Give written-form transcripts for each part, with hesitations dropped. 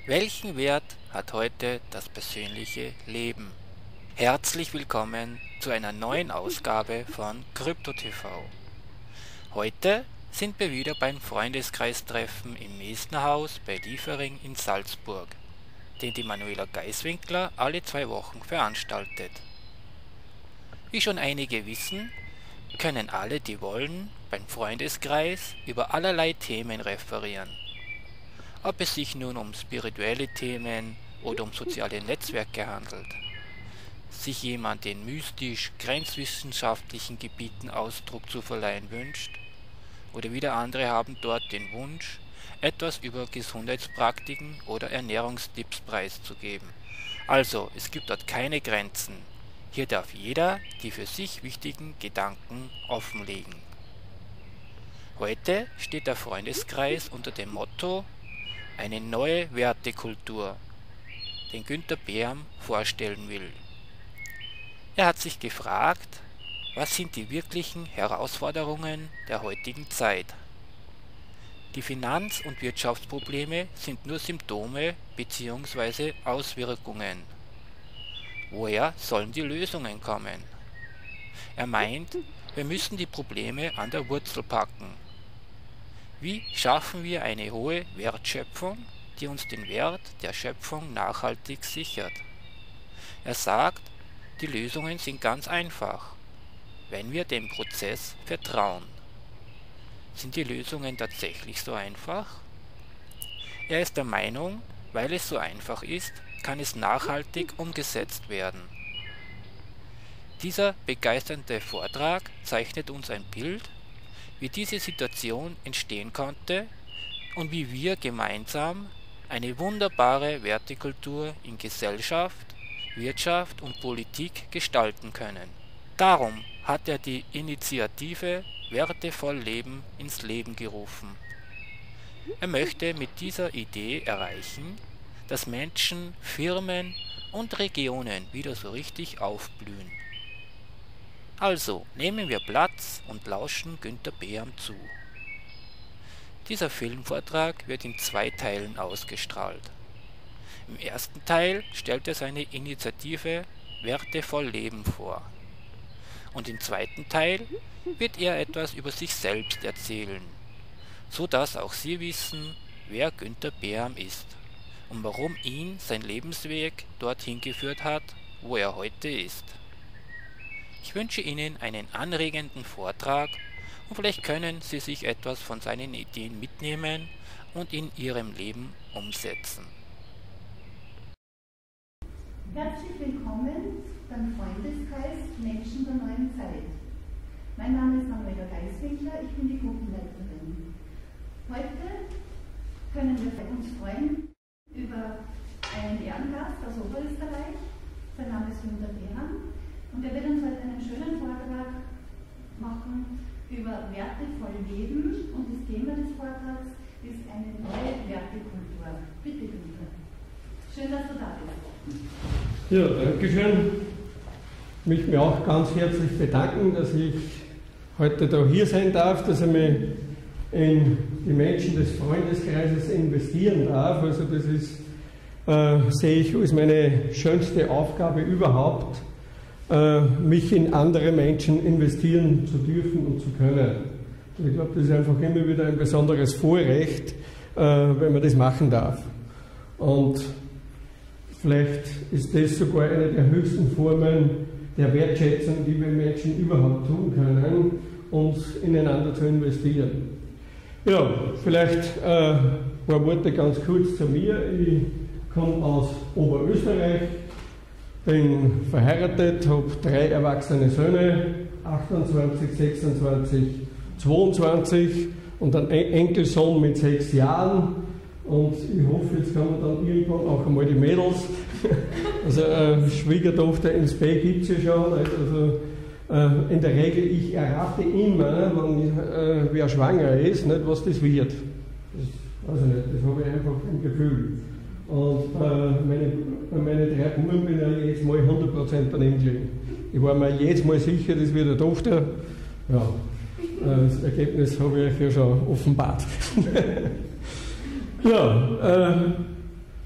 Welchen Wert hat heute das persönliche Leben? Herzlich willkommen zu einer neuen Ausgabe von Krypto-TV. Heute sind wir wieder beim Freundeskreistreffen im Mesnerhaus bei Liefering in Salzburg, den die Manuela Geiswinkler alle 2 Wochen veranstaltet. Wie schon einige wissen, können alle, die wollen, beim Freundeskreis über allerlei Themen referieren. Ob es sich nun um spirituelle Themen oder um soziale Netzwerke handelt, sich jemand in mystisch-grenzwissenschaftlichen Gebieten Ausdruck zu verleihen wünscht, oder wieder andere haben dort den Wunsch, etwas über Gesundheitspraktiken oder Ernährungstipps preiszugeben. Also, es gibt dort keine Grenzen. Hier darf jeder die für sich wichtigen Gedanken offenlegen. Heute steht der Freundeskreis unter dem Motto eine neue Wertekultur, den Günther Behrm vorstellen will. Er hat sich gefragt, was sind die wirklichen Herausforderungen der heutigen Zeit? Die Finanz- und Wirtschaftsprobleme sind nur Symptome bzw. Auswirkungen. Woher sollen die Lösungen kommen? Er meint, wir müssen die Probleme an der Wurzel packen. Wie schaffen wir eine hohe Wertschöpfung, die uns den Wert der Schöpfung nachhaltig sichert? Er sagt, die Lösungen sind ganz einfach, wenn wir dem Prozess vertrauen. Sind die Lösungen tatsächlich so einfach? Er ist der Meinung, weil es so einfach ist, kann es nachhaltig umgesetzt werden. Dieser begeisternde Vortrag zeichnet uns ein Bild, wie diese Situation entstehen konnte und wie wir gemeinsam eine wunderbare Wertekultur in Gesellschaft, Wirtschaft und Politik gestalten können. Darum hat er die Initiative Wertevoll Leben ins Leben gerufen. Er möchte mit dieser Idee erreichen, dass Menschen, Firmen und Regionen wieder so richtig aufblühen. Also nehmen wir Platz und lauschen Günther Behrm zu. Dieser Filmvortrag wird in 2 Teilen ausgestrahlt. Im ersten Teil stellt er seine Initiative Wertevoll Leben vor. Und im zweiten Teil wird er etwas über sich selbst erzählen, so dass auch Sie wissen, wer Günther Behrm ist und warum ihn sein Lebensweg dorthin geführt hat, wo er heute ist. Ich wünsche Ihnen einen anregenden Vortrag und vielleicht können Sie sich etwas von seinen Ideen mitnehmen und in Ihrem Leben umsetzen. Herzlich willkommen beim Freundeskreis Menschen der neuen Zeit. Mein Name ist Manuela Geiswinkler, ich bin die Gruppenleiterin. Heute können wir uns freuen über einen Ehrengast aus Oberösterreich. Sein Name ist Günther Behrm. Und er wird uns heute einen schönen Vortrag machen über wertevoll Leben und das Thema des Vortrags ist eine neue Wertekultur. Bitte Günther. Schön, dass du da bist. Ja, danke schön. Ich möchte mich auch ganz herzlich bedanken, dass ich heute da hier sein darf, dass ich mich in die Menschen des Freundeskreises investieren darf. Also das ist, sehe ich als meine schönste Aufgabe überhaupt, mich in andere Menschen investieren zu dürfen und zu können. Ich glaube, das ist einfach immer wieder ein besonderes Vorrecht, wenn man das machen darf. Und vielleicht ist das sogar eine der höchsten Formen der Wertschätzung, die wir Menschen überhaupt tun können, uns ineinander zu investieren. Ja, vielleicht ein paar Worte ganz kurz zu mir. Ich komme aus Oberösterreich, bin verheiratet, habe 3 erwachsene Söhne, 28, 26, 22 und einen Enkelsohn mit 6 Jahren. Und ich hoffe, jetzt kann man dann irgendwann auch einmal die Mädels, also Schwiegertochter ins Bett gibt es ja schon. Also in der Regel, ich errate immer, wenn wer schwanger ist, nicht, was das wird. Das weiß ich nicht, das habe ich einfach im Gefühl. Und bei meinen 3 Buben bin ich jetzt mal 100% daneben gelegen. Ich war mir jetzt mal sicher, das wird eine Tochter. Ja, das Ergebnis habe ich euch ja schon offenbart. Ja,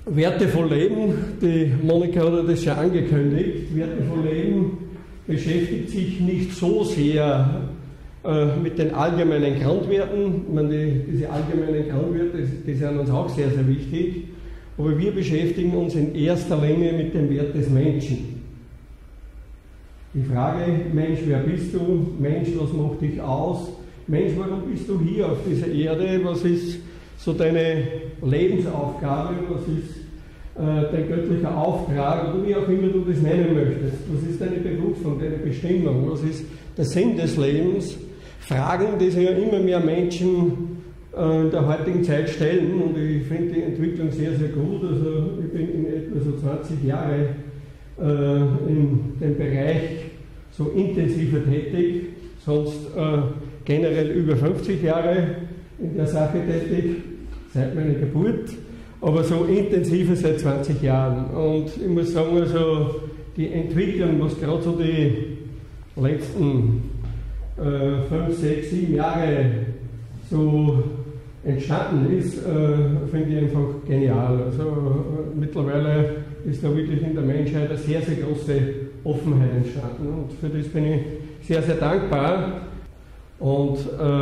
Wertevoll Leben, die Monika hat das ja angekündigt, Wertevoll Leben beschäftigt sich nicht so sehr mit den allgemeinen Grundwerten. Ich meine, diese allgemeinen Grundwerte, die sind uns auch sehr, sehr wichtig, aber wir beschäftigen uns in erster Linie mit dem Wert des Menschen. Die Frage, Mensch, wer bist du? Mensch, was macht dich aus? Mensch, warum bist du hier auf dieser Erde? Was ist so deine Lebensaufgabe? Was ist dein göttlicher Auftrag? Oder wie auch immer du das nennen möchtest. Was ist deine Berufung, deine Bestimmung? Was ist der Sinn des Lebens? Fragen, die sich ja immer mehr Menschen in der heutigen Zeit stellen. Und ich finde die Entwicklung sehr, sehr gut. Also ich bin in etwa so 20 Jahre in dem Bereich so intensiver tätig, sonst generell über 50 Jahre in der Sache tätig, seit meiner Geburt, aber so intensiver seit 20 Jahren. Und ich muss sagen, also die Entwicklung, was gerade so die letzten 5, 6, 7 Jahre so entstanden ist, finde ich einfach genial. Also mittlerweile ist da wirklich in der Menschheit eine sehr, sehr große Offenheit entstanden und für das bin ich sehr, sehr dankbar. Und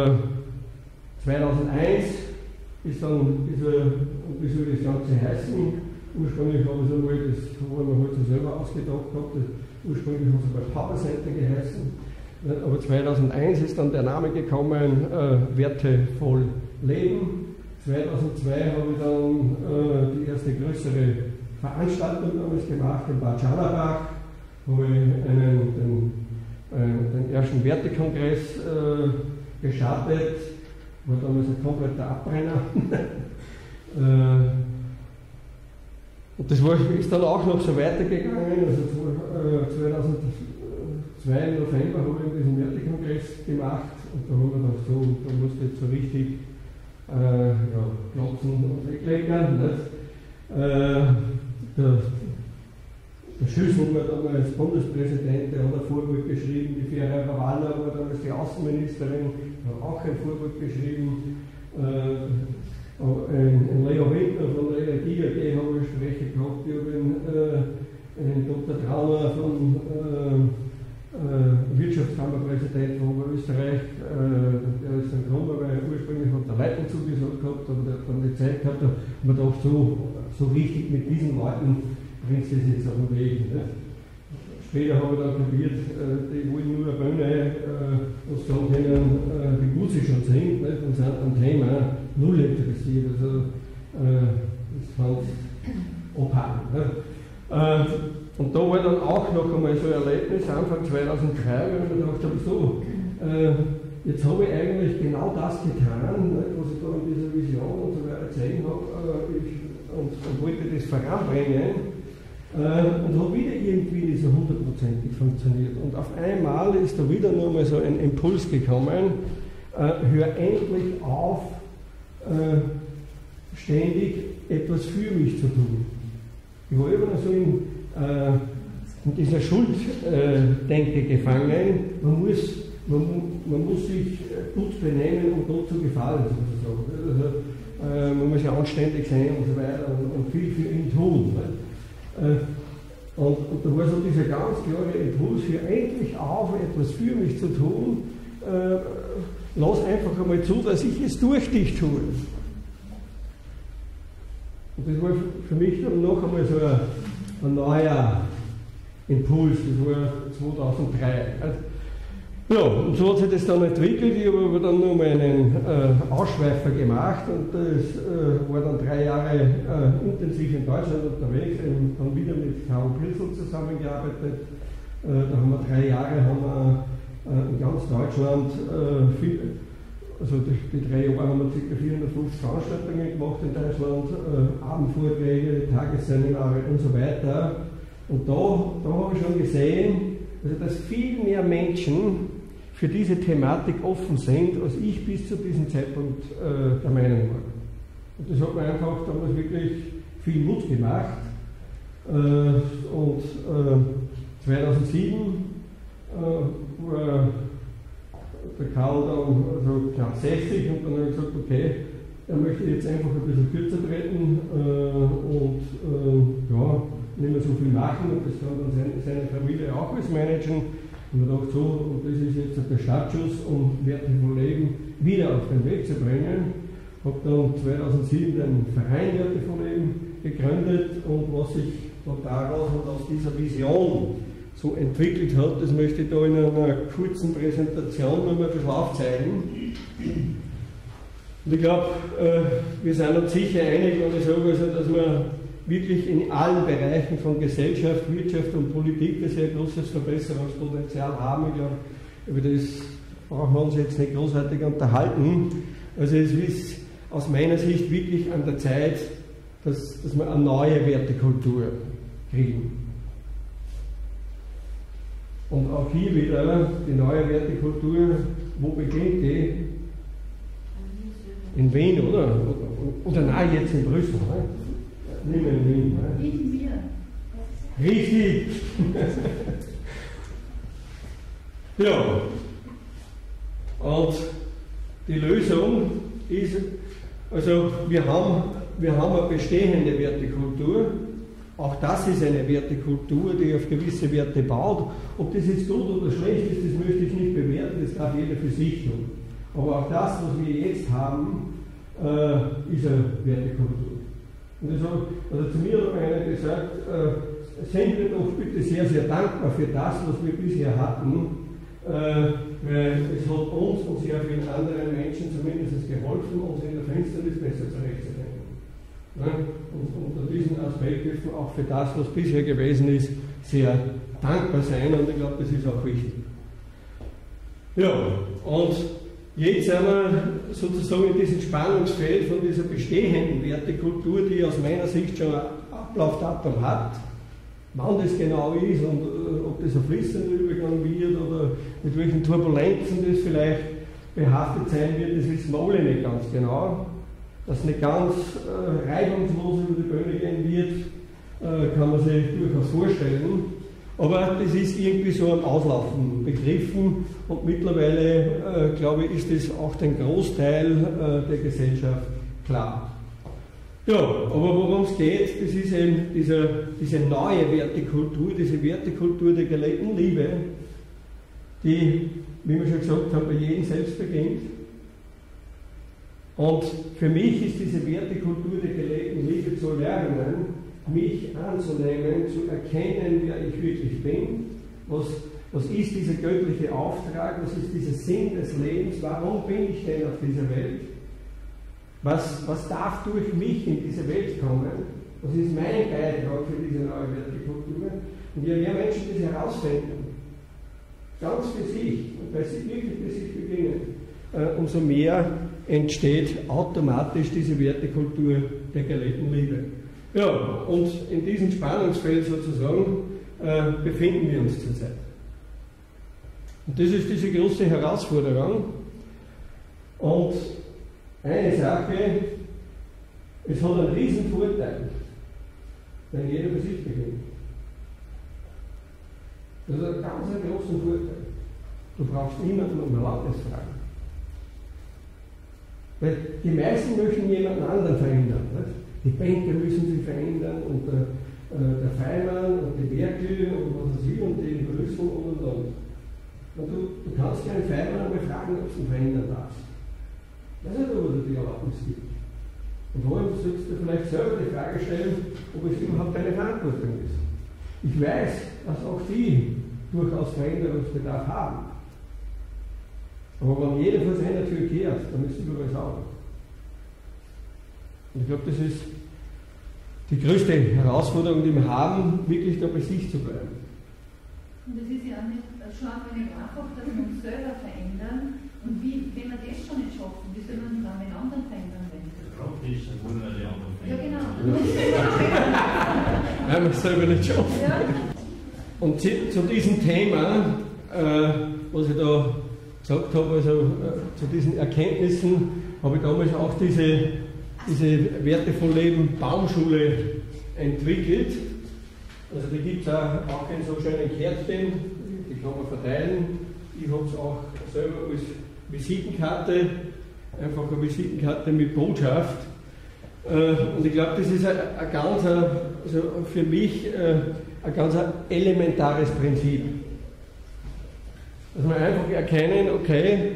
2001 ist dann wie soll das Ganze heißen? Ursprünglich habe ich es einmal, das haben wir heute selber ausgedacht gehabt, ursprünglich hat es einmal Papa Center geheißen, aber 2001 ist dann der Name gekommen, Wertevoll Leben. 2002 habe ich dann die erste größere Veranstaltung damals gemacht in Bad Scharlach, habe ich den ersten Wertekongress gestartet, war damals ein kompletter Abbrenner. Und das ist dann auch noch so weitergegangen. Also 2002 im November habe ich diesen Wertekongress gemacht und da haben wir gedacht, so, da musste jetzt so richtig klotzen und wegleckern. Der Schüssel war damals Bundespräsident, der hat ein Vorwort geschrieben, die Ferrara Wahler war damals die Außenministerin, hat auch ein Vorwort geschrieben. In Leo Winter von der Energie AG habe ich Sprecher gehabt, ich habe einen Dr. Trauner vom Wirtschaftskammerpräsident von Oberösterreich, der ist dann gekommen, weil er ursprünglich hat der Leitung zugesagt gehabt, aber der hat dann die Zeit gehabt, und man dachte, so richtig mit diesen Leuten bringt es jetzt auf den Weg. Ne? Später habe ich dann kapiert, die wollen nur eine Bühne, was sagen können, wie gut sie schon sind, ne? Und sind am Thema null interessiert. Also, das fand ich abhanden. Ne? Und da war dann auch noch einmal so ein Erlebnis, Anfang 2003, wo ich mir gedacht habe, so, jetzt habe ich eigentlich genau das getan, ne, was ich da in dieser Vision und so weiter gesehen habe, und wollte das voranbringen. Und hat wieder irgendwie nicht so 100%ig funktioniert. Und auf einmal ist da wieder nur mal so ein Impuls gekommen, hör endlich auf, ständig etwas für mich zu tun. Ich war immer so in dieser Schulddenke gefangen, man muss sich gut benehmen, um Gott zu gefallen, sozusagen. Also, man muss ja anständig sein und so weiter und viel für ihn tun. Und da war so dieser ganz klare Impuls, hör endlich auf, etwas für mich zu tun, lass einfach einmal zu, dass ich es durch dich tue. Und das war für mich dann noch einmal so ein neuer Impuls, das war 2003. Ja, und so hat sich das dann entwickelt. Ich habe aber dann noch mal einen Ausschweifer gemacht und das war dann 3 Jahre intensiv in Deutschland unterwegs, dann wieder mit Karl Pilsel zusammengearbeitet. Da haben wir 3 Jahre in ganz Deutschland, also die 3 Jahre haben wir ca. 450 Veranstaltungen gemacht in Deutschland, Abendvorträge, Tagesseminare und so weiter. Und da habe ich schon gesehen, also dass viel mehr Menschen für diese Thematik offen sind, als ich bis zu diesem Zeitpunkt der Meinung war. Und das hat mir einfach damals wirklich viel Mut gemacht. Und 2007 war der Karl dann also knapp 60 und dann habe ich gesagt, okay, er möchte jetzt einfach ein bisschen kürzer treten und ja, nicht mehr so viel machen, und das kann dann seine Familie auch alles managen. Und man dachte so, und das ist jetzt der Startschuss, um Wertevoll Leben wieder auf den Weg zu bringen. Habe dann 2007 den Verein Wertevoll Leben gegründet, und was sich daraus und aus dieser Vision so entwickelt hat, das möchte ich da in einer kurzen Präsentation noch mal ein bisschen aufzeigen. Und ich glaube, wir sind uns sicher einig, wenn ich sage, also, dass wir wirklich in allen Bereichen von Gesellschaft, Wirtschaft und Politik ein sehr großes Verbesserungspotenzial haben. Ich glaube, über das brauchen wir uns jetzt nicht großartig unterhalten. Also es ist aus meiner Sicht wirklich an der Zeit, dass wir eine neue Wertekultur kriegen. Und auch hier wieder die neue Wertekultur, wo beginnt die? In Wien, oder? Oder nein, jetzt in Brüssel. Ne? Nicht mehr in Wien. Ne? In wir. Richtig! Ja. Und die Lösung ist, also wir haben eine bestehende Wertekultur. Auch das ist eine Wertekultur, die auf gewisse Werte baut. Ob das jetzt gut oder schlecht ist, das möchte ich nicht bewerten, das darf jeder für sich tun. Aber auch das, was wir jetzt haben, ist eine Wertekultur. Und also zu mir hat einer gesagt, seien wir doch bitte sehr, sehr dankbar für das, was wir bisher hatten, weil es hat uns und sehr vielen anderen Menschen zumindest geholfen, uns in der Finsternis besser zurechtzufinden. Und unter diesem Aspekt dürfen wir auch für das, was bisher gewesen ist, sehr dankbar sein, und ich glaube, das ist auch wichtig. Ja, und jetzt sind wir sozusagen in diesem Spannungsfeld von dieser bestehenden Wertekultur, die aus meiner Sicht schon ein Ablaufdatum hat. Wann das genau ist und ob das ein fließender Übergang wird oder mit welchen Turbulenzen das vielleicht behaftet sein wird, das wissen wir alle nicht ganz genau. Dass es nicht ganz reibungslos über die Bühne gehen wird, kann man sich durchaus vorstellen. Aber das ist irgendwie so am Auslaufen begriffen, und mittlerweile, glaube ich, ist das auch den Großteil der Gesellschaft klar. Ja, aber worum es geht, das ist eben diese neue Wertekultur, diese Wertekultur der gelebten Liebe, die, wie wir schon gesagt haben, bei jedem selbst beginnt. Und für mich ist diese Wertekultur der gelebten Liebe zu lernen, mich anzunehmen, zu erkennen, wer ich wirklich bin, was ist dieser göttliche Auftrag, was ist dieser Sinn des Lebens, warum bin ich denn auf dieser Welt, was darf durch mich in diese Welt kommen, was ist mein Beitrag für diese neue Wertekultur. Und je mehr Menschen das herausfinden, ganz für sich, und bei sich wirklich für sich beginnen, umso mehr entsteht automatisch diese Wertekultur der gelebten Liebe. Ja, und in diesem Spannungsfeld sozusagen befinden wir uns zurzeit. Und das ist diese große Herausforderung. Und eine Sache, es hat einen riesen Vorteil, wenn jeder für sich beginnt. Das ist ein ganz großen Vorteil. Du brauchst niemanden um Erlaubnis fragen. Weil die meisten möchten jemanden anderen verändern. Nicht? Die Banker müssen sich verändern, und der Feimann und die Merkel und was weiß ich und die Brüssel und. Und du kannst keinen Feimann einmal fragen, ob du ihn verändern darfst. Ich weiß nicht, ob er die Erlaubnis gibt. Und vorhin sollst du vielleicht selber die Frage stellen, ob es überhaupt deine Verantwortung ist. Ich weiß, dass auch die durchaus Veränderungsbedarf haben. Aber wenn jeder vor seiner Tür kehrt, dann ist überall sauber. Und ich glaube, das ist die größte Herausforderung, die wir haben, wirklich da bei sich zu bleiben. Und es ist ja auch nicht schon nicht einfach, dass wir uns selber verändern. Und wenn wir das schon nicht schaffen, wie soll man dann den anderen verändern? Praktisch, dann wollen wir die anderen Ja, verändern. genau. Weil wir es selber nicht schaffen. Ja. Und zu diesem Thema, was ich da gesagt habe, also zu diesen Erkenntnissen, habe ich damals auch diese Wertevoll Leben Baumschule entwickelt. Also die gibt es auch in so schönen Kärtchen, die kann man verteilen. Ich habe es auch selber als Visitenkarte einfach eine Visitenkarte mit Botschaft. Und ich glaube, das ist ein ganz, also für mich ein ganz elementares Prinzip. Dass wir einfach erkennen, okay,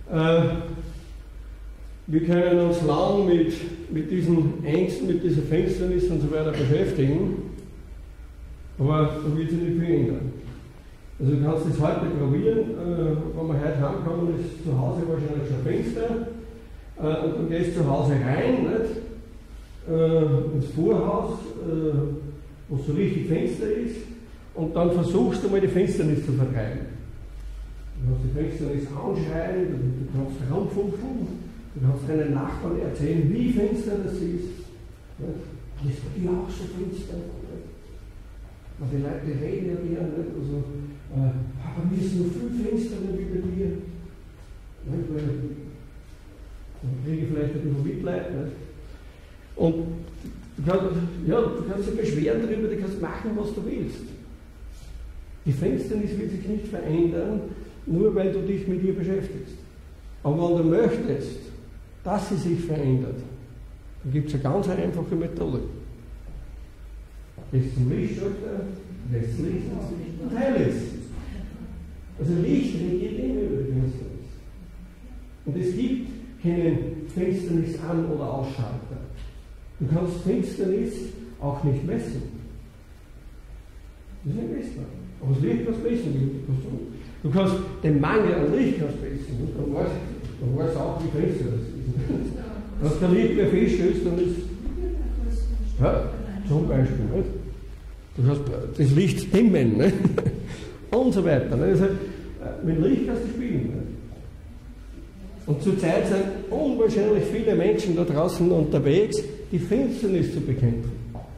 wir können uns lang mit diesen Ängsten, mit dieser Finsternis und so weiter beschäftigen, aber da wird sich nicht viel ändern. Also du kannst das heute probieren, wenn wir heute heimkommen, ist zu Hause wahrscheinlich schon Fenster, und du gehst zu Hause rein, nicht? Ins Vorhaus, wo so richtig Fenster ist, und dann versuchst du mal die Finsternis zu vertreiben. Du kannst die Finsternis anschreien, du kannst herumfunkeln, du kannst deinen Nachbarn erzählen, wie finster das ist. Ist bei dir auch so finster? Und die Leute reden ja gerne, nicht? Also, aber wir sind noch viel finsterer wie bei dir. Nicht? Weil dann kriege ich vielleicht ein bisschen Mitleid. Nicht? Und du kannst dich beschweren darüber, du kannst machen, was du willst. Die Finsternis wird sich nicht verändern, nur weil du dich mit ihr beschäftigst. Aber wenn du möchtest, dass sie sich verändert, dann gibt es eine ganz einfache Methode. Gehst zum Lichtschalter, lässt Licht und heil es. Also Licht regiert immer über die Finsternis. Und es gibt keinen Finsternis an- oder Ausschalter. Du kannst Finsternis auch nicht messen. Das ist nicht messbar. Aber das Licht kannst du messen. Du kannst den Mangel an Licht messen. Dann weißt du auch, wie finster das ist. Dass der Licht mehr feststößt, dann ist. Ja, zum Beispiel. Nicht? Du kannst das Licht dimmen. Nicht? Und so weiter. Nicht? Also, mit Licht kannst du spielen. Nicht? Und zurzeit sind unwahrscheinlich viele Menschen da draußen unterwegs, die Finsternis zu bekämpfen.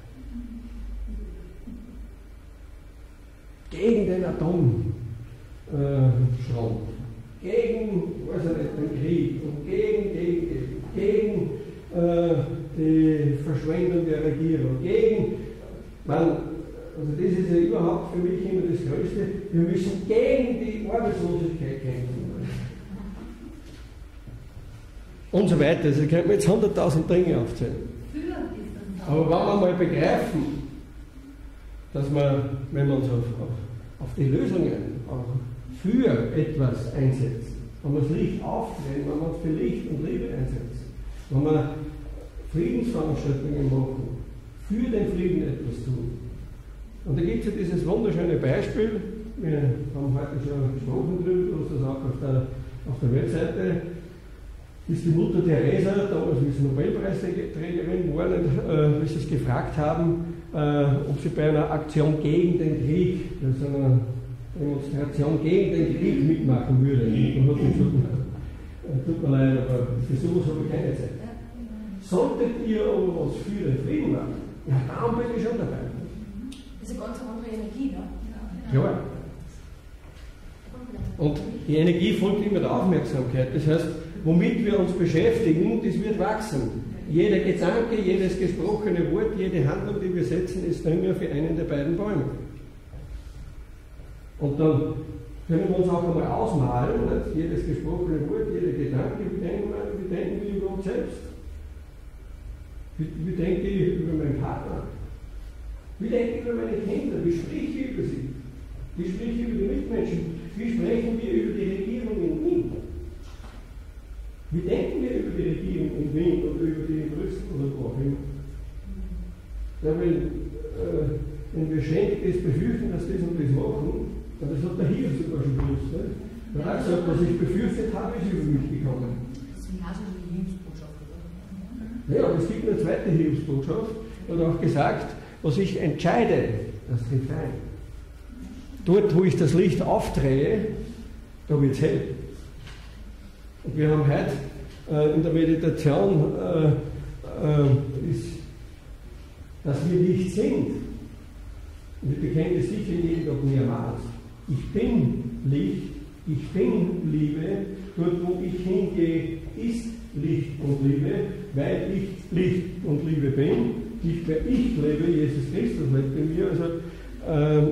Gegen den Atomschrott, gegen, weiß ich nicht, den Krieg und gegen die Verschwendung der Regierung, also das ist ja überhaupt für mich immer das Größte, wir müssen gegen die Arbeitslosigkeit kämpfen. Und so weiter. Also könnte man jetzt 100.000 Dinge aufzählen. Aber wenn wir mal begreifen, dass wir, wenn wir uns auf die Lösungen auch für etwas einsetzen, wenn wir das Licht aufdrehen, wenn wir uns für Licht und Liebe einsetzen, wenn wir Friedensveranstaltungen machen, für den Frieden etwas tun. Und da gibt es ja dieses wunderschöne Beispiel, wir haben heute schon gesprochen darüber, du hast das auch auf der Webseite, ist die Mutter Teresa, damals wie sie Nobelpreisträgerin war, wie sie es gefragt haben, ob sie bei einer Aktion gegen den Krieg, also einer Demonstration gegen den Krieg mitmachen würde. Und hat gesagt, tut mir leid, aber für sowas habe ich keine Zeit. Solltet ihr aber was für den Frieden machen, ja, dann bin ich schon dabei. Das ist eine ganz andere Energie, ne? Ja. Und die Energie folgt immer der Aufmerksamkeit. Das heißt, womit wir uns beschäftigen, das wird wachsen. Jeder Gedanke, jedes gesprochene Wort, jede Handlung, die wir setzen, ist Dünger für einen der beiden Bäume. Und dann können wir uns auch einmal ausmalen, nicht? Jedes gesprochene Wort, jeder Gedanke, wie denken wir über uns selbst? Wie denke ich über meinen Partner? Wie denke ich über meine Kinder? Wie spreche ich über sie? Wie spreche ich über die Mitmenschen? Wie sprechen wir über die Regierung in Wien? Wie denken wir über die Regierung in Wien oder über die in Brüssel oder wo auch immer? Ja, wenn wir ständig das befürchten, dass das und das machen, dann das hat der Hiob sogar schon gewusst. Ne? Er hat gesagt, was ich befürchtet habe, ist über mich gekommen. Das ist genauso wie die Hilfsbotschaft, oder? Ja, aber es gibt eine zweite Hilfsbotschaft. Er hat auch gesagt, was ich entscheide, das trifft ein. Dort, wo ich das Licht aufdrehe, da wird es hell. Und wir haben heute in der Meditation, dass wir Licht sind. Und wir bekennen das sicher jeden Tag mehrmals. Ich bin Licht, ich bin Liebe. Dort, wo ich hingehe, ist Licht und Liebe, weil ich Licht und Liebe bin. Nicht mehr ich lebe, Jesus Christus lebt in mir. Also,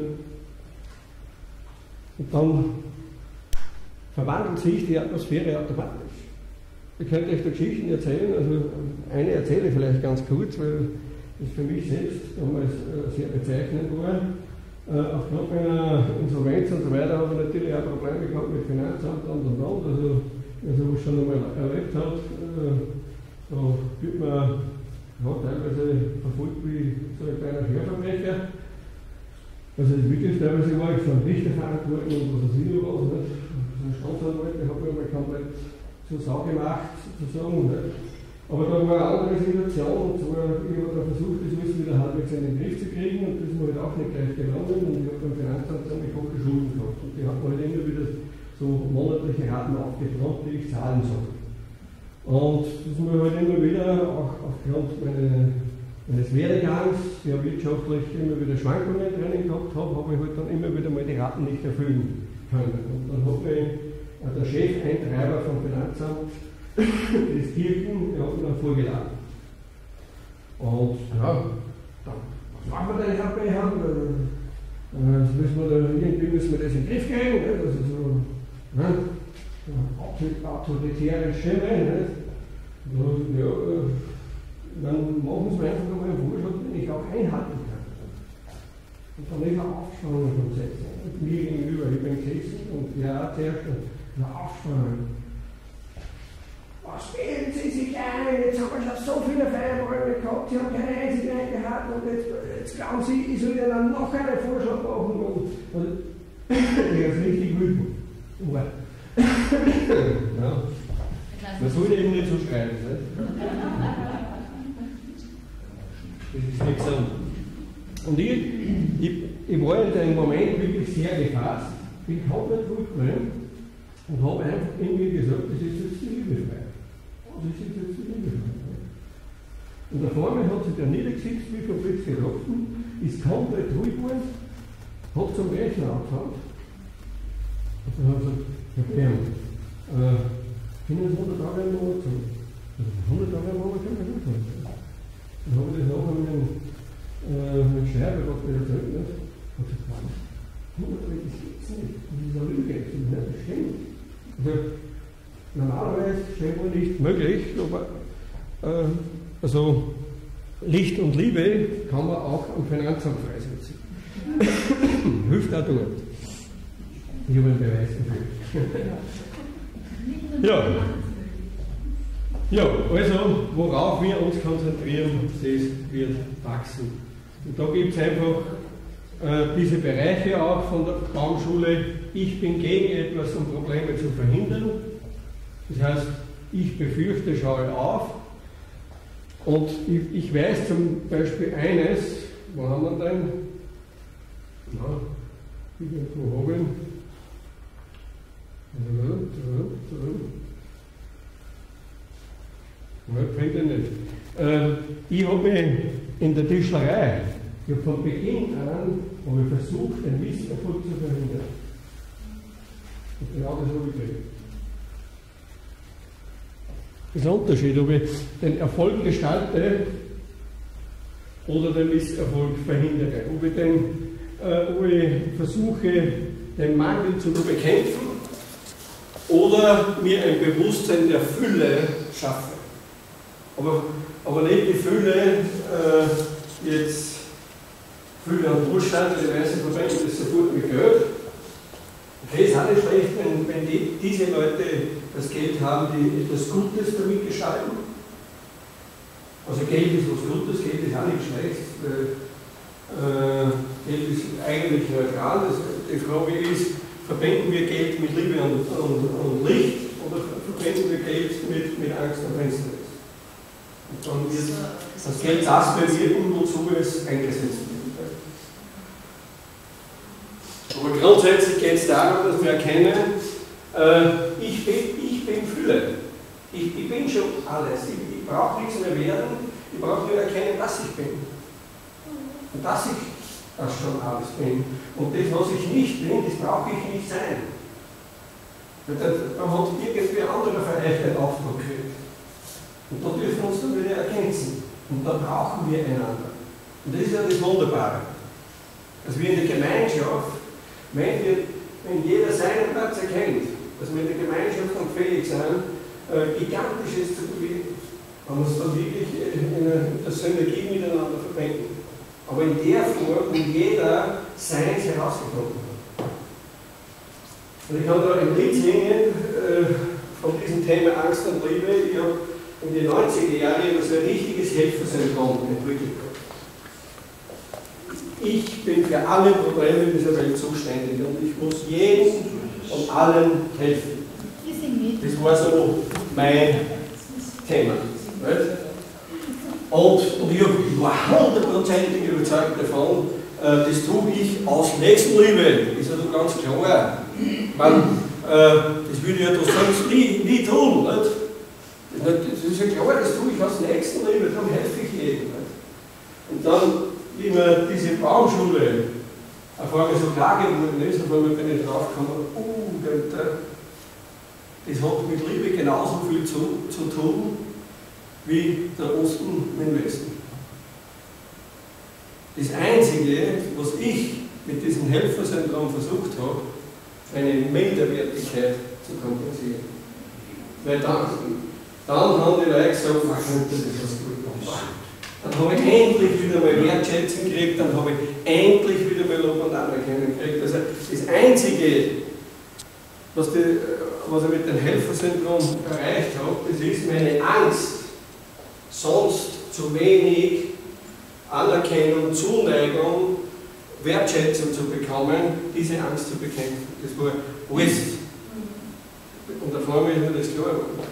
und dann verwandelt sich die Atmosphäre automatisch. ich könnte euch da Geschichten erzählen, also eine erzähle ich vielleicht ganz kurz, weil das für mich selbst damals sehr bezeichnend war. Aufgrund meiner Insolvenz und so weiter habe ich natürlich auch Probleme gehabt mit Finanzamt und. Also wer sowas schon einmal erlebt hat, da wird man teilweise verfolgt wie so ein kleiner Schwerverbrecher. Also das wirklich teilweise war ich von Richterverantwortung und was weiß ich noch was. Nicht? So ein Staatsanwalt, der hat mich einmal komplett zur Sau gemacht, sozusagen. Nicht? Aber da war eine andere Situation, und zwar, ich habe da versucht, das alles wieder halbwegs in den Griff zu kriegen, und das ist mir halt auch nicht gleich gelungen, und ich habe beim Finanzamt ziemlich hohe Schulden gehabt. Und die hat mir halt immer wieder so monatliche Raten aufgebracht, die ich zahlen soll. Und das ist mir halt immer wieder, auch aufgrund meines Werdegangs, der wirtschaftlich immer wieder Schwankungen drinnen gehabt habe ich halt dann immer wieder mal die Raten nicht erfüllen können. Und dann hat mir der Chefeintreiber vom Finanzamt des Kirchen, der hat mir dann vorgeladen. Und ja, dann, was machen wir denn, Herr Behan? Irgendwie müssen wir das in den Griff kriegen. Also so, autoritäre Stimme. Ja, dann machen Sie mir einfach mal einen Vorschlag, den ich auch einhalten kann. Und dann ist er aufgesprungen vom Sitz. Mir gegenüber, ich bin gesessen und ja, zuerst aufgesprungen. Was wählen Sie sich ein? Jetzt haben wir schon so viele Feierräume gehabt, Sie haben keine einzige eingehalten und jetzt glauben Sie, ich soll Ihnen noch einen Vorschlag machen und ich habe richtig wütend. Ja. Man soll eben nicht so schreiben. Nicht? Das ist nicht gesund. Und ich war in dem Moment wirklich sehr gefasst, bin komplett zurückgekommen und habe einfach irgendwie gesagt, das ist jetzt die Liebefrei. Das ist jetzt die Liebefrei. Und da vorne hat sich der niedergesetzt, wie von Fritz gelaufen, ist komplett ruhig geworden, hat zum Rechner angefangen. Und dann hat er gesagt, Herr Bern, können Sie 100 Tage im Monat zahlen? 100 Tage im Monat können wir nicht zahlen. Dann habe ich das nachher mit Steuerberater erzählt. Und ich gesagt, 100 Tage, das gibt es nicht. Das ist eine Lüge, das ist nicht bestimmt. Also, normalerweise scheinbar nicht möglich, aber also Licht und Liebe kann man auch am Finanzamt freisetzen. Hilft auch dort. Ich habe einen Beweis dafür. Ja, also worauf wir uns konzentrieren, das wird wachsen. Und da gibt es einfach diese Bereiche auch von der Baumschule. Ich bin gegen etwas, um Probleme zu verhindern. Das heißt, ich befürchte, schaue auf. Und ich weiß zum Beispiel eines, wo haben wir denn? Ja, irgendwo haben. Bringt er nicht. Ich habe mich in der Tischlerei, ich habe von Beginn an versucht, den Misserfolg zu verhindern. Und genau das habe ich gekriegt. Das ist ein Unterschied, ob ich den Erfolg gestalte oder den Misserfolg verhindere. Ob ich versuche, den Mangel zu bekämpfen oder mir ein Bewusstsein der Fülle schaffe. Aber nicht die Fülle, jetzt Fülle und Wohlstand, die meisten verwenden das sofort mit Geld. Okay, es ist auch nicht schlecht, wenn diese Leute das Geld haben, die etwas Gutes damit gestalten. Also Geld ist was Gutes, Geld ist auch nicht schlecht. Geld ist eigentlich neutral. Die Frage ist, verwenden wir Geld mit Liebe und Licht oder verwenden wir Geld mit Angst und Finsternis? Und dann wird das Geld das bewirken, wozu es eingesetzt wird. Aber grundsätzlich geht es darum, dass wir erkennen, ich bin Fülle. Ich bin schon alles. Ich brauche nichts mehr werden. Ich brauche nur erkennen, dass ich bin. Und dass ich das schon alles bin. Und das, was ich nicht bin, das brauche ich nicht sein. Da hat irgendwie ein anderer vielleicht einen Auftrag gekriegt. Und da dürfen wir uns dann wieder ergänzen. Und da brauchen wir einander. Und das ist ja das Wunderbare. Dass wir in der Gemeinschaft, wenn jeder seinen Platz erkennt, dass wir in der Gemeinschaft dann fähig sind, Gigantisches zu bewegen. Man muss dann wirklich in der Synergie miteinander verbinden. Aber in der Form, wie jeder seins herausgefunden hat. Und ich kann da ein Lied singen von diesem Thema Angst und Liebe. Ich habe in den 90er Jahren so ein richtiges Helfersyndrom entwickelt. Ich bin für alle Probleme dieser Welt zuständig und ich muss jedem und allen helfen. Das war so mein Thema. Und ich war 100%ig überzeugt davon, das tue ich aus Nächstenliebe. Ist ja doch ganz klar. Das würde ich ja doch sonst nie tun. Nicht? Das ist ja klar, das tue ich aus Nächstenliebe, darum helfe ich jedem. Nicht? Und dann, wie mir diese Baumschule auf einmal so klar geworden ist, auf einmal bin ich draufgekommen, das hat mit Liebe genauso viel zu tun wie der Osten mit dem Westen. Das Einzige, was ich mit diesem Helfersyndrom versucht habe, eine Minderwertigkeit zu kompensieren. Weil dann haben die Leute gesagt, man könnte das was gut machen. Dann habe ich endlich wieder mal Wertschätzung gekriegt, dann habe ich endlich wieder mal Lob und Anerkennung gekriegt. Also das Einzige, was ich mit dem Helfersyndrom erreicht habe, das ist meine Angst, sonst zu wenig Anerkennung, Zuneigung, Wertschätzung zu bekommen, diese Angst zu bekämpfen. Das war alles. Und auf einmal ist mir das klar geworden.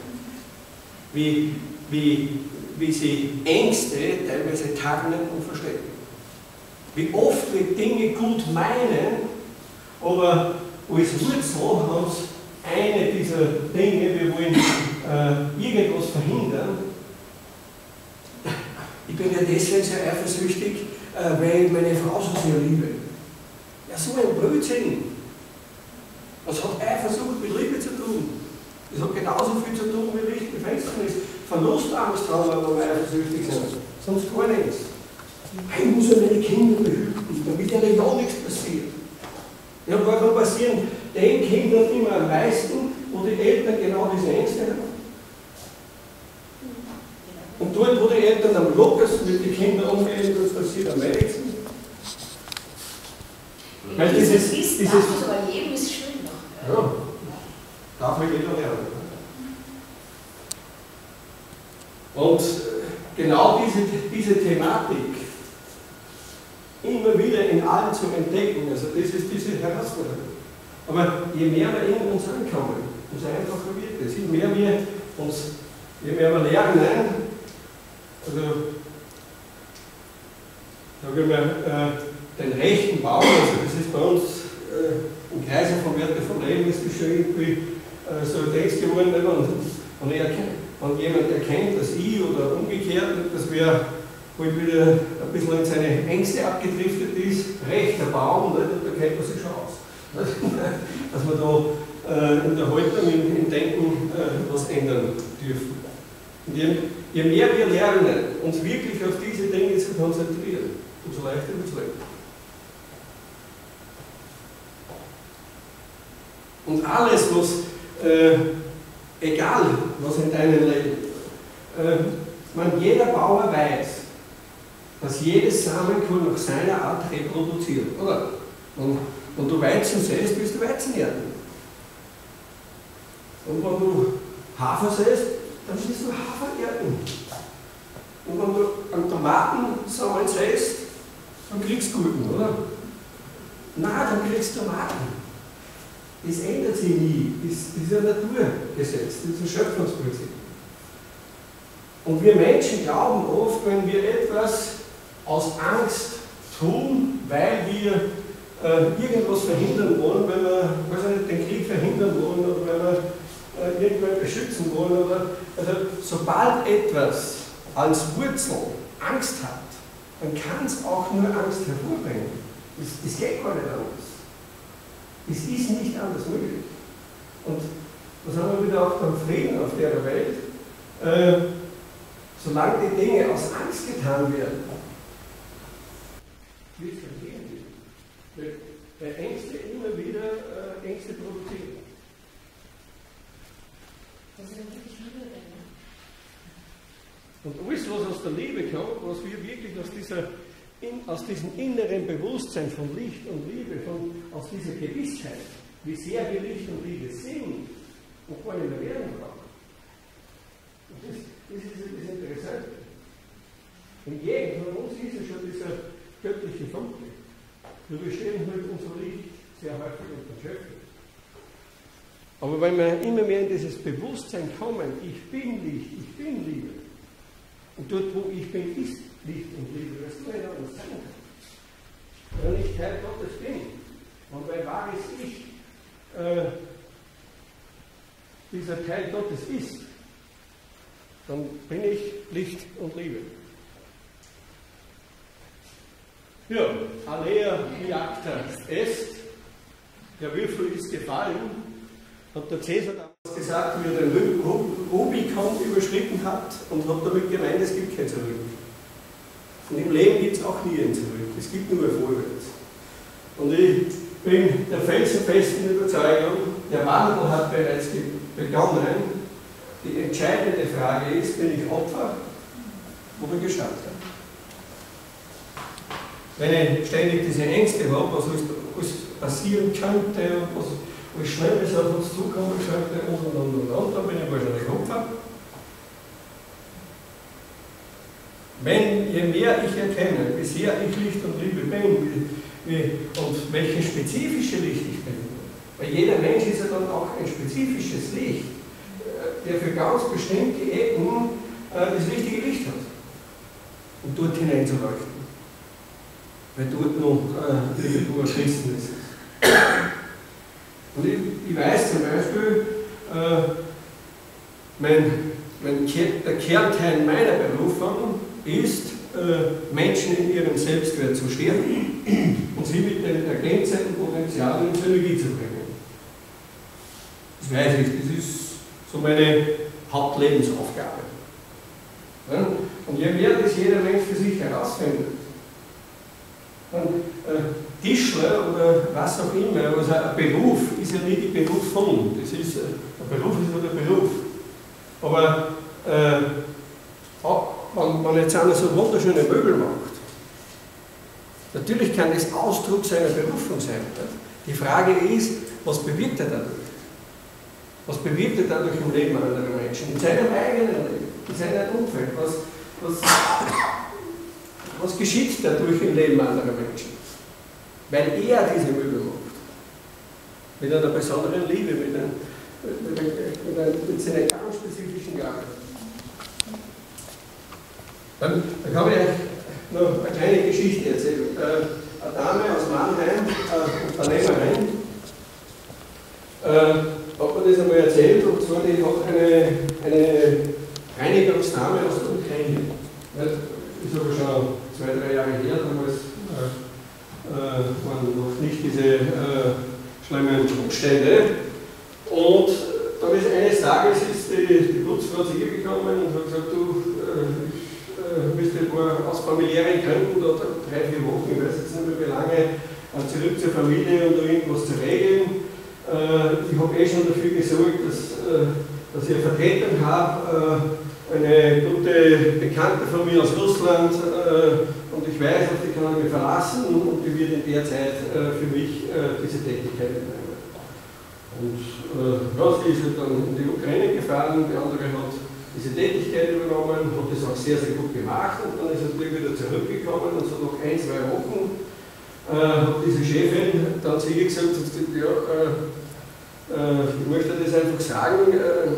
Wie sie Ängste teilweise tarnen und verstecken. Wie oft wir Dinge gut meinen, aber als Wurzel haben sie eine dieser Dinge, wir wollen irgendwas verhindern. Ich bin ja deswegen sehr eifersüchtig, weil ich meine Frau so sehr liebe. Ja, so ein Blödsinn. Was hat Eifersucht mit Liebe zu tun? Das hat genauso viel zu tun wie Licht und Finsternis. Verlustangst haben wir, wenn wir eifersüchtig sind. Sonst gar nichts. Ich muss ja meine Kinder behüten, damit ihnen ja nichts passiert. Ja, warum passieren den Kindern immer am meisten, wo die Eltern genau diese Ängste haben? Und dort, wo die Eltern am lockersten mit den Kindern umgehen, das passiert am wenigsten. Weil dieses aber Leben ist schön noch. Ja, darf man jeder lernen. Und genau diese Thematik immer wieder in allen zu entdecken, also das ist diese Herausforderung. Aber je mehr wir in uns ankommen, umso einfacher wird es. Je mehr wir lernen, also sage ich mal, den rechten Bau, also das ist bei uns im Kreise von Werte von Leben, ist das schon irgendwie so ein Text geworden, wenn jemand erkennt, dass ich oder umgekehrt, dass wer wieder ein bisschen in seine Ängste abgedriftet ist, rechter Baum, nicht? Und da kennt man sich schon aus. Dass wir da in der Haltung, im Denken was ändern dürfen. Und je mehr wir lernen, uns wirklich auf diese Dinge zu konzentrieren, umso leichter wird es leben. Und alles, was, egal was in deinem Leben, jeder Bauer weiß, dass jedes Samenkorn nach seiner Art reproduziert, oder? Und wenn du Weizen säst, willst du Weizen ernten. Und wenn du Hafer säst, dann willst du Hafer ernten. Und wenn du einen Tomatensamen säst, dann kriegst du Gurken, oder? Nein, dann kriegst du Tomaten. Das ändert sich nie. Das ist ein Naturgesetz, das ist ein Schöpfungsprinzip. Und wir Menschen glauben oft, wenn wir etwas aus Angst tun, weil wir irgendwas verhindern wollen, wenn wir den Krieg verhindern wollen oder wenn wir irgendwen beschützen wollen. Also sobald etwas als Wurzel Angst hat, dann kann es auch nur Angst hervorbringen. Das geht gar nicht anders. Es ist nicht anders möglich. Und da sind wir wieder auch beim Frieden auf der Welt. Solange die Dinge aus Angst getan werden, wird es kein Frieden geben. Weil Ängste immer wieder Ängste produzieren. Das ist dann wirklich Liebe drin. Und alles, was aus der Liebe kommt, was wir wirklich aus diesem inneren Bewusstsein von Licht und Liebe, aus dieser Gewissheit, wie sehr wir Licht und Liebe sind und gar nicht mehr werden brauchen. Und das ist das Interessante. In jedem von uns ist ja schon dieser göttliche Funke. Nur wir stehen halt unser Licht sehr häufig unter Schöpfung. Aber wenn wir immer mehr in dieses Bewusstsein kommen, ich bin Licht, ich bin Liebe, und dort, wo ich bin, ist Licht und Liebe, was du nicht anders sein kann. Wenn ich Teil Gottes bin und mein wahres Ich dieser Teil Gottes ist, dann bin ich Licht und Liebe. Ja, alea iacta est, der Würfel ist gefallen, hat der Cäsar damals gesagt, wie er den Rubikon überschritten hat und hat damit gemeint, es gibt kein Zurück. Und im Leben gibt es auch nie ein Zurück, es gibt nur vorwärts. Und ich bin der felsenfesten Überzeugung, der Wandel hat bereits begonnen. Die entscheidende Frage ist, bin ich Opfer oder Gestalter? Wenn ich ständig diese Ängste habe, was alles passieren könnte und was Schlimmes auf uns zukommen könnte und, dann bin ich wahrscheinlich Opfer. Je mehr ich erkenne, wie sehr ich Licht und Liebe bin und welche spezifische Licht ich bin, weil jeder Mensch ist ja dann auch ein spezifisches Licht, der für ganz bestimmte Ecken das richtige Licht hat, um dort hineinzuleuchten. Weil dort noch die Figur Christen ist. Und ich weiß zum Beispiel, der Kernteil meiner Berufung ist, Menschen in ihrem Selbstwert zu stärken und sie mit den ergänzenden Potenzialen in Synergie zu bringen. Das weiß ich, das ist so meine Hauptlebensaufgabe. Ja? Und je mehr das jeder Mensch für sich herausfindet, Tischler oder was auch immer, also ein Beruf ist ja nicht die Berufung, das ist, ein Beruf ist nur der Beruf. Aber wenn man jetzt einer so wunderschöne Möbel macht, natürlich kann das Ausdruck seiner Berufung sein. Die Frage ist, was bewirkt er dadurch? Was bewirkt er dadurch im Leben anderer Menschen? In seinem eigenen Leben, in seinem Umfeld? Was geschieht dadurch im Leben anderer Menschen? Weil er diese Möbel macht. Mit einer besonderen Liebe, mit seiner ganz spezifischen Gabe. Dann kann ich euch noch eine kleine Geschichte erzählen. Eine Dame aus Mannheim, Unternehmerin, hat mir das einmal erzählt, und zwar die hat eine Reinigungsdame aus der Ukraine. Das ist aber schon 2-3 Jahre her, damals waren noch nicht diese schlimmen Umstände. Und dann ist eines Tages die Putzfrau zu ihr gekommen und hat gesagt, du, ich müsste aus familiären Gründen oder 3-4 Wochen, ich weiß jetzt nicht mehr wie lange, zurück zur Familie und da irgendwas zu regeln. Ich habe schon dafür gesorgt, dass ich eine Vertretung habe, eine gute Bekannte von mir aus Russland, und ich weiß, auf die kann ich mich verlassen und die wird in der Zeit für mich diese Tätigkeit übernehmen. Und sie ist dann in die Ukraine gefahren, die andere hat diese Tätigkeit übernommen, hat das auch sehr, sehr gut gemacht, und dann ist sie wieder zurückgekommen, und so nach 1-2 Wochen hat diese Chefin dann zu ihr gesagt, ja, ich möchte das einfach sagen,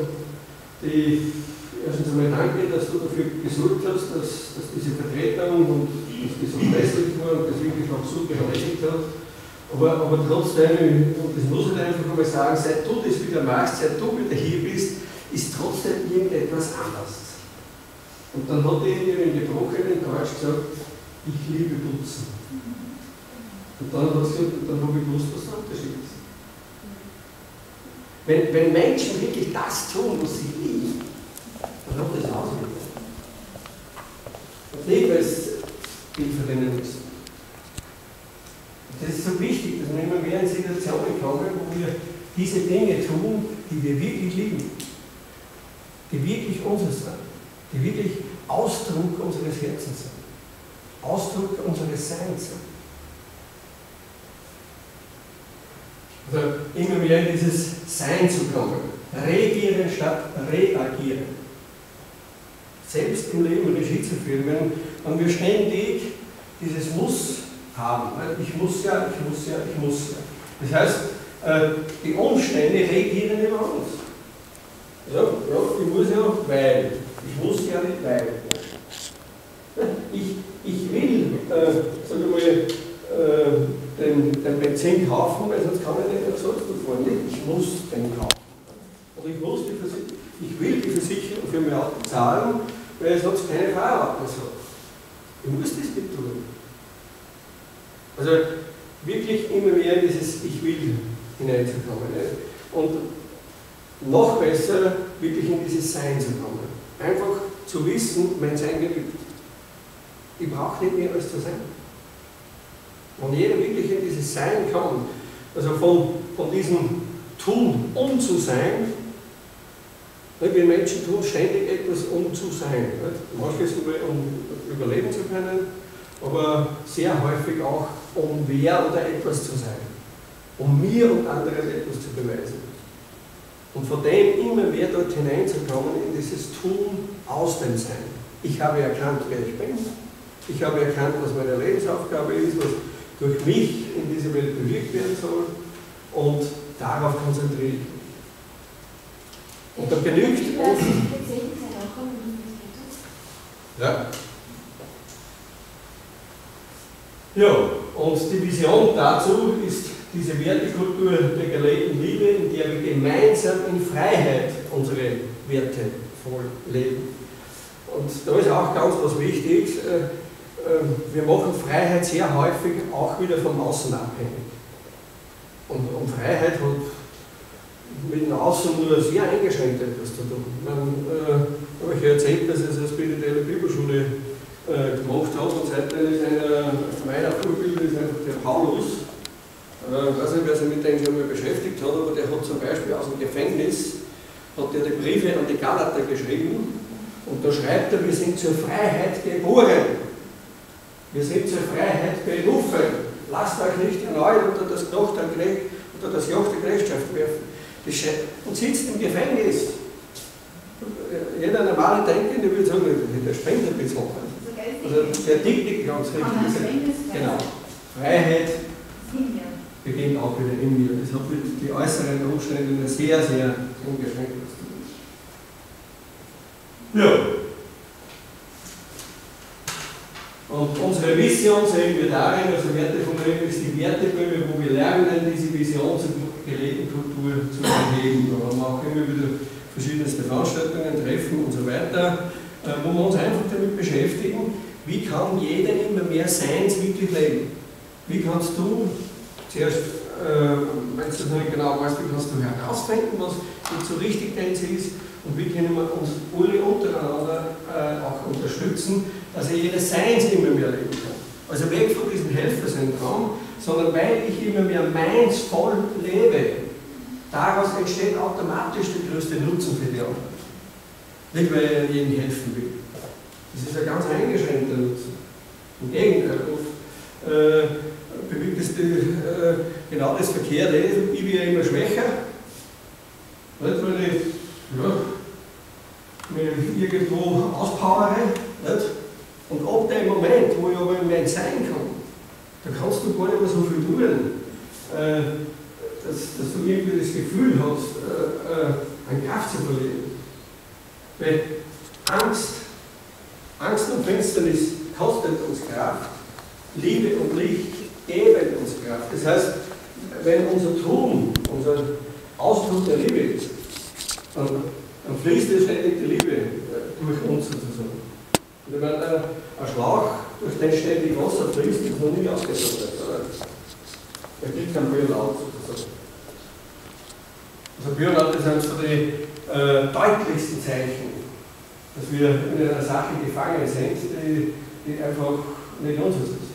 erstens einmal danke, dass du dafür gesorgt hast, dass diese Vertretung und dass das so festlich war und das wirklich auch super erledigt hat. Aber trotzdem, und das muss ich einfach einmal sagen, seit du das wieder machst, seit du wieder hier bist, ist trotzdem irgendetwas anders. Und dann hat er ihr in gebrochenen Deutsch gesagt, ich liebe Putzen. Und dann hat sie gesagt, dann habe ich gewusst, was der Unterschied ist. Wenn Menschen wirklich das tun, was sie lieben, dann hat das ausgewirkt. Und nicht, weil es Hilfe denen ist. Das ist so wichtig, dass wir immer mehr in Situationen kommen, wo wir diese Dinge tun, die wir wirklich lieben. wirklich unseres sind, die wirklich Ausdruck unseres Herzens sind, Ausdruck unseres Seins sind. Also immer mehr in dieses Sein zu kommen, reagieren statt reagieren. Selbst im Leben Regie zu führen, wenn wir ständig dieses Muss haben. Ich muss ja, ich muss ja, ich muss ja. Das heißt, die Umstände reagieren über uns. Ja, ich muss ja, weil. Ich muss ja nicht, weil. Ich will, sag ich mal, den Benzin kaufen, weil sonst kann ich nicht mehr sonst fahren. Ich muss den kaufen. Und ich will die Versicherung für mein Auto zahlen, weil ich sonst keine Fahrerlaubnis habe. Ich muss das nicht tun. Also wirklich immer mehr in dieses Ich will hineinzukommen. Und noch besser wirklich in dieses Sein zu kommen. Einfach zu wissen, mein Sein genügt. Ich brauche nicht mehr als zu sein. Und jeder wirklich in dieses Sein kommt, also von diesem Tun, um zu sein, wir Menschen tun ständig etwas, um zu sein. Manches, um überleben zu können, aber sehr häufig auch, um wer oder etwas zu sein. Um mir und anderen etwas zu beweisen. Und von dem immer mehr dort hineinzukommen, in dieses Tun aus dem Sein. Ich habe erkannt, wer ich bin. Ich habe erkannt, was meine Lebensaufgabe ist, was durch mich in dieser Welt bewirkt werden soll. Und darauf konzentriere ich mich. Und da genügt oft. Ja. Ja, und die Vision dazu ist diese Wertekultur der gelebten Liebe, in der wir gemeinsam in Freiheit unsere Werte voll leben. Und da ist auch ganz was Wichtiges, wir machen Freiheit sehr häufig auch wieder vom Außen abhängig. Und Freiheit hat mit dem Außen nur sehr eingeschränkt etwas zu tun. Ich habe euch ja erzählt, dass ich eine spirituelle Bibelschule gemacht habe und seitdem ist einer meiner Vorbilder ist einfach der Paulus. Ich weiß nicht, wer sich mit dem schon mal beschäftigt hat, aber der hat zum Beispiel aus dem Gefängnis hat der die Briefe an die Galater geschrieben und da schreibt er, wir sind zur Freiheit geboren. Wir sind zur Freiheit berufen. Lasst euch nicht erneut unter das Joch der Knechtschaft werfen. Und sitzt im Gefängnis. Jeder normale Denkende würde sagen, der springt ein bisschen. Also der Dicke ganz richtig. Genau. Freiheit beginnt auch wieder in mir. Das hat mit den äußeren Umständen sehr, sehr ungeschränkt was zu tun. Ja. Und unsere Vision sehen wir darin, also Werteformulierung ist die Werteböhme, wo wir lernen, diese Vision zur gelebten Kultur zu erheben. Da haben wir auch immer wieder verschiedenste Veranstaltungen, Treffen und so weiter, wo wir uns einfach damit beschäftigen, wie kann jeder immer mehr Seins wirklich leben. Wie kannst du zuerst, wenn du noch nicht genau weißt, wie kannst du herausfinden, was jetzt so richtig deins ist, und wie können wir uns alle untereinander auch unterstützen, dass jeder Seins immer mehr leben kann. Also weg von diesem Helfersyndrom, sondern weil ich immer mehr meins voll lebe, daraus entsteht automatisch der größte Nutzen für die anderen. Nicht, weil ich jedem helfen will. Das ist ein ganz eingeschränkter Nutzen. Im Gegenteil, oft bewirkt es genau das Verkehrte. Ich bin ja immer schwächer, nicht, weil ich mich irgendwo auspowere. Nicht? Und ab dem Moment, wo ich aber in mein Sein komme, da kannst du gar nicht mehr so viel tun, dass du irgendwie das Gefühl hast, an Kraft zu verlieren. Weil Angst und Finsternis kostet uns Kraft, Liebe und Licht geben uns Kraft. Das heißt, wenn unser Tun, unser Ausdruck der Liebe ist, dann fließt es ständig die Liebe durch uns sozusagen. Und wenn ein Schlauch, durch den ständig Wasser fließt, ist noch nie ausgetrocknet. Er kriegt keinen Burnout sozusagen. Also Burnout ist eines der deutlichsten Zeichen, dass wir in einer Sache gefangen sind, die einfach nicht unseres ist.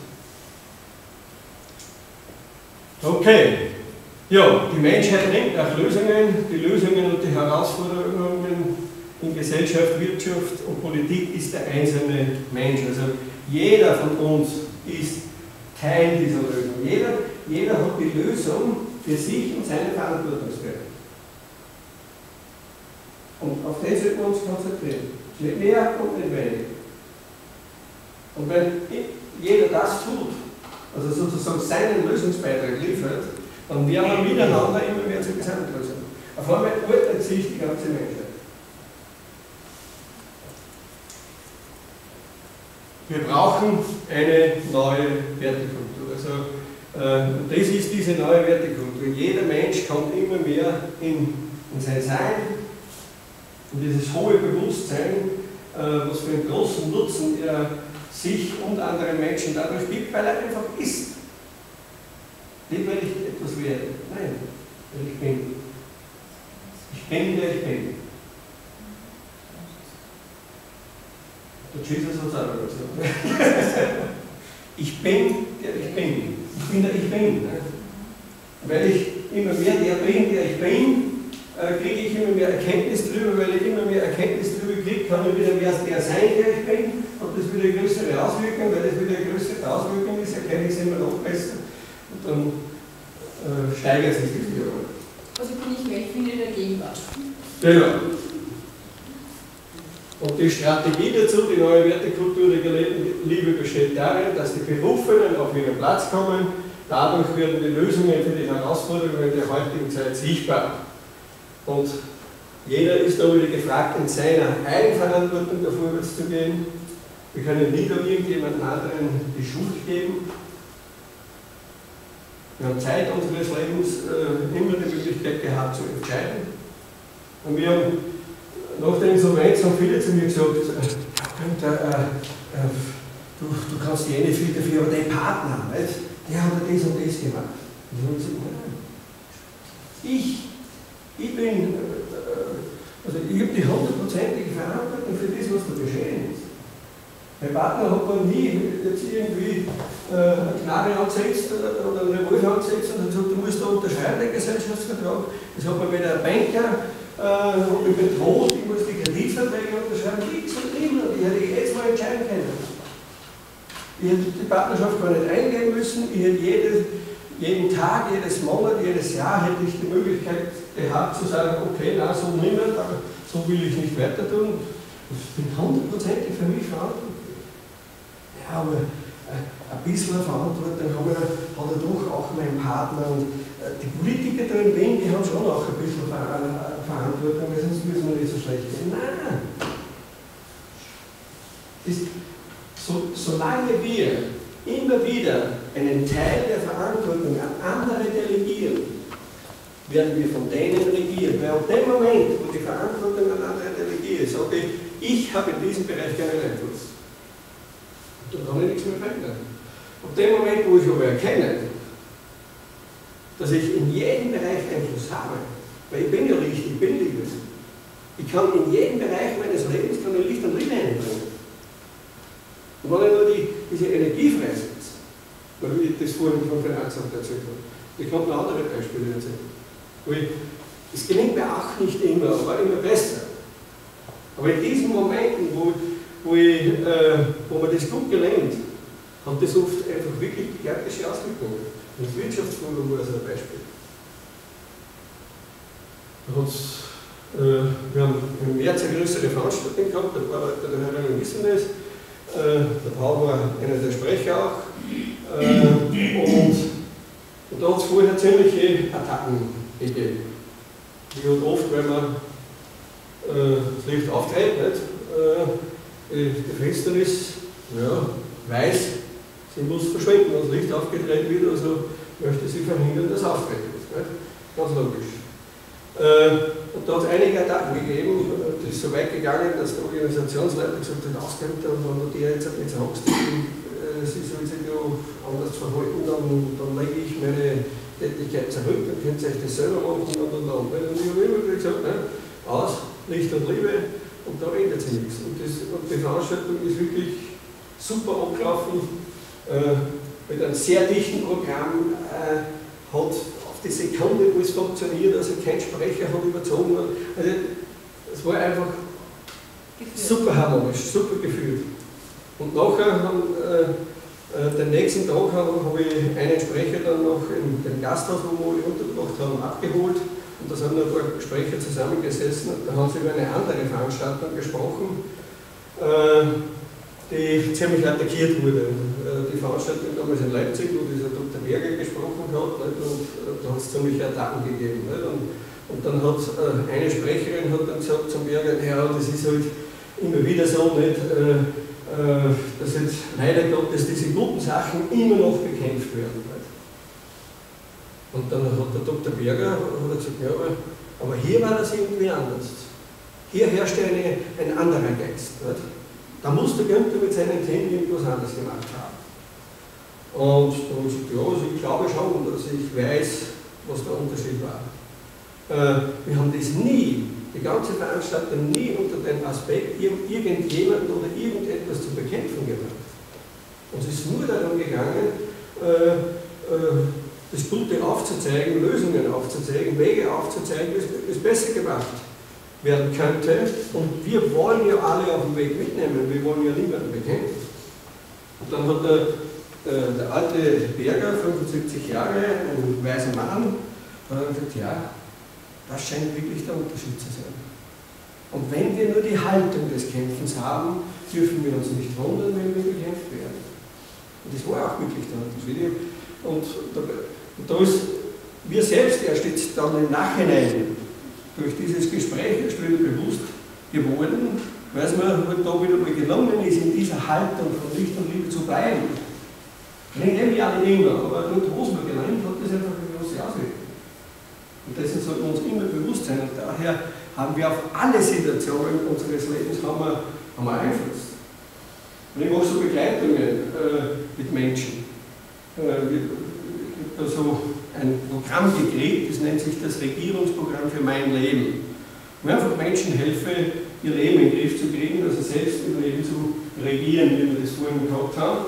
Okay. Ja, die Menschheit nimmt nach Lösungen. Die Lösungen und die Herausforderungen in Gesellschaft, Wirtschaft und Politik ist der einzelne Mensch. Also jeder von uns ist Teil dieser Lösung. Jeder hat die Lösung für sich und seine Verantwortungsbereich. Und auf den sollten wir uns konzentrieren. Nicht mehr und nicht weniger. Und wenn jeder das tut, also sozusagen seinen Lösungsbeitrag liefert, dann werden wir miteinander immer mehr zur Gesamtlösung. Auf einmal ordnet sich die ganze Menschheit. Wir brauchen eine neue Wertekultur. Also, das ist diese neue Wertekultur. Jeder Mensch kommt immer mehr in sein Sein, in dieses hohe Bewusstsein, was für einen großen Nutzen er sich und anderen Menschen dadurch gibt, weil er einfach ist. Nicht, weil ich etwas werde, nein, weil ich bin. Ich bin, der ich bin. Der Jesus hat es auch gesagt. Ich bin, der ich bin. Ich bin, der ich bin. Weil ich immer mehr der bin, der ich bin, kriege ich immer mehr Erkenntnis darüber, weil ich immer mehr Erkenntnis darüber kriege, kann ich wieder mehr der sein, der ich bin, und das wieder eine größere Auswirkung, weil das wieder eine größere Auswirkung ist, erkenne ich es immer noch besser und dann steigert sich das wieder. Also bin ich weg, bin in der Gegenwart. Genau. Und die Strategie dazu, die neue Wertekultur der gelebten Liebe, besteht darin, dass die Berufenen auf ihren Platz kommen. Dadurch werden die Lösungen für die Herausforderungen der heutigen Zeit sichtbar. Und jeder ist da wieder gefragt, in seiner Eigenverantwortung da vorwärts zu gehen. Wir können nie irgendjemand anderen die Schuld geben. Wir haben Zeit unseres Lebens immer die Möglichkeit gehabt zu entscheiden. Und wir haben nach der Insolvenz haben viele zu mir gesagt, du kannst eh nicht viel dafür, aber dein Partner, nicht? Der hat das und das gemacht. Und ich habe gesagt, nein. Ich bin, also ich habe die 100%ige Verantwortung für das, was da geschehen ist. Mein Partner hat mir nie jetzt irgendwie eine Knarre angesetzt oder einen Revolver angesetzt und hat gesagt, du musst da unterschreiben, den Gesellschaftsvertrag. Das hat mir weder ein Banker mich bedroht, ich muss die Kreditverträge unterschreiben, nichts und immer. Die hätte ich jetzt mal entscheiden können. Ich hätte die Partnerschaft gar nicht eingehen müssen, ich hätte jeden Tag, jedes Monat, jedes Jahr hätte ich die Möglichkeit gehabt zu sagen, okay, na, so niemand, so will ich nicht weiter tun. Das bin 100%ig für mich verantwortlich. Ja, aber ein bisschen Verantwortung hat er doch auch mein Partner. Und die Politiker da in Wien, die haben schon auch ein bisschen Verantwortung, weil sonst müssen wir nicht so schlecht gehen. Nein! Solange wir immer wieder einen Teil der Verantwortung an andere delegieren, werden wir von denen regiert. Weil ab dem Moment, wo die Verantwortung an andere delegiert, sage ich habe in diesem Bereich keinen Einfluss. Dann kann ich nichts mehr verändern. Ab dem Moment, wo ich aber erkenne, dass ich in jedem Bereich Einfluss habe, weil ich bin ja Licht, ich bin Liebe. Ich kann in jedem Bereich meines Lebens Licht und Liebe einbringen. Und wenn ich nur diese Energie freisetze, weil ich das vorhin von Finanzamt erzählt habe, ich kann noch andere Beispiele erzählen. Es gelingt mir auch nicht immer, aber immer besser. Aber in diesen Momenten, wo mir das gut gelingt, hat das oft einfach wirklich gigantische Auswirkungen. Das Wirtschaftsforum war so ein Beispiel. Wir haben im März eine größere Veranstaltung gehabt, ein paar Leute der Herren wissen das. Der Paul war einer der Sprecher auch. Und da hat es vorher ziemliche Attacken gegeben. Wie und oft, wenn man das Licht auftritt, die Finsternis weiß, sie muss verschwinden, wenn das Licht aufgedreht wird, also möchte sie verhindern, dass es auftreten ist. Nicht? Ganz logisch. Und da hat es einige Attacken gegeben, das ist so weit gegangen, dass der Organisationsleiter gesagt hat, auskennt, und wenn du dir jetzt nicht sagst, sie soll sich ja anders verhalten, dann lege ich meine Tätigkeit zurück, dann könnt ihr euch das selber machen und. Und ich habe immer gesagt, aus, Licht und Liebe, und da ändert sich nichts. Und die Veranstaltung ist wirklich super abgelaufen, mit einem sehr dichten Programm, hat auf die Sekunde, wo es funktioniert, also kein Sprecher hat überzogen. Also es war einfach super harmonisch, super geführt. Und nachher, den nächsten Tag habe ich einen Sprecher dann noch in dem Gasthaus, wo wir untergebracht haben, abgeholt. Und da sind noch ein paar Sprecher zusammengesessen. Da haben sie über eine andere Veranstaltung gesprochen, die ziemlich attackiert wurde. Die Veranstaltung damals in Leipzig, wo dieser Dr. Berger gesprochen hat, nicht? Und da hat es ziemlich Attacken gegeben. Nicht? Und dann hat eine Sprecherin hat dann gesagt zum Berger, ja, das ist halt immer wieder so, nicht, dass jetzt leider Gottes diese guten Sachen immer noch bekämpft werden. Nicht? Und dann hat der Dr. Berger gesagt, ja, aber hier war das irgendwie anders. Hier herrschte ein anderer Geist. Nicht? Da muss der Günther mit seinen Themen irgendwas anderes gemacht haben. Und dann habe ich gesagt, ja, also ich glaube schon, dass ich weiß, was der Unterschied war. Wir haben das nie, die ganze Veranstaltung nie unter den Aspekt, irgendjemanden oder irgendetwas zu bekämpfen gemacht. Uns ist nur darum gegangen, das Gute aufzuzeigen, Lösungen aufzuzeigen, Wege aufzuzeigen, wie es besser gemacht werden könnte. Und wir wollen ja alle auf dem Weg mitnehmen, wir wollen ja niemanden bekämpfen. Und dann hat der alte Berger, 75 Jahre, ein weiser Mann, gesagt, ja, das scheint wirklich der Unterschied zu sein. Und wenn wir nur die Haltung des Kämpfens haben, dürfen wir uns nicht wundern, wenn wir bekämpft werden. Und das war auch wirklich der Unterschied. Und da ist mir selbst erst jetzt dann im Nachhinein durch dieses Gespräch erst wieder bewusst geworden, weil es mir halt da wieder mal gelungen ist, in dieser Haltung von Licht und Liebe zu bleiben. Gelingt ja nicht immer, aber dort, wo es mir gelingt, hat das einfach eine große Auswirkung. Und dessen sollten wir uns immer bewusst sein. Und daher haben wir auf alle Situationen unseres Lebens haben wir Einfluss. Und ich mache so Begleitungen mit Menschen. Ich habe da so ein Programm gekriegt, das nennt sich das Regierungsprogramm für mein Leben. Wo ich einfach Menschen helfe, ihr Leben in den Griff zu kriegen, also selbst im Leben zu regieren, wie wir das vorhin gehabt haben.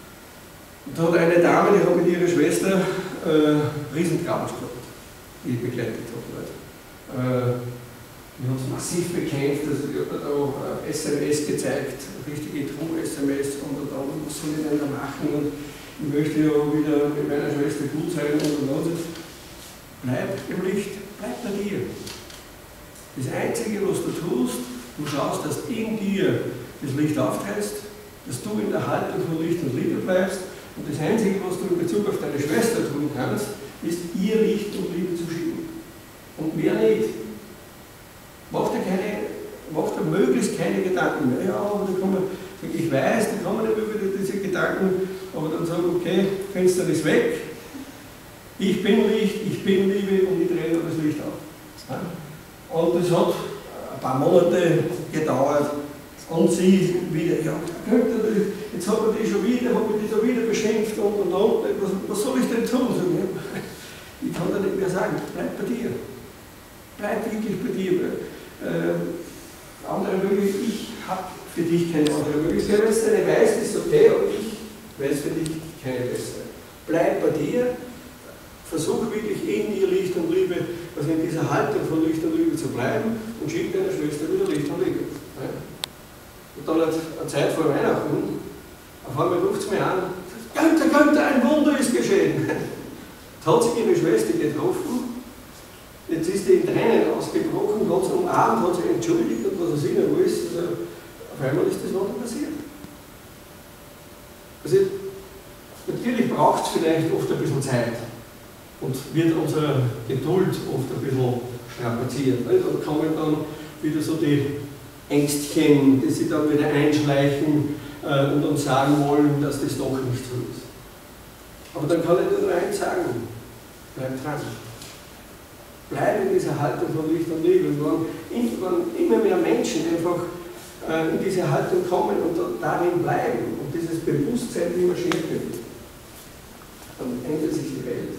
Und da hat eine Dame, die hat mit ihrer Schwester Riesentraumas gehabt, die ich begleitet habe. Die hat es massiv bekämpft, also ich habe da SMS gezeigt, richtige Trug-SMS und dann, was soll ich denn da machen? Und ich möchte ja wieder mit meiner Schwester gut sein und. Bleib im Licht, bleib bei dir. Das Einzige, was du tust, du schaust, dass in dir das Licht auftreißt, dass du in der Haltung von Licht und Liebe bleibst. Und das Einzige, was du in Bezug auf deine Schwester tun kannst, ist ihr Licht und Liebe zu schicken. Und mehr nicht. Mach dir möglichst keine Gedanken mehr. Ja, aber da kann man, ich weiß, da kann man nicht über diese Gedanken, aber dann sagen, okay, Fenster ist weg, ich bin Licht, ich bin Liebe und ich drehe das Licht auf. Ja? Und das hat ein paar Monate gedauert und sie wieder, ja, jetzt hat man die schon wieder, habe ich die da wieder beschimpft und. Was soll ich denn tun? Ich kann da nicht mehr sagen, bleib bei dir. Bleib wirklich bei dir. Andere Möglichkeit, ich habe für dich keine andere Möglichkeit. Wenn es eine weiß, ist okay, aber ich weiß für dich keine bessere. Bleib bei dir, versuch wirklich in dir Licht und Liebe, also in dieser Haltung von Licht und Liebe zu bleiben und schick deiner Schwester wieder Licht und Liebe. Und dann eine Zeit vor Weihnachten, auf einmal ruft es mir an, Günther, ein Wunder ist geschehen. Jetzt hat sich ihre Schwester getroffen. Jetzt ist die in Tränen ausgebrochen, hat sie umarmt, hat sie entschuldigt und was weiß ich noch alles. Also, auf einmal ist das Wunder passiert. Also, natürlich braucht es vielleicht oft ein bisschen Zeit und wird unsere Geduld oft ein bisschen strapaziert. Nicht? Und kommen dann wieder so die Ängstchen, die sich dann wieder einschleichen und uns sagen wollen, dass das doch nicht so ist. Aber dann kann ich nur eins sagen, bleib dran. Bleib in dieser Haltung von Licht und Liebe. Und wenn immer mehr Menschen einfach in diese Haltung kommen und darin bleiben und dieses Bewusstsein immer schärfer wird, dann ändert sich die Welt.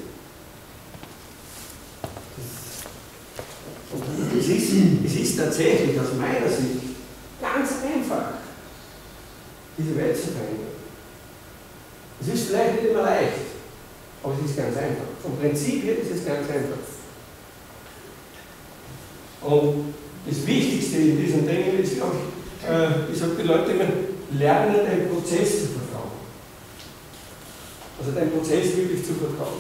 Und es ist tatsächlich aus meiner Sicht ganz einfach, diese Welt zu verändern. Es ist vielleicht nicht immer leicht, aber es ist ganz einfach. Vom Prinzip her ist es ganz einfach. Und das Wichtigste in diesen Dingen ist, ich sage die Leute immer, lerne deinen Prozess zu vertrauen. Also deinen Prozess wirklich zu vertrauen.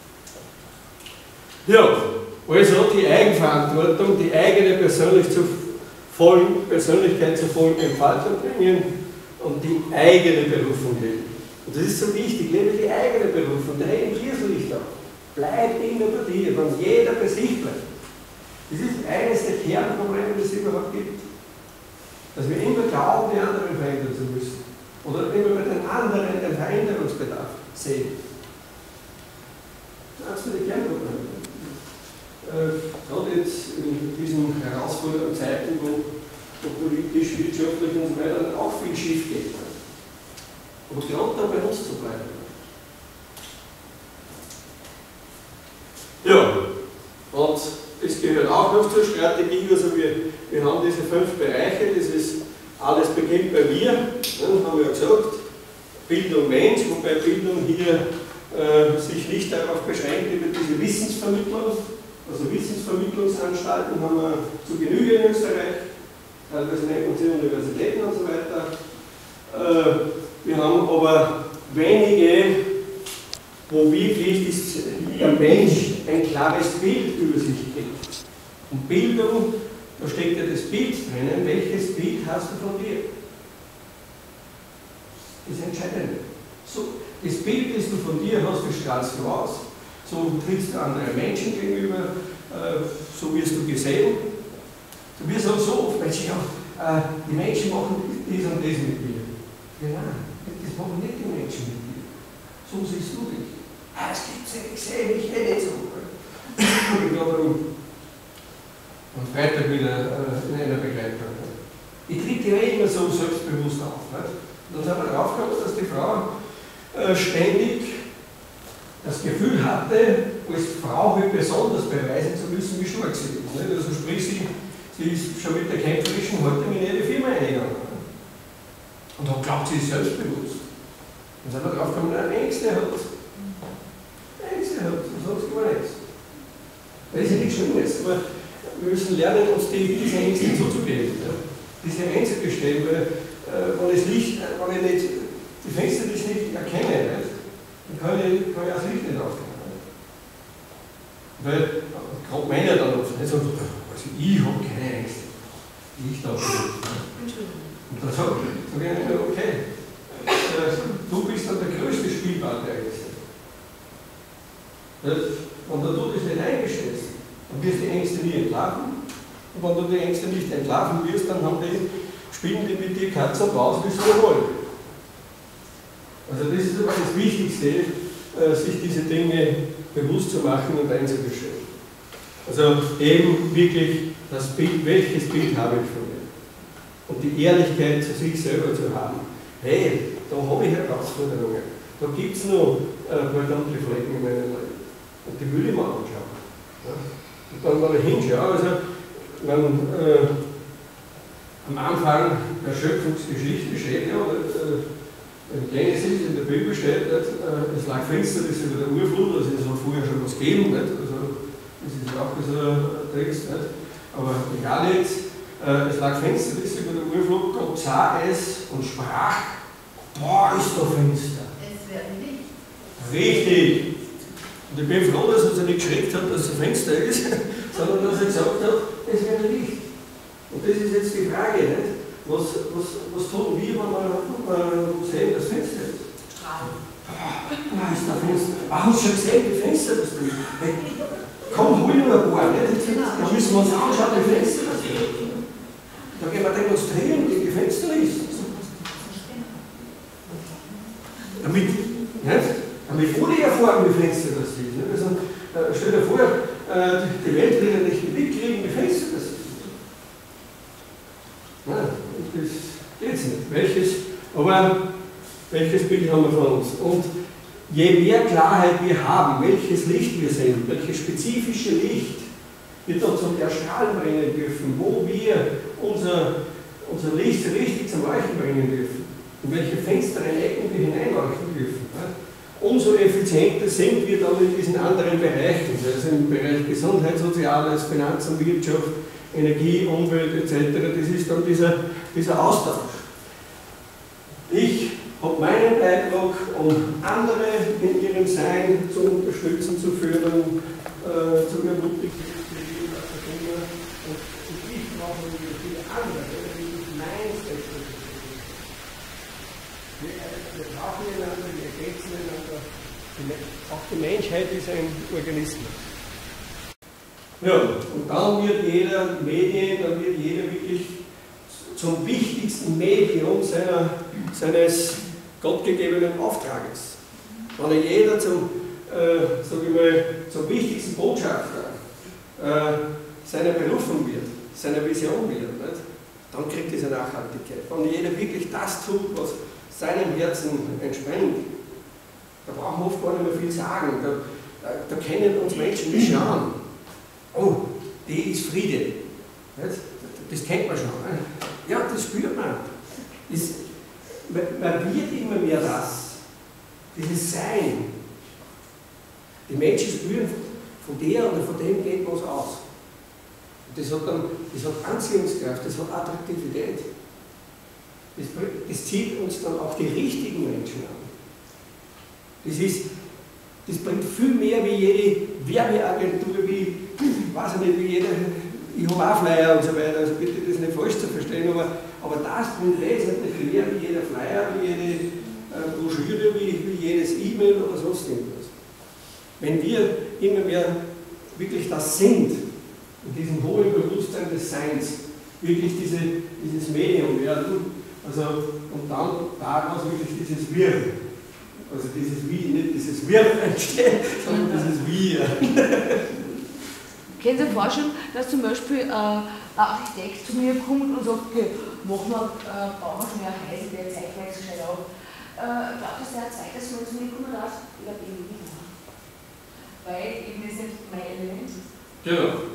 Ja, also die Eigenverantwortung, die eigene Persönlichkeit zur vollen Entfaltung bringen und die eigene Berufung leben. Und das ist so wichtig, lebe die eigene Berufung, reagierst du nicht auf. Bleib immer bei dir, wenn jeder bei sich bleibt. Das ist eines der Kernprobleme, das es überhaupt gibt. Dass wir immer glauben, die anderen verändern zu müssen. Oder immer bei den anderen den Veränderungsbedarf sehen. Das sind die Kernprobleme. Gerade jetzt in diesen herausfordernden Zeiten, wo politisch, wirtschaftlich und so weiter auch viel schief geht. Aber gerade da bei uns zu bleiben. Ja, und das gehört auch noch zur Strategie. Also wir haben diese 5 Bereiche, das ist alles beginnt bei mir, haben wir ja gesagt, Bildung Mensch, wobei Bildung hier sich nicht darauf beschränkt über diese Wissensvermittlung. Also Wissensvermittlungsanstalten haben wir zu Genüge in Österreich, teilweise nennen wir sie Universitäten und so weiter. Wir haben aber wenige, wo wirklich der Mensch ein klares Bild über sich gibt. Und Bildung, da steckt ja das Bild drinnen. Welches Bild hast du von dir? Das ist entscheidend. So, das Bild, das du von dir hast, das strahlst du aus. So trittst du anderen Menschen gegenüber, so wirst du gesehen. Du wirst auch so oft, die Menschen machen das und das mit mir. Ja, nein, das machen nicht die Menschen mit dir. So siehst du dich. Das gibt's nicht, ich sehe mich nicht so. Ich glaube, am Freitag wieder in einer Begleitung. Ich trete ja immer so selbstbewusst auf. Nicht? Und dann sind wir drauf gekommen, dass die Frau ständig das Gefühl hatte, als Frau besonders beweisen zu müssen, wie stark sie ist. Nicht? Also sprich, sie ist schon mit der kämpferischen Haltung in ihre Firma eingegangen. Und dann glaubt sie ist selbstbewusst. Dann sind wir drauf gekommen, Ängste hat. Ängste hat, sonst gar nichts. Das ist ja nichts Schlimmes, aber wir müssen lernen, uns diese Ängste zuzugeben. Ja? Diese einzugestehen, weil wenn ich nicht die Fenster das nicht erkenne, nicht? Dann kann ich auch das Licht nicht aufnehmen. Weil gerade Männer dann oft nicht sagen, also ich habe keine Ängste. Ich darf nicht. Und dann sage ich ihnen, okay, du bist dann der größte Spielball der Ängste. Und wenn du das nicht eingestehst, dann wirst du die Ängste nie entlarven. Und wenn du die Ängste nicht entlarven wirst, dann spielen die mit dir Katz und Maus, wie sie wollen. Also das ist aber das Wichtigste, sich diese Dinge bewusst zu machen und einzugestehen. Also eben wirklich das Bild, welches Bild habe ich von mir? Und die Ehrlichkeit zu sich selber zu haben. Hey, da habe ich Herausforderungen. Da gibt es noch verdammte Flecken in meinem Leben. Und die will ich mir anschauen. Ja? Und dann mal hinschauen. Also, am Anfang der Schöpfungsgeschichte steht ja, in Genesis in der Bibel steht, es lag Finsternis über der Urflut, also es hat vorher schon was gegeben, nicht? Also das ist auch so ein Text, nicht? Aber egal jetzt, es lag Finsternis über der Urflut, Gott sah es und sprach, boah, ist da finster. Es wird Licht. Richtig. Und ich bin froh, dass er sich nicht geschreckt hat, dass es ein Fenster ist, sondern dass er gesagt hat, es wird Licht. Und das ist jetzt die Frage, nicht? Was tun wir, wenn wir sehen, dass Fenster ist? Strahlen. Da ist der Fenster. Hast du schon gesehen, wie Fenster das ist? Hey, komm, hol nur ein paar. Nicht? Da müssen wir uns anschauen, wie Fenster das ist. Da gehen wir demonstrieren, wie die Fenster ist. Damit alle erfahren, wie Fenster das ist. Also, stell dir vor, die Welt will ja nicht mitkriegen, wie Fenster das ist. Nein, das geht nicht. Welches Bild haben wir von uns? Und je mehr Klarheit wir haben, welches Licht wir sehen, welches spezifische Licht wir dort zum Erstrahlen bringen dürfen, wo wir unser Licht richtig zum Leuchten bringen dürfen, in welche Fenster und Ecken wir hineinleuchten dürfen. Umso effizienter sind wir dann in diesen anderen Bereichen, also im Bereich Gesundheit, Soziales, Finanz und Wirtschaft, Energie, Umwelt etc. Das ist dann dieser Austausch. Ich habe meinen Beitrag, um andere in ihrem Sein zu unterstützen, zu fördern, zu ermutigen, und ich brauche viele andere, die meins respektieren. Wir brauchen einander, wir ergänzen einander. Auch die Menschheit ist ein Organismus. Ja, und dann wird jeder Medien, dann wird jeder wirklich zum wichtigsten Medium seines gottgegebenen Auftrages. Wenn jeder zum wichtigsten Botschafter seiner Berufung wird, seiner Vision wird, nicht? Dann kriegt es eine Nachhaltigkeit. Wenn jeder wirklich das tut, was seinem Herzen entspringt, da brauchen wir oft gar nicht mehr viel sagen. Da kennen uns Menschen nicht schauen. Oh, die ist Friede. Nicht? Das kennt man schon. Nicht? Ja, das spürt man. Man wird immer mehr dieses Sein. Die Menschen spüren, von der oder von dem geht was aus. Und das hat Anziehungskraft, das hat Attraktivität. Das zieht uns dann auch die richtigen Menschen an. Das bringt viel mehr wie jede Werbeagentur, wie jeder, ich habe auch Flyer und so weiter, also bitte das nicht falsch zu verstehen, aber das bringt wesentlich mehr wie jeder Flyer, wie jede Broschüre, wie jedes E-Mail oder sonst irgendwas. Wenn wir immer mehr wirklich das sind, in diesem hohen Bewusstsein des Seins, wirklich dieses Medium werden, also und dann daraus wirklich dieses Wir. Also dieses Wie, nicht dieses Wir entsteht, sondern dieses Wir. Können Sie sich vorstellen, dass zum Beispiel ein Architekt zu mir kommt und sagt, okay, bauen wir schon ein Häuser, der zeigt mir jetzt schnell auf. Glaubt das der Zeit, dass man zu mir kommen darf? Ich glaube eben nicht. Weil eben das nicht mein Element ist. Genau.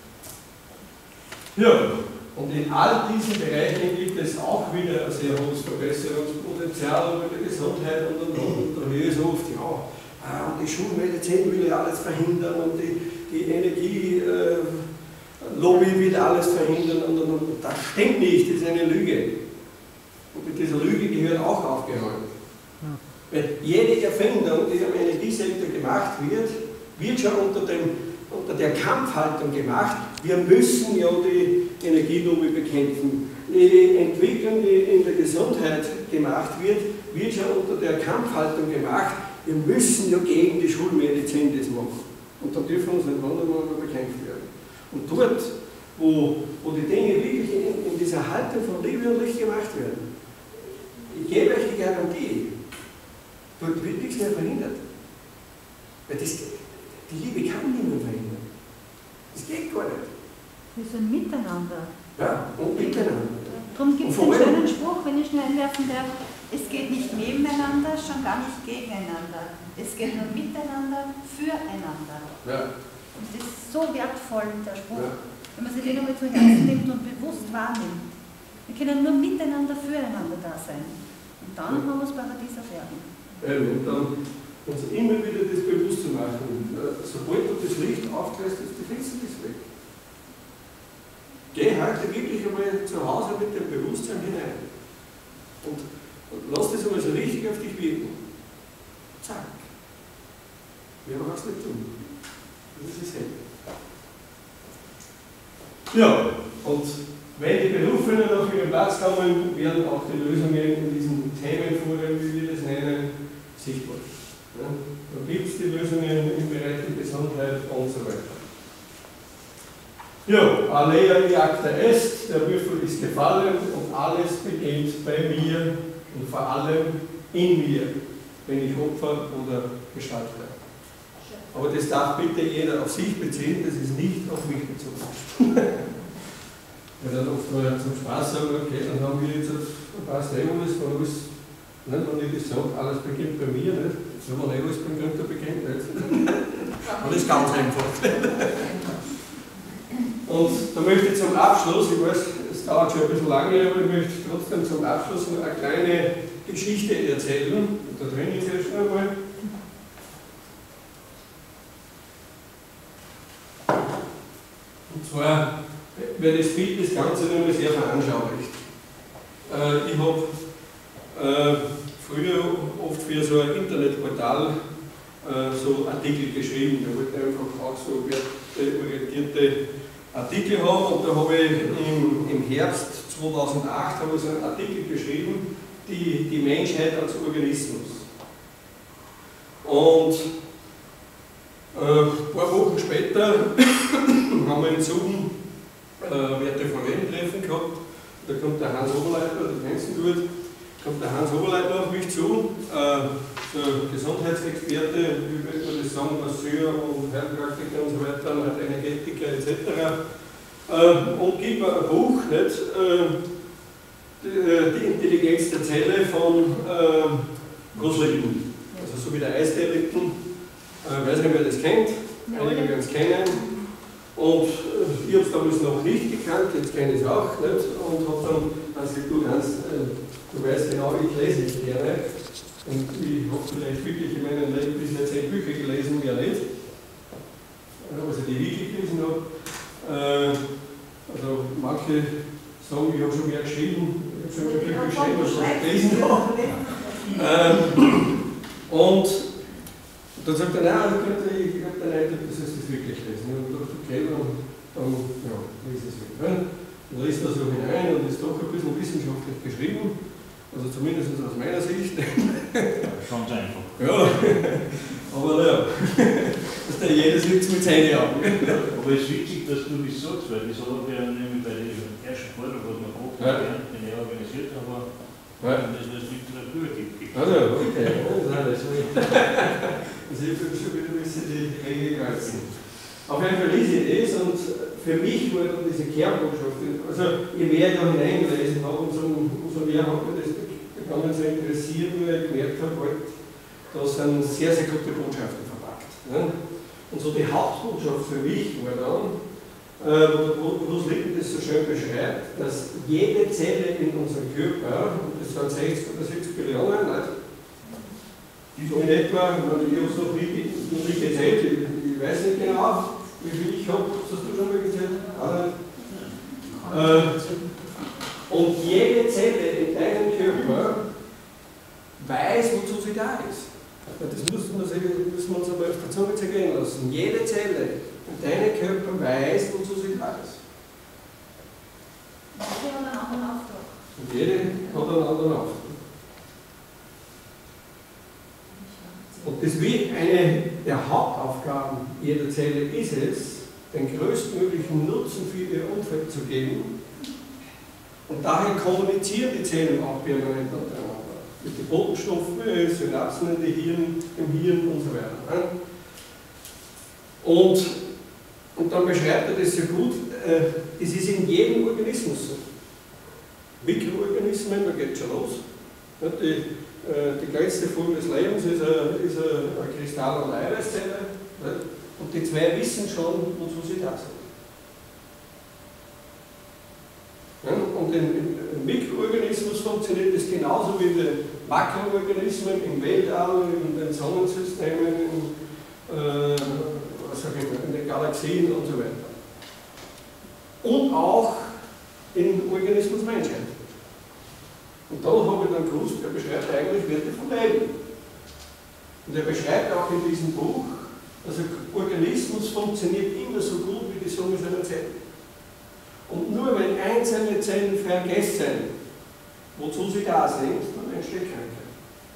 Ja, und in all diesen Bereichen gibt es auch wieder ein sehr hohes Verbesserungspotenzial mit der Gesundheit und da höre ich so oft, ja, und die Schulmedizin will ja alles verhindern und die Energielobby will alles verhindern und das stimmt nicht, das ist eine Lüge. Und mit dieser Lüge gehört auch aufgeräumt. Weil jede Erfindung, die am Energiesektor gemacht wird schon unter der Kampfhaltung gemacht, wir müssen ja die Energielobby bekämpfen. Die Entwicklung, die in der Gesundheit gemacht wird schon unter der Kampfhaltung gemacht, wir müssen ja gegen die Schulmedizin das machen. Und da dürfen wir uns nicht wundern, wenn wir bekämpft werden. Und dort, wo die Dinge wirklich in dieser Haltung von Liebe und Licht gemacht werden, ich gebe euch die Garantie, dort wird nichts mehr verhindert. Weil die Liebe kann niemand verhindern. Das geht gar nicht. Wir sind miteinander. Ja, und miteinander. Darum gibt es einen schönen Spruch, wenn ich nur einwerfen darf, es geht nicht nebeneinander, schon gar nicht gegeneinander. Es geht nur miteinander, füreinander. Ja. Und das ist so wertvoll, der Spruch, ja, wenn man sich den einmal zu Herzen nimmt und bewusst wahrnimmt. Wir können nur miteinander, füreinander da sein. Und dann haben wir das Paradies auf Erden. Und dann uns immer wieder das bewusst zu machen. Sobald du das Licht auflässt, ist die Finsternis weg. Geh heute wirklich einmal zu Hause mit dem Bewusstsein hinein. Und lass das einmal so richtig auf dich wirken. Zack. Mehr brauchst du nicht tun. Das ist es hell. Ja, und wenn die Berufenen auf ihren Platz kommen, werden auch die Lösungen in diesen Themenforen, wie wir das nennen, sichtbar. Ja, da gibt es die Lösungen im Bereich der Gesundheit und so weiter. Ja, Alea iacta est, der Würfel ist gefallen und alles beginnt bei mir und vor allem in mir, wenn ich Opfer oder Gestalter. Aber das darf bitte jeder auf sich beziehen, das ist nicht auf mich bezogen. Weil dann oft mal zum Spaß sagen, okay, dann haben wir jetzt ein paar Stereos, wenn ich das sage, alles beginnt bei mir, nicht? So, wenn alles beim Günther beginnt, nicht? Und das ist ganz einfach. Und da möchte ich zum Abschluss, ich weiß, es dauert schon ein bisschen lange, aber ich möchte trotzdem zum Abschluss noch eine kleine Geschichte erzählen. Und da drin ist jetzt schon einmal. Und zwar, weil das Bild das Ganze nur sehr veranschaulicht. Ich habe früher oft für so ein Internetportal so Artikel geschrieben. Da wollte ich einfach auch so orientierte Artikel haben, und da habe ich im Herbst 2008 habe ich so einen Artikel geschrieben, die Menschheit als Organismus. Und ein paar Wochen später haben wir in Zoom Werte-Treffen gehabt. Da kommt der Hans Oberleitner, das kennst du gut, kommt der Hans Oberleitner auf mich zu, so Gesundheitsexperte, wie würde man das sagen, Masseur und Heilpraktiker und so weiter, Energetiker etc. Und gibt mir ein Buch, nicht, die Intelligenz der Zelle von Gosling. Also so wie der Eisdelikten. Ich weiß nicht, wer das kennt, einige werden es kennen. Und ich habe es damals noch nicht gekannt, jetzt kenne ich es auch nicht. Und habe dann, also du Hans, du weißt genau, ich lese nicht gerne. Und ich habe vielleicht wirklich in meinem Leben bisher 10 Bücher gelesen, mehr nicht. Also die wirklich gelesen habe. Also manche sagen, ich habe schon mehr geschrieben, ich habe schon mehr Bücher geschrieben, als ich gelesen habe. Und dann sagt er, nein, ich habe den Eindruck, das heißt das wirklich lesen. Und ich dachte, okay, dann ja, lese es wieder. Dann liest da so hinein und ist doch ein bisschen wissenschaftlich geschrieben, also zumindest aus meiner Sicht. Ganz einfach. Ja, aber naja, dass der jeder sitzt mit seinen Augen. Aber es ist witzig, dass du das sagst, weil das habe ich ja nämlich bei dem ersten Vortrag, was wir gemacht haben, den ich organisiert habe, das als Literaturtipp gibt. Also, okay, das ist alles. Also ich bin schon wieder ein bisschen die Regel gehalten. Auf jeden Fall lese ich das, und für mich war dann diese Kernbotschaft, also je mehr ich da hineingelesen habe, umso mehr hat mich das begonnen zu interessieren, weil ich gemerkt habe, halt, da sind sehr, sehr gute Botschaften verpackt. Ne? Und so die Hauptbotschaft für mich war dann, wo Bruce Lipton das so schön beschreibt, dass jede Zelle in unserem Körper, und das sind 60 oder 70 Billionen, nicht? So in etwa, ich habe es noch nicht gezählt, ich weiß nicht genau, wie viel ich habe, hast du schon mal gezählt? Und jede Zelle in deinem Körper weiß, wozu sie da ist. Das müssen wir uns aber auf der Zunge zergehen lassen. Jede Zelle in deinem Körper weiß, wozu sie da ist. Jede hat einen anderen Auftrag. Und jede hat einen anderen Auftrag. Und das wie eine der Hauptaufgaben jeder Zelle ist es, den größtmöglichen Nutzen für ihr Umfeld zu geben. Und daher kommunizieren die Zellen auch permanent untereinander. Mit den Botenstoffen, Synapsen im Hirn und so weiter. Und dann beschreibt er das so gut, das ist in jedem Organismus so. Mikroorganismen, da geht es schon los. Die kleinste Form des Lebens ist eine Kristall- und Eiweißzelle. Und die zwei wissen schon, wozu sie da sind. Und im Mikroorganismus funktioniert das genauso wie in den Makroorganismen, im Weltall, in den Sonnensystemen, in den Galaxien und so weiter. Und auch im Organismus Menschheit. Und da habe ich dann gewusst, er beschreibt eigentlich Werte vom Leben. Und er beschreibt auch in diesem Buch, dass ein Organismus funktioniert immer so gut wie die Summe seiner Zellen. Und nur wenn einzelne Zellen vergessen, wozu sie da sind, dann entsteht Krankheit.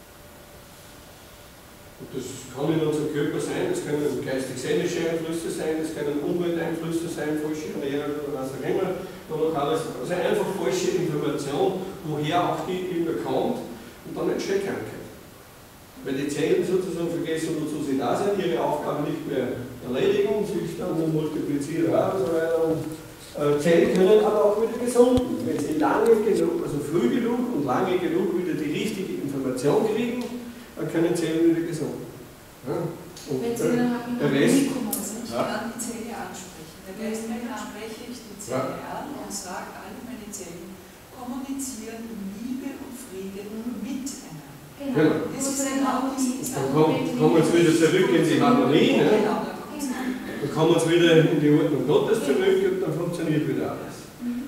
Und das kann in unserem Körper sein, das können geistig-seelische Einflüsse sein, das können Umwelteinflüsse sein, falsche Ernährung oder was auch immer. Alles, also einfach falsche Information, woher auch die immer kommt, und dann entsteht Krankheit. Weil die Zellen sozusagen vergessen, wozu sie da sind, ihre Aufgaben nicht mehr erledigen, sich dann nur multiplizieren und so weiter. Und Zellen können aber auch wieder gesund, wenn sie lange genug, also früh genug und lange genug wieder die richtige Information kriegen, dann können Zellen wieder gesund. Ja? Und wenn sie dann halt der Rest, Ich kann die Zelle ansprechen. Der Geist spreche ich die Zelle an und sage, alle meine Zellen kommunizieren in Liebe und Frieden miteinander. Genau. Das ist genau die dann kommen wir jetzt wieder zurück in die Harmonie. Ne? Dann kommen wir jetzt wieder in die Ordnung Gottes zurück und dann funktioniert wieder alles.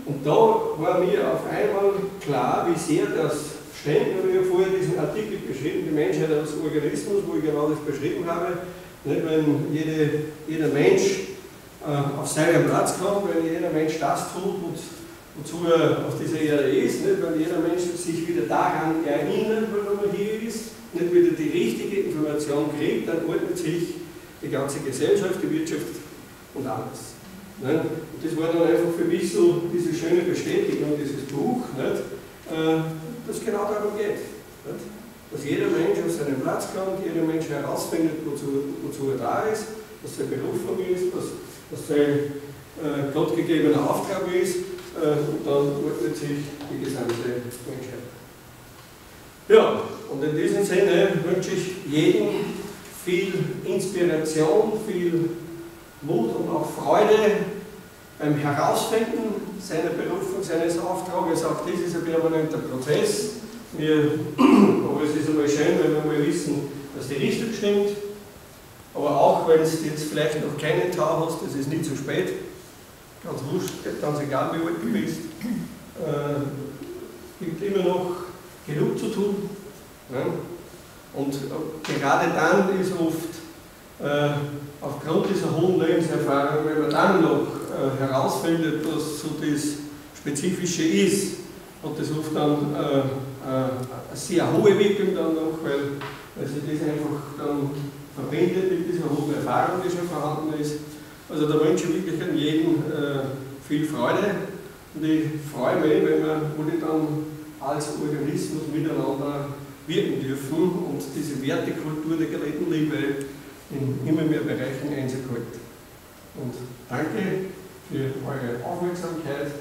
Und da war mir auf einmal klar, wie sehr das stimmt. Ich habe ja vorher diesen Artikel beschrieben, die Menschheit als Organismus, wo ich genau das beschrieben habe. Nicht, wenn jeder Mensch auf seinen Platz kommt, wenn jeder Mensch das tut, wozu er auf dieser Erde ist, nicht, wenn jeder Mensch sich wieder daran erinnert, warum er hier ist, nicht wieder die richtige Information kriegt, dann ordnet sich die ganze Gesellschaft, die Wirtschaft und alles. Nicht? Und das war dann einfach für mich so diese schöne Bestätigung, dieses Buch, nicht? Dass es genau darum geht. Nicht? Dass jeder Mensch auf seinen Platz kommt, jeder Mensch herausfindet, wozu er da ist, was seine Berufung ist, was sein gottgegebener Auftrag ist, und dann ordnet sich die gesamte Menschheit. Ja, und in diesem Sinne wünsche ich jedem viel Inspiration, viel Mut und auch Freude beim Herausfinden seiner Berufung, seines Auftrages. Auch dies ist ein permanenter Prozess. Aber es ist einmal schön, wenn wir mal wissen, dass die Richtung stimmt. Aber auch wenn es jetzt vielleicht noch keinen Tau hast, das ist nicht zu spät. Ganz wurscht, ganz egal wie alt du bist. Es gibt immer noch genug zu tun. Ja? Und gerade dann ist oft aufgrund dieser hohen Lebenserfahrung, wenn man dann noch herausfindet, was so das Spezifische ist, und das oft dann eine sehr hohe Wirkung dann noch, weil sich das einfach dann verbindet mit dieser hohen Erfahrung, die schon vorhanden ist. Also da wünsche ich wirklich an jeden viel Freude, und ich freue mich, wenn wir alle dann als Organismus miteinander wirken dürfen und diese Wertekultur der gelebten Liebe in immer mehr Bereichen Einzug hält. Und danke für eure Aufmerksamkeit.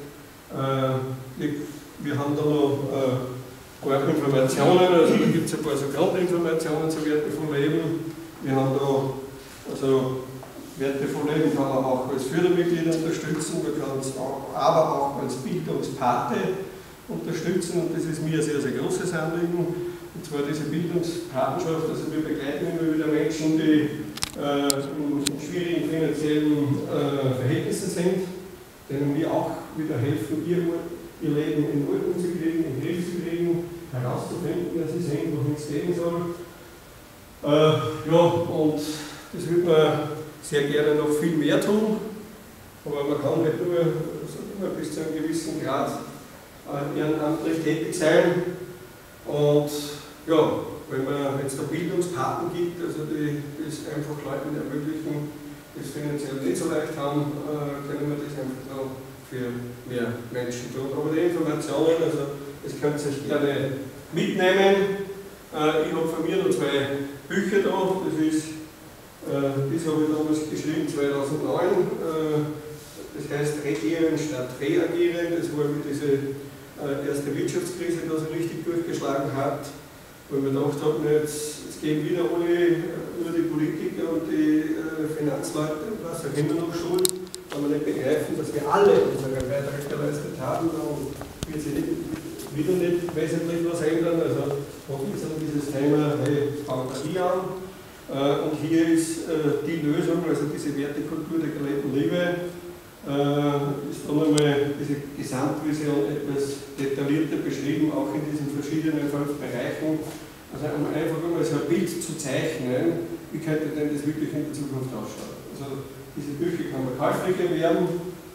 Wir haben da noch ein paar Informationen, also da gibt es ein paar so Grundinformationen zu wertevollem Leben. Wir haben da, also wertevollem Leben kann man auch als Fördermitglied unterstützen, man kann es aber auch als Bildungspate unterstützen, und das ist mir ein sehr, sehr großes Anliegen. Und zwar diese Bildungspatenschaft, also wir begleiten immer wieder Menschen, die in schwierigen finanziellen Verhältnissen sind, denen wir auch wieder helfen, ihr Leben in Ordnung zu kriegen, in den Griff zu kriegen, herauszufinden, wer sie sind, wohin es gehen soll. Ja, und das würde man sehr gerne noch viel mehr tun, aber man kann halt nur bis zu einem gewissen Grad ehrenamtlich tätig sein. Und ja, wenn man jetzt da Bildungspaten gibt, also die das einfach Leuten ermöglichen, die es finanziell nicht so leicht haben, können wir das einfach noch für mehr Menschen tun. Aber die Informationen, also das könnt ihr euch gerne mitnehmen. Ich habe von mir noch 2 Bücher da, das habe ich damals geschrieben, 2009. Das heißt Regieren statt Reagieren, das war mit dieser erste Wirtschaftskrise, die so richtig durchgeschlagen hat, weil wir gedacht haben, jetzt gehen wieder alle, nur die Politiker und die Finanzleute und was auch immer noch schuld, weil wir nicht begreifen, dass wir alle unseren Beitrag geleistet haben, und wird sich wieder nicht wesentlich was ändern. Also heute ist dann dieses Thema, hey, fangen wir hier an. Und hier ist die Lösung, also diese Wertekultur der gelebten Liebe, ist dann einmal diese Gesamtvision etwas detaillierter beschrieben, auch in diesen verschiedenen 5 Bereichen. Also einfach einmal so ein Bild zu zeichnen, wie könnte denn das wirklich in der Zukunft ausschauen. Also diese Bücher kann man käuflich erwerben,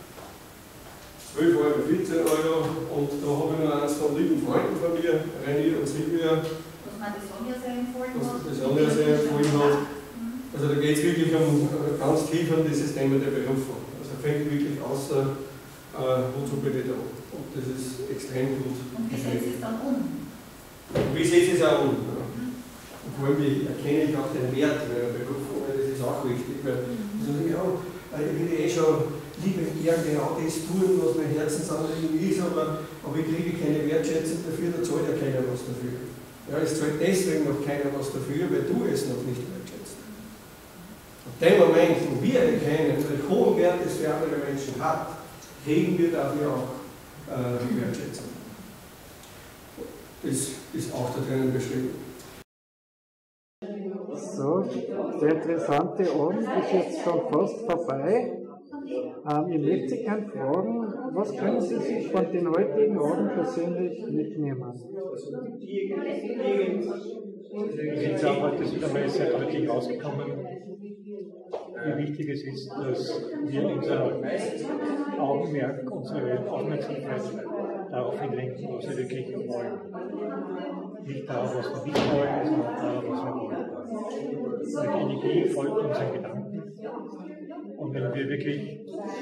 12 Euro, 14 Euro, und da habe ich noch eins von lieben Freunden von mir, René und Silvia, Was man die Sonja sehr empfohlen hat. die Sonja sehr empfohlen hat. Also da geht es wirklich ganz tief an dieses Thema der Berufung. Also fängt wirklich außer, wozu bin ich da? Und das ist extrem gut. Und wie setzt es dann um? Wie setzt es auch um? Ja. Und vor allem erkenne ich auch den Wert meiner Berufung, weil das ist auch wichtig. Weil ich will schon lieber gern genau das tun, was mein Herzensanliegen ist, aber ich kriege keine Wertschätzung dafür, da zahlt ja keiner was dafür. Ja, es zahlt deswegen noch keiner was dafür, weil du es noch nicht wertschätzt. Und dem Moment, wo wir erkennen, welchen hohen Wert es für andere Menschen hat, kriegen wir dafür auch Wertschätzung. Das ist auch da drinnen beschrieben. So, der interessante Abend ist jetzt schon fast vorbei. Ich möchte Sie gerne fragen, was können Sie sich von den heutigen Abend persönlich mitnehmen? Ich glaube, heute ist wieder mal sehr deutlich rausgekommen, wie wichtig es ist, dass wir unser Augenmerk, unsere Aufmerksamkeit darauf lenken, was wir wirklich wollen. Nicht darauf, was wir nicht wollen, sondern darauf, was wir wollen. Die Energie folgt unseren Gedanken. Und wenn wir wirklich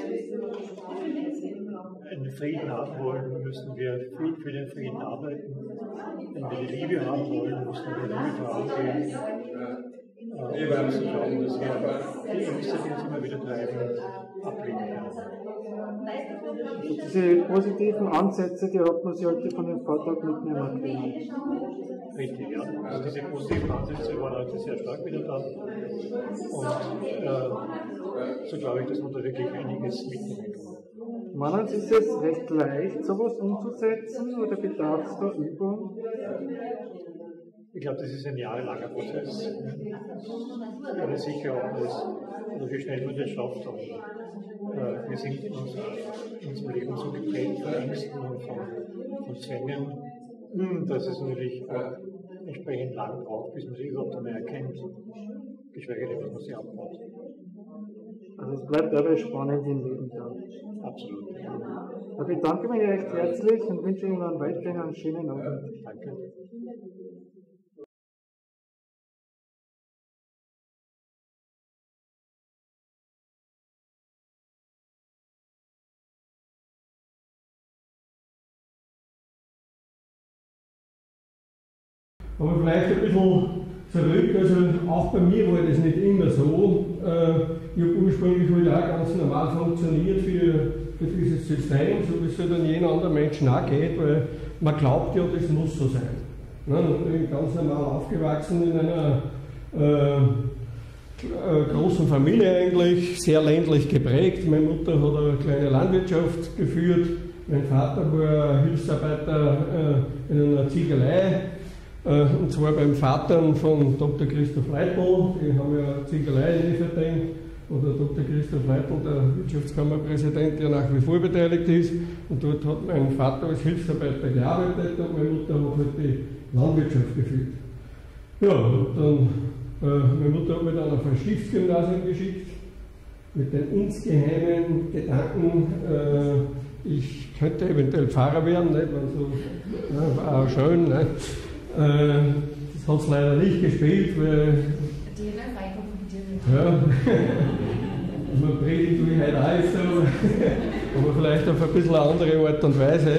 einen Frieden haben wollen, müssen wir für den Frieden arbeiten. Wenn wir die Liebe haben wollen, müssen wir die Liebe vorangehen. Wir müssen schauen, dass wir die Ängste, die uns immer wieder treiben, ablegen können. Diese positiven Ansätze, die hat man sich heute von dem Vortrag mitnehmen können. Richtig, ja. Also diese positiven Ansätze waren heute sehr stark wieder da. Und so glaube ich, dass man da wirklich einiges mitnehmen kann. Meinen Sie, ist es recht leicht, sowas umzusetzen oder bedarf es da Übung? Ich glaube, das ist ein jahrelanger Prozess. Ich bin nicht sicher, ob das, oder wie schnell man das schafft. Aber, wir sind in unserem Leben so geprägt von Ängsten und von Zwängen, dass es natürlich auch entsprechend lang braucht, bis man sie überhaupt einmal erkennt, geschweige denn, dass man sie abbaut. Also es bleibt dabei spannend im Leben dann. Absolut. Ich bedanke mich recht herzlich und wünsche Ihnen weiterhin einen schönen Abend. Danke. Aber vielleicht ein bisschen zurück, also auch bei mir war das nicht immer so. Ich habe ursprünglich halt auch ganz normal funktioniert für dieses System, so wie es halt an jeden anderen Menschen auch geht, weil man glaubt ja, das muss so sein. Ne? Ich bin ganz normal aufgewachsen in einer großen Familie eigentlich, sehr ländlich geprägt. Meine Mutter hat eine kleine Landwirtschaft geführt, mein Vater war Hilfsarbeiter in einer Ziegelei. Und zwar beim Vater von Dr. Christoph Leitl, die haben ja eine Ziegelei in Lieferding, und der Dr. Christoph Leitl, der Wirtschaftskammerpräsident, der nach wie vor beteiligt ist. Und dort hat mein Vater als Hilfsarbeiter gearbeitet und meine Mutter hat halt die Landwirtschaft geführt. Ja, und dann, meine Mutter hat mich dann auf ein Stiftsgymnasium geschickt, mit den insgeheimen Gedanken, ich könnte eventuell Pfarrer werden, nicht? So, war auch schön. Nicht? Das hat es leider nicht gespielt, weil. Ja, man predigt wie heute auch ist, aber vielleicht auf ein bisschen eine andere Art und Weise.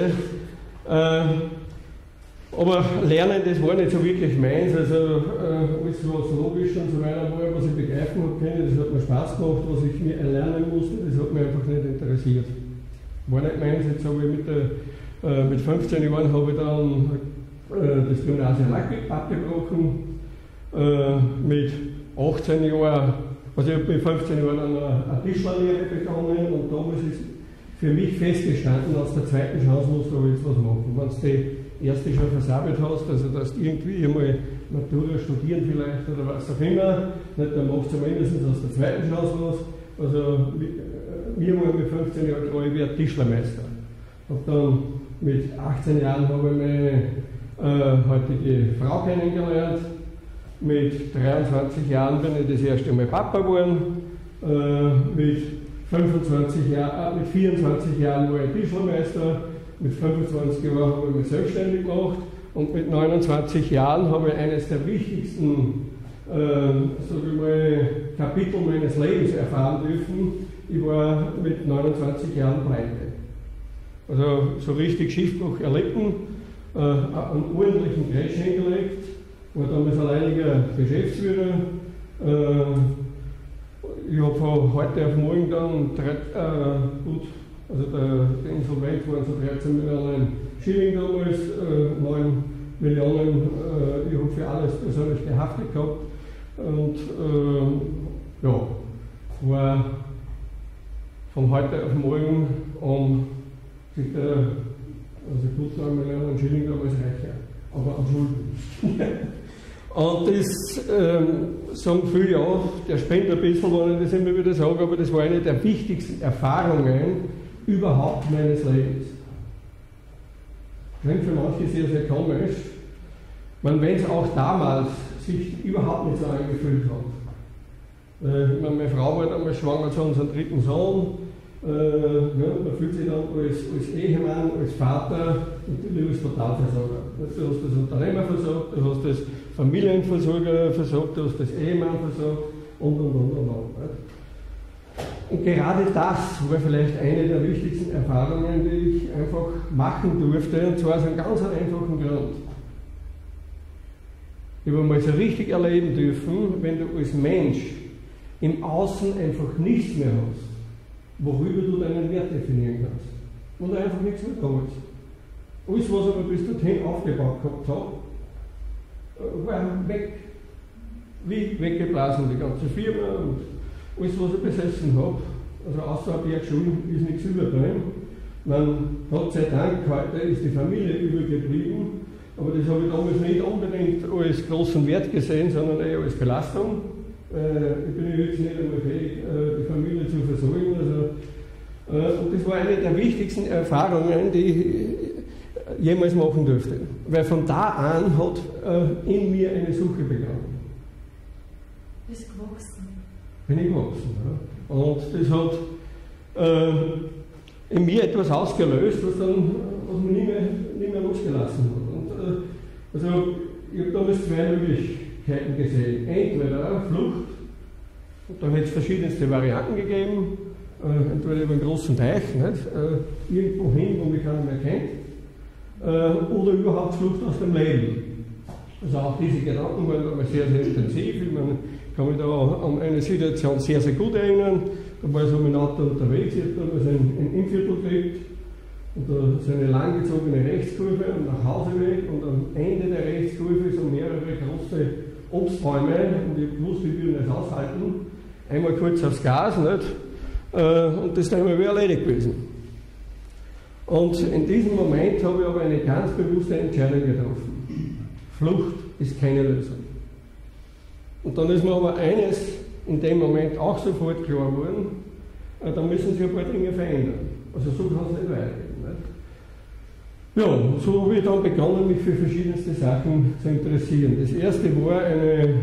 Aber Lernen, das war nicht so wirklich meins, also alles was logisch und so weiter war, was ich begreifen habe, das hat mir Spaß gemacht, was ich mir erlernen musste, das hat mich einfach nicht interessiert. War nicht meins, jetzt habe ich mit 15 Jahren habe ich dann das Gymnasium abgebrochen, mit 18 Jahren, also ich habe mit 15 Jahren eine Tischlerlehre begonnen und damals ist für mich festgestanden, aus der zweiten Chance musst du aber jetzt was machen. Wenn du die erste schon versammelt hast, also dass du irgendwie einmal Matura studieren vielleicht oder was auch immer, nicht, dann machst du mindestens aus der zweiten Chance was. Also mir war mit 15 Jahren klar, ich werde Tischlermeister. Und dann mit 18 Jahren habe ich meine heutige Frau kennengelernt. Mit 23 Jahren bin ich das erste Mal Papa geworden. Mit 24 Jahren war ich Tischlermeister. Mit 25 Jahren habe ich mich selbstständig gemacht. Und mit 29 Jahren habe ich eines der wichtigsten Kapitel meines Lebens erfahren dürfen. Ich war mit 29 Jahren pleite. Also so richtig Schiffbruch erlitten. Einen ordentlichen Crash hingelegt, war damals alleiniger Geschäftsführer. Ich habe von heute auf morgen dann, also die Insolvenz waren so 13 Millionen Schilling damals, 9 Millionen, ich habe für alles persönlich gehaftet gehabt. Und ja, war von heute auf morgen also gut 9 Millionen Schilling damals reicher, aber am Schulden. Und das sagen viele, ja, der spinnt ein bisschen, wenn ich das immer wieder sage, aber das war eine der wichtigsten Erfahrungen überhaupt meines Lebens. Klingt für manche sehr, sehr komisch, wenn es auch damals sich überhaupt nicht so angefühlt hat. Meine Frau war damals schwanger zu unserem dritten Sohn. Man fühlt sich dann als Ehemann, als Vater natürlich als Totalversorger. Du hast das Unternehmer versorgt, du hast das Familienversorger versorgt, du hast das Ehemann versorgt und. Und gerade das war vielleicht eine der wichtigsten Erfahrungen, die ich einfach machen durfte, und zwar aus einem ganz einfachen Grund. Ich habe mal so richtig erleben dürfen, wenn du als Mensch im Außen einfach nichts mehr hast, worüber du deinen Wert definieren kannst. Und einfach nichts mehr da ist. Alles, was ich aber bis dorthin aufgebaut gehabt habe, war weg. Wie weggeblasen, die ganze Firma und alles, was ich besessen habe. Also außer ein Bergschulen ist nichts überdrehen. Gott sei Dank, heute ist die Familie übergeblieben, aber das habe ich damals nicht unbedingt als großen Wert gesehen, sondern eher als Belastung. Ich bin jetzt nicht einmal fähig, die Familie zu versorgen. Und das war eine der wichtigsten Erfahrungen, die ich jemals machen durfte. Weil von da an hat in mir eine Suche begonnen. Bist gewachsen? Bin ich gewachsen. Ja. Und das hat in mir etwas ausgelöst, was mich nie mehr losgelassen hat. Und, also, ich habe damals zwei Möglichkeiten gesehen. Entweder Flucht, und da hätte es verschiedenste Varianten gegeben, entweder über einen großen Teich, irgendwo hin, wo mich keiner mehr kennt, oder überhaupt Flucht aus dem Leben. Also auch diese Gedanken waren aber sehr, sehr intensiv. Ich kann mich da an eine Situation sehr, sehr gut erinnern. Da war ich so mit dem Auto unterwegs, ich habe damals ein Innviertel gekriegt, und da so eine langgezogene Rechtskurve und nach Hause weg, und am Ende der Rechtskurve so mehrere große Obstbäume, und ich wusste, wie wir das aushalten. Einmal kurz aufs Gas, nicht? Und das ist dann immer wieder erledigt gewesen. Und in diesem Moment habe ich aber eine ganz bewusste Entscheidung getroffen. Flucht ist keine Lösung. Und dann ist mir aber eines in dem Moment auch sofort klar geworden, da müssen sich ein paar Dinge verändern. Also so kann es nicht weitergehen. Nicht? Ja, so habe ich dann begonnen, mich für verschiedenste Sachen zu interessieren. Das erste war eine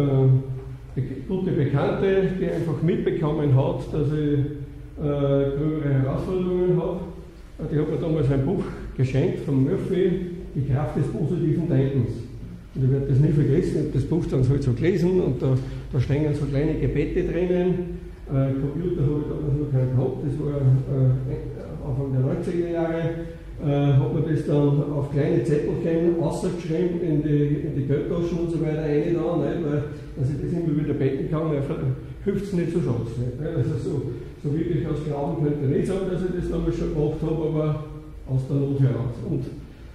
gute Bekannte, die einfach mitbekommen hat, dass ich größere Herausforderungen habe. Die hat mir damals ein Buch geschenkt von Murphy, Die Kraft des positiven Denkens. Und ich werde das nie vergessen, ich habe das Buch dann so gelesen, und da stehen so kleine Gebete drinnen. Computer habe ich damals noch keinen gehabt, das war Anfang der 90er Jahre. Hat man das dann auf kleine Zettelchen ausgeschrieben in die Geldtaschen und so weiter rein, weil dass ich das immer wieder beten kann, hilft es nicht so schatz. Also so wirklich aus Glauben könnte ich nicht sagen, dass ich das damals schon gemacht habe, aber aus der Not heraus. Und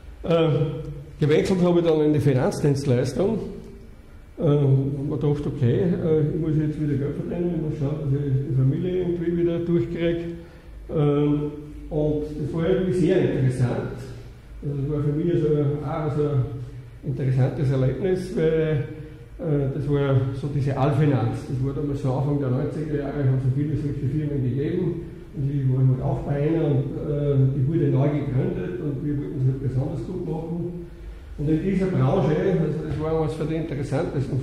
gewechselt habe ich dann in die Finanzdienstleistung. Und man dachte, okay, ich muss jetzt wieder Geld verdienen, ich muss schauen, dass ich die Familie irgendwie wieder durchkriege. Und das war irgendwie sehr interessant. Also das war für mich auch so ein interessantes Erlebnis, weil das war so diese Allfinanz. Das war damals so Anfang der 90er Jahre, haben so viele solche Firmen gegeben. Und ich war halt auch bei einer, und die wurde neu gegründet, und wir wollten es halt besonders gut machen. Und in dieser Branche, also das war was für die Interessantesten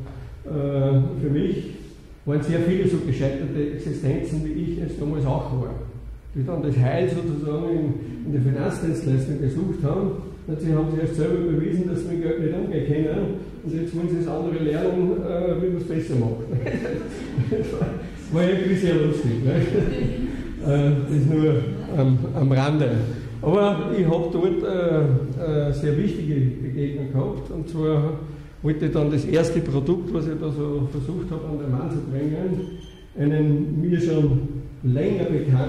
für mich, waren sehr viele so gescheiterte Existenzen, wie ich es damals auch war. Die dann das Heil sozusagen in der Finanzdienstleistung gesucht haben. Und sie haben sich erst selber bewiesen, dass sie mit Geld nicht umgehen können. Und jetzt wollen sie das andere lernen, wie man es besser macht. Das war irgendwie sehr lustig. Ne? Das ist nur am Rande. Aber ich habe dort eine sehr wichtige Begegnung gehabt. Und zwar wollte ich dann das erste Produkt, was ich da so versucht habe, an den Mann zu bringen, einen mir schon länger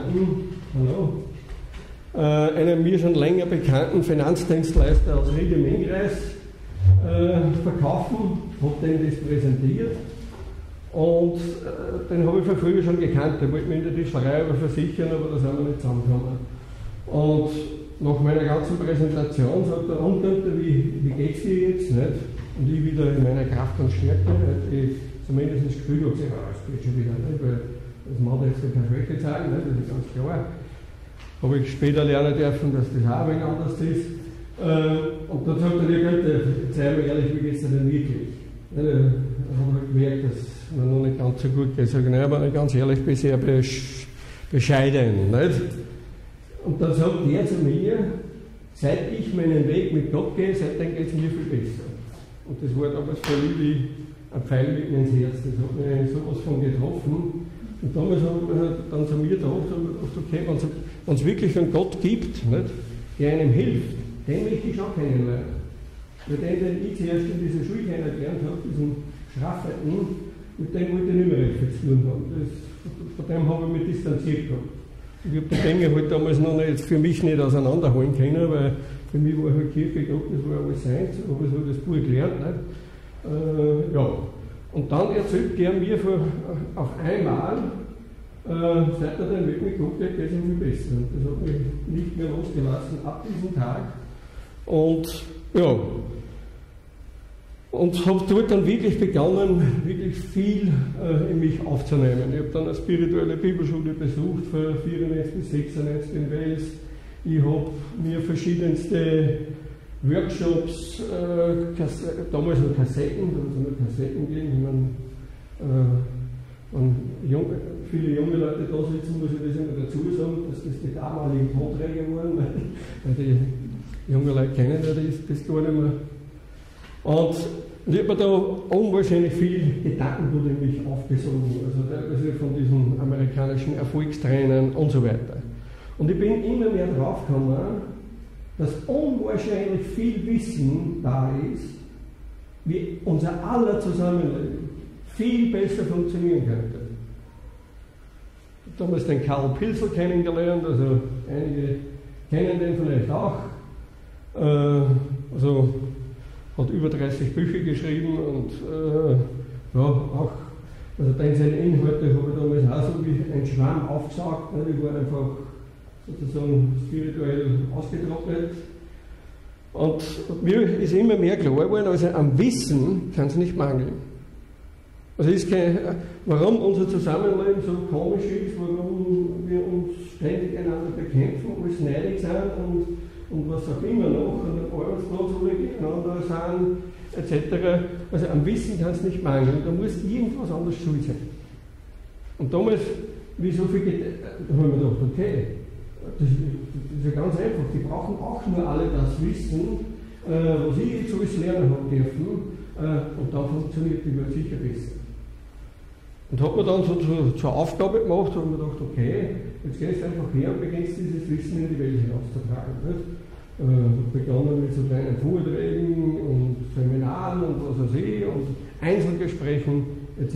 bekannten Finanzdienstleister aus Ried im Innkreis verkaufen, habe dem das präsentiert, und den habe ich von früher schon gekannt. Der wollte mich in der Tischlerei aber versichern, aber da sind wir nicht zusammengekommen. Und nach meiner ganzen Präsentation sagt er, wie geht's dir jetzt? Nicht? und ich wieder in meiner Kraft und Stärke, ich zumindest das Gefühl habe, es geht schon wieder, nicht? Weil das mag jetzt keine Schwäche zeigen, nicht? Das ist ganz klar. Habe ich später lernen dürfen, dass das auch ein wenig anders ist. Und dann sagt er, jetzt sei mal ehrlich, wie geht es dir denn wirklich? Dann habe ich gemerkt, dass mir noch nicht ganz so gut geht. Ich sage, nein, wenn ich ganz ehrlich bin, sehr bescheiden. Nicht? Und dann sagt er zu mir, seit ich meinen Weg mit Gott gehe, seitdem geht es mir viel besser. Und das war damals für mich wie ein Pfeil mitten ins Herz. Das hat mich sowas von getroffen. Und damals habe ich dann zu mir gedacht, okay, wenn es wirklich einen Gott gibt, nicht, der einem hilft, den möchte ich schon kennenlernen. Weil den ich zuerst in dieser Schule kennengelernt habe, diesen Schraffenden, mit dem wollte ich nicht mehr recht zu tun haben. Von dem habe ich mich distanziert gehabt. Ich habe die Dinge halt damals noch nicht, für mich nicht auseinanderholen können, weil für mich war halt Kirche Gott, das war alles seins, aber ich habe das Buch gelernt. Nicht? Ja. Und dann erzählt der mir auf einmal, seit er den Weg mit Gott geht, geht es ihm viel besser. Und das hat mich nicht mehr losgelassen ab diesem Tag. Und ja, und habe dort dann wirklich begonnen, wirklich viel in mich aufzunehmen. Ich habe dann eine spirituelle Bibelschule besucht, von 94 bis 96 in Wales. Ich habe mir verschiedenste Workshops, damals noch Kassetten, da hat es noch Kassetten gegeben. Viele junge Leute da sitzen, muss ich das immer dazu sagen, dass das die damaligen Tonträger waren, weil die jungen Leute kennen ja das gar nicht mehr. Und ich habe mir da unwahrscheinlich viel Gedanken in mich aufgesogen, also teilweise von diesen amerikanischen Erfolgstrainern und so weiter. Und ich bin immer mehr draufgekommen, dass unwahrscheinlich viel Wissen da ist, wie unser aller Zusammenleben viel besser funktionieren könnte. Ich habe damals den Karl Pilsel kennengelernt, also einige kennen den vielleicht auch. Also hat über 30 Bücher geschrieben und ja, auch, also seine Inhalte habe ich damals auch so wie ein Schwamm aufgesaugt. Ich war einfach sozusagen spirituell ausgetrocknet. Und mir ist immer mehr klar geworden, also am Wissen kann es nicht mangeln. Also ist warum unser Zusammenleben so komisch ist, warum wir uns ständig einander bekämpfen, alles neidig sind und was auch immer noch, an den Arbeitsplatz oder gegeneinander sind, etc. Also am Wissen kann es nicht mangeln, da muss irgendwas anderes schuld sein. Und damals, wie so viel da haben wir gedacht, okay, das ist ja ganz einfach, die brauchen auch nur alle das Wissen, was ich jetzt alles lernen habe dürfen, und dann funktioniert die Welt sicher besser. Und hat mir dann so zur Aufgabe gemacht und mir gedacht, okay, jetzt gehst du einfach her und beginnst dieses Wissen in die Welt hinauszutragen. Begonnen mit so kleinen Vorträgen und Seminaren und was weiß ich und Einzelgesprächen etc.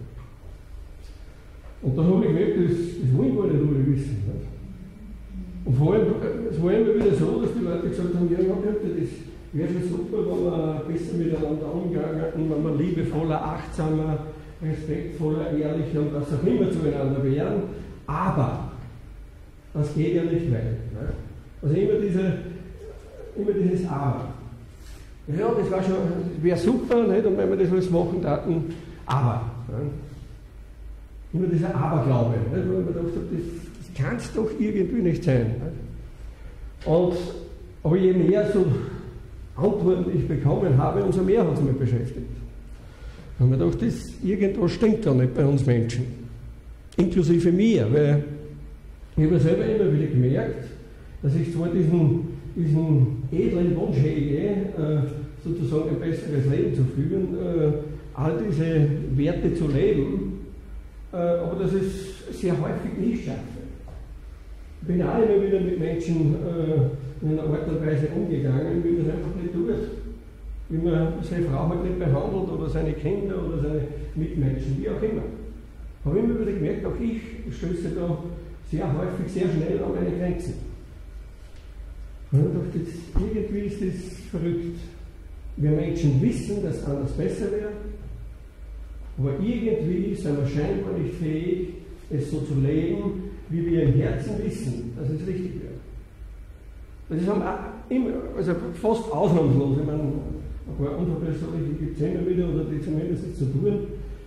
Und dann habe ich gemerkt, das wollen gar nicht alle wissen. Nicht? Und vor allem, es war immer wieder so, dass die Leute gesagt haben, ja, das wäre schon super, wenn wir besser miteinander umgegangen, wenn wir liebevoller, achtsamer, respektvoller, ehrlicher und was auch immer zueinander wären, aber das geht ja nicht weit. Ne? Also immer dieses Aber. Ja, das war schon, wäre super, nicht? Und wenn wir das alles machen taten, aber. Ne? Immer dieser Aberglaube, nicht? Wo ich mir gedacht habe, das kann es doch irgendwie nicht sein. Nicht? Aber je mehr so Antworten ich bekommen habe, umso mehr hat es mich beschäftigt. Da haben wir gedacht, irgendwas stimmt da nicht bei uns Menschen. Inklusive mir, weil ich habe selber immer wieder gemerkt, dass ich zwar diesen edlen Wunsch hege, sozusagen ein besseres Leben zu führen, all diese Werte zu leben, aber dass ich es sehr häufig nicht schaffe. Ich bin auch immer wieder mit Menschen in einer Art und Weise umgegangen, wie das einfach nicht tut. Wie man seine Frau halt nicht behandelt oder seine Kinder oder seine Mitmenschen, wie auch immer. Ich habe immer wieder gemerkt, auch ich stöße da sehr häufig, sehr schnell an meine Grenzen. Und ich dachte, irgendwie ist das verrückt. Wir Menschen wissen, dass anders besser wäre, aber irgendwie sind wir scheinbar nicht fähig, es so zu leben, wie wir im Herzen wissen, dass es richtig wäre. Das haben immer, also fast ausnahmslos. Ich meine, ein paar Unverbesserliche gibt es immer wieder, oder die zumindest zu tun.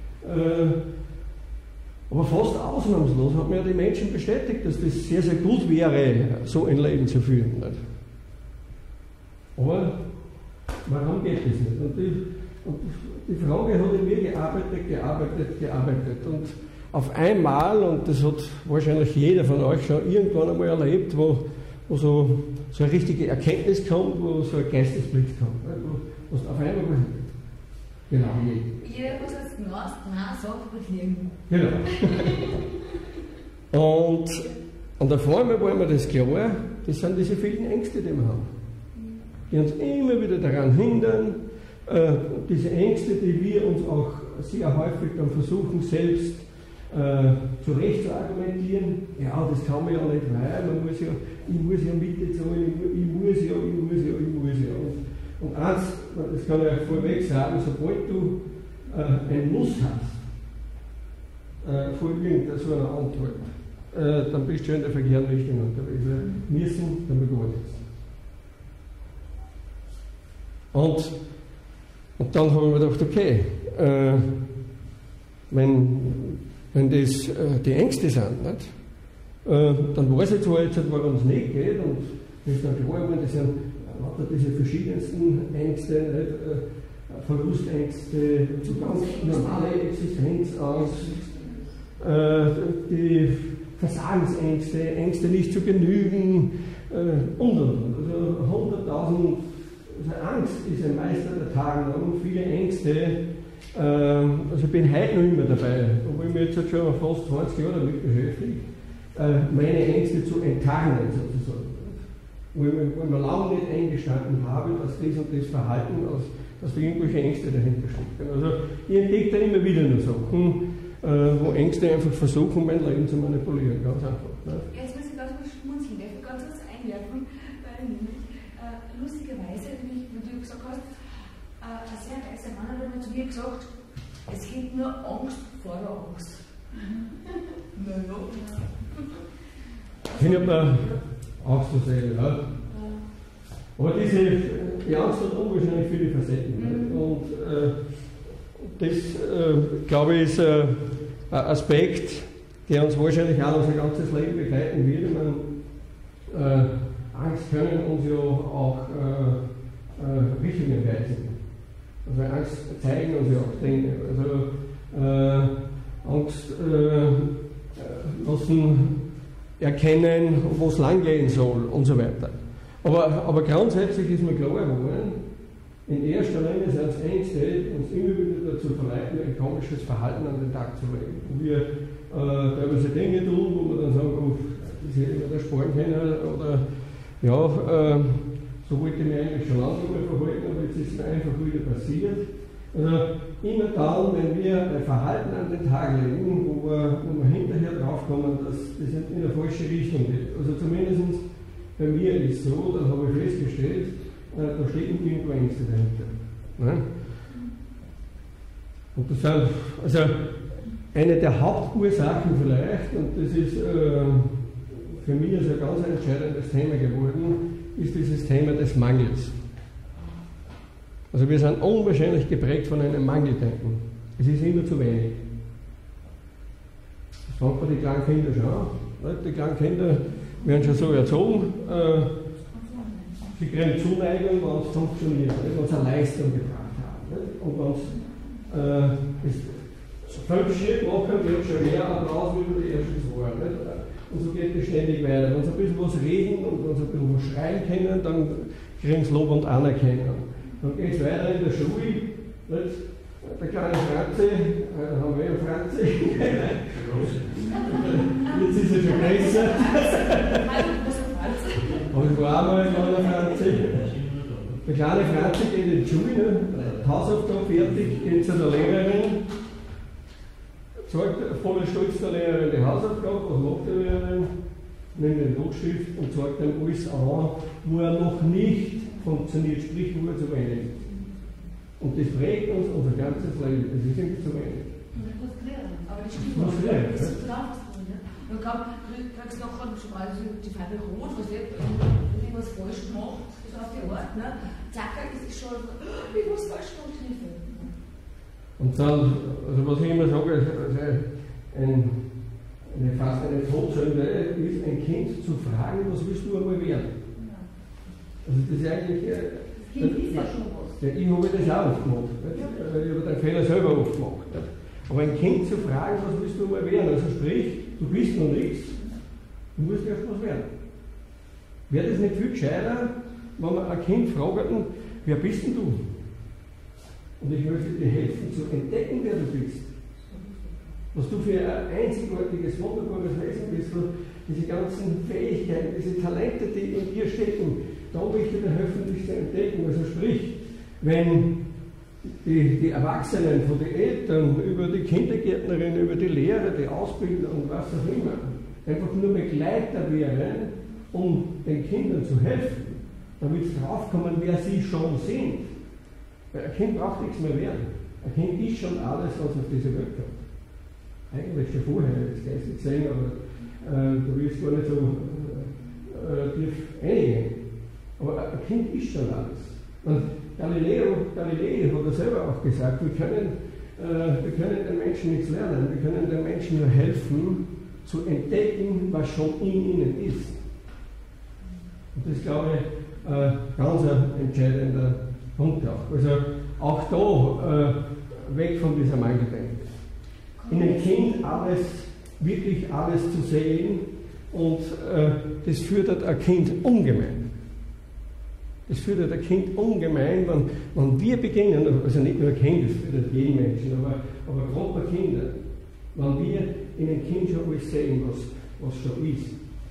Aber fast ausnahmslos hat mir die Menschen bestätigt, dass das sehr, sehr gut wäre, so ein Leben zu führen. Nicht? Aber warum geht das nicht? Und die Frage hat in mir gearbeitet. Und auf einmal, und das hat wahrscheinlich jeder von euch schon irgendwann einmal erlebt, wo so eine richtige Erkenntnis kommt, wo so ein Geistesblitz kommt. Nicht? Wo es auf einmal genau jeder muss als Nein sagt, wird liegen. Genau. Und auf einmal war mir das klar, das sind diese vielen Ängste, die wir haben. Die uns immer wieder daran hindern, diese Ängste, die wir uns auch sehr häufig dann versuchen, selbst zurecht zu argumentieren. Ja, das kann man ja nicht, weil ich muss ja Miete zahlen, ich muss ja. Und eins, das kann ich euch vorweg sagen, sobald du ein Muss hast, vor irgendeiner so einer Antwort, dann bist du schon in der verkehrten Richtung unterwegs. Müssen, dann wir gar nichts. Und dann habe ich mir gedacht, okay, wenn das die Ängste sind, nicht, dann weiß ich zwar jetzt, warum es nicht geht, und das ist dann klar, das sind diese verschiedensten Ängste, nicht, Verlustängste, so ganz normale Existenzangst, die Versagensängste, Ängste nicht zu genügen und. Also 100.000, also Angst ist ein Meister der Tage und viele Ängste. Also ich bin heute noch immer dabei, obwohl ich mich jetzt schon fast 20 Jahre damit beschäftige, meine Ängste zu enttarnen sozusagen. Wo ich mir lange nicht eingestanden habe, dass das und das Verhalten, dass da irgendwelche Ängste dahinter stecken. Also ich entdecke da immer wieder nur Sachen, wo Ängste einfach versuchen, mein Leben zu manipulieren, ganz einfach. Ne? Jetzt muss ich ganz kurz schmunzeln, darf ich ganz kurz einwerfen, weil nämlich lustigerweise, wie du gesagt hast, ein sehr weiser Mann hat einmal zu mir gesagt, es gibt nur Angst vor der Angst. Naja. Ich habe auch so sehen, ja. Aber die Angst hat unwahrscheinlich viele Facetten. Und das, glaube ich, ist ein Aspekt, der uns wahrscheinlich auch unser ganzes Leben begleiten wird. Ich meine, Angst können uns ja auch Richtungen weisen. Also Angst zeigen uns ja auch Dinge. Also Angst lassen erkennen, wo es lang gehen soll und so weiter. Aber grundsätzlich ist mir klar geworden, in erster Linie sind es Ängste, uns immer wieder dazu verleiten, ein komisches Verhalten an den Tag zu legen. Und wir teilweise Dinge tun, wo wir dann sagen, oh, das hätte ich mir da sparen können, oder ja, so wollte ich mich eigentlich schon lange mal verhalten, aber jetzt ist es mir einfach wieder passiert. Also immer dann, wenn wir ein Verhalten an den Tag legen, wo wir hinterher draufkommen, dass das in eine falsche Richtung geht. Also zumindest bei mir ist es so, dann habe ich festgestellt, da stecken irgendwo Ängste dahinter. Ne? Und das sind also eine der Hauptursachen vielleicht, und das ist für mich also ein ganz entscheidendes Thema geworden, ist dieses Thema des Mangels. Also wir sind unwahrscheinlich geprägt von einem Mangeldenken. Es ist immer zu wenig. Das fängt bei den kleinen Kindern schon an. Die kleinen Kinder werden schon so erzogen, sie kriegen Zuneigung, wenn es funktioniert, wenn sie eine Leistung gebracht haben. Und wenn es 5 Schritte machen, wird schon mehr Applaus wie über die ersten 2. Und so geht es ständig weiter. Wenn sie ein bisschen was reden und wenn sie ein bisschen was schreien können, dann kriegen sie Lob und Anerkennung. Dann geht es weiter in der Schule. Der kleine Franzi, haben wir einen Franzi. Jetzt ist er schon größer. Aber ich war auch mal ein kleiner Franzi. Der kleine Franzi geht in die Schule, Hausaufgabe fertig, geht zu der Lehrerin, zeigt voller Stolz der Lehrerin die Hausaufgabe, was macht die Lehrerin? Nimmt den Rotstift und zeigt ihm alles an, wo er noch nicht funktioniert, sprich, wo er zu wenig ist. Und das prägt uns unser ganzes Leben. Es ist irgendwie zu wenig. Und das muss lernen. Aber das stimmt auch. Das ist genau was drin. Und ich glaube, du kriegst nachher schon mal die Farbe rot, was wenn ich was falsch gemacht, das so auf die Art, ne? Zack, das ist schon, ich muss falsch gemacht, Hilfe. Und dann, also was ich immer sage, fast eine Todsünde ist, ein Kind zu fragen, was willst du einmal werden? Also das ist eigentlich... Das Kind ist ja schon was. Ja, ich habe das auch oft gemacht. Ich habe den Fehler selber oft gemacht. Aber ein Kind zu fragen, was willst du einmal werden? Also sprich, du bist noch nichts, du musst erst was werden. Wäre das nicht viel gescheiter, wenn man ein Kind fragt, wer bist denn du? Und ich möchte dir helfen zu entdecken, wer du bist. Was du für ein einzigartiges, wunderbares Wesen bist, diese ganzen Fähigkeiten, diese Talente, die in dir stecken, da möchte ich dir helfen, dich zu entdecken. Also sprich, wenn die Erwachsenen von den Eltern über die Kindergärtnerin, über die Lehrer, die Ausbilder und was auch immer, einfach nur Begleiter wären, um den Kindern zu helfen, damit sie draufkommen, wer sie schon sind. Weil ein Kind braucht nichts mehr werden. Ein Kind ist schon alles, was auf diese Welt kommt. Eigentlich schon vorher, das kannst du nicht sehen, aber du willst gar nicht so tief einigen. Aber ein Kind ist schon alles. Und Galilei hat selber auch gesagt, wir können den Menschen nichts lernen, wir können den Menschen nur helfen, zu entdecken, was schon in ihnen ist. Und das ist, glaube ich, ganz ein entscheidender Punkt auch. Also auch da weg von dieser Mangeldenke. In dem Kind wirklich alles zu sehen, und das fördert ein Kind ungemein. Das fördert ein Kind ungemein, wenn wir beginnen, also nicht nur ein Kind, das fördert jeden Menschen, aber gerade bei Kindern, wenn wir in einem Kind schon alles sehen, was schon ist.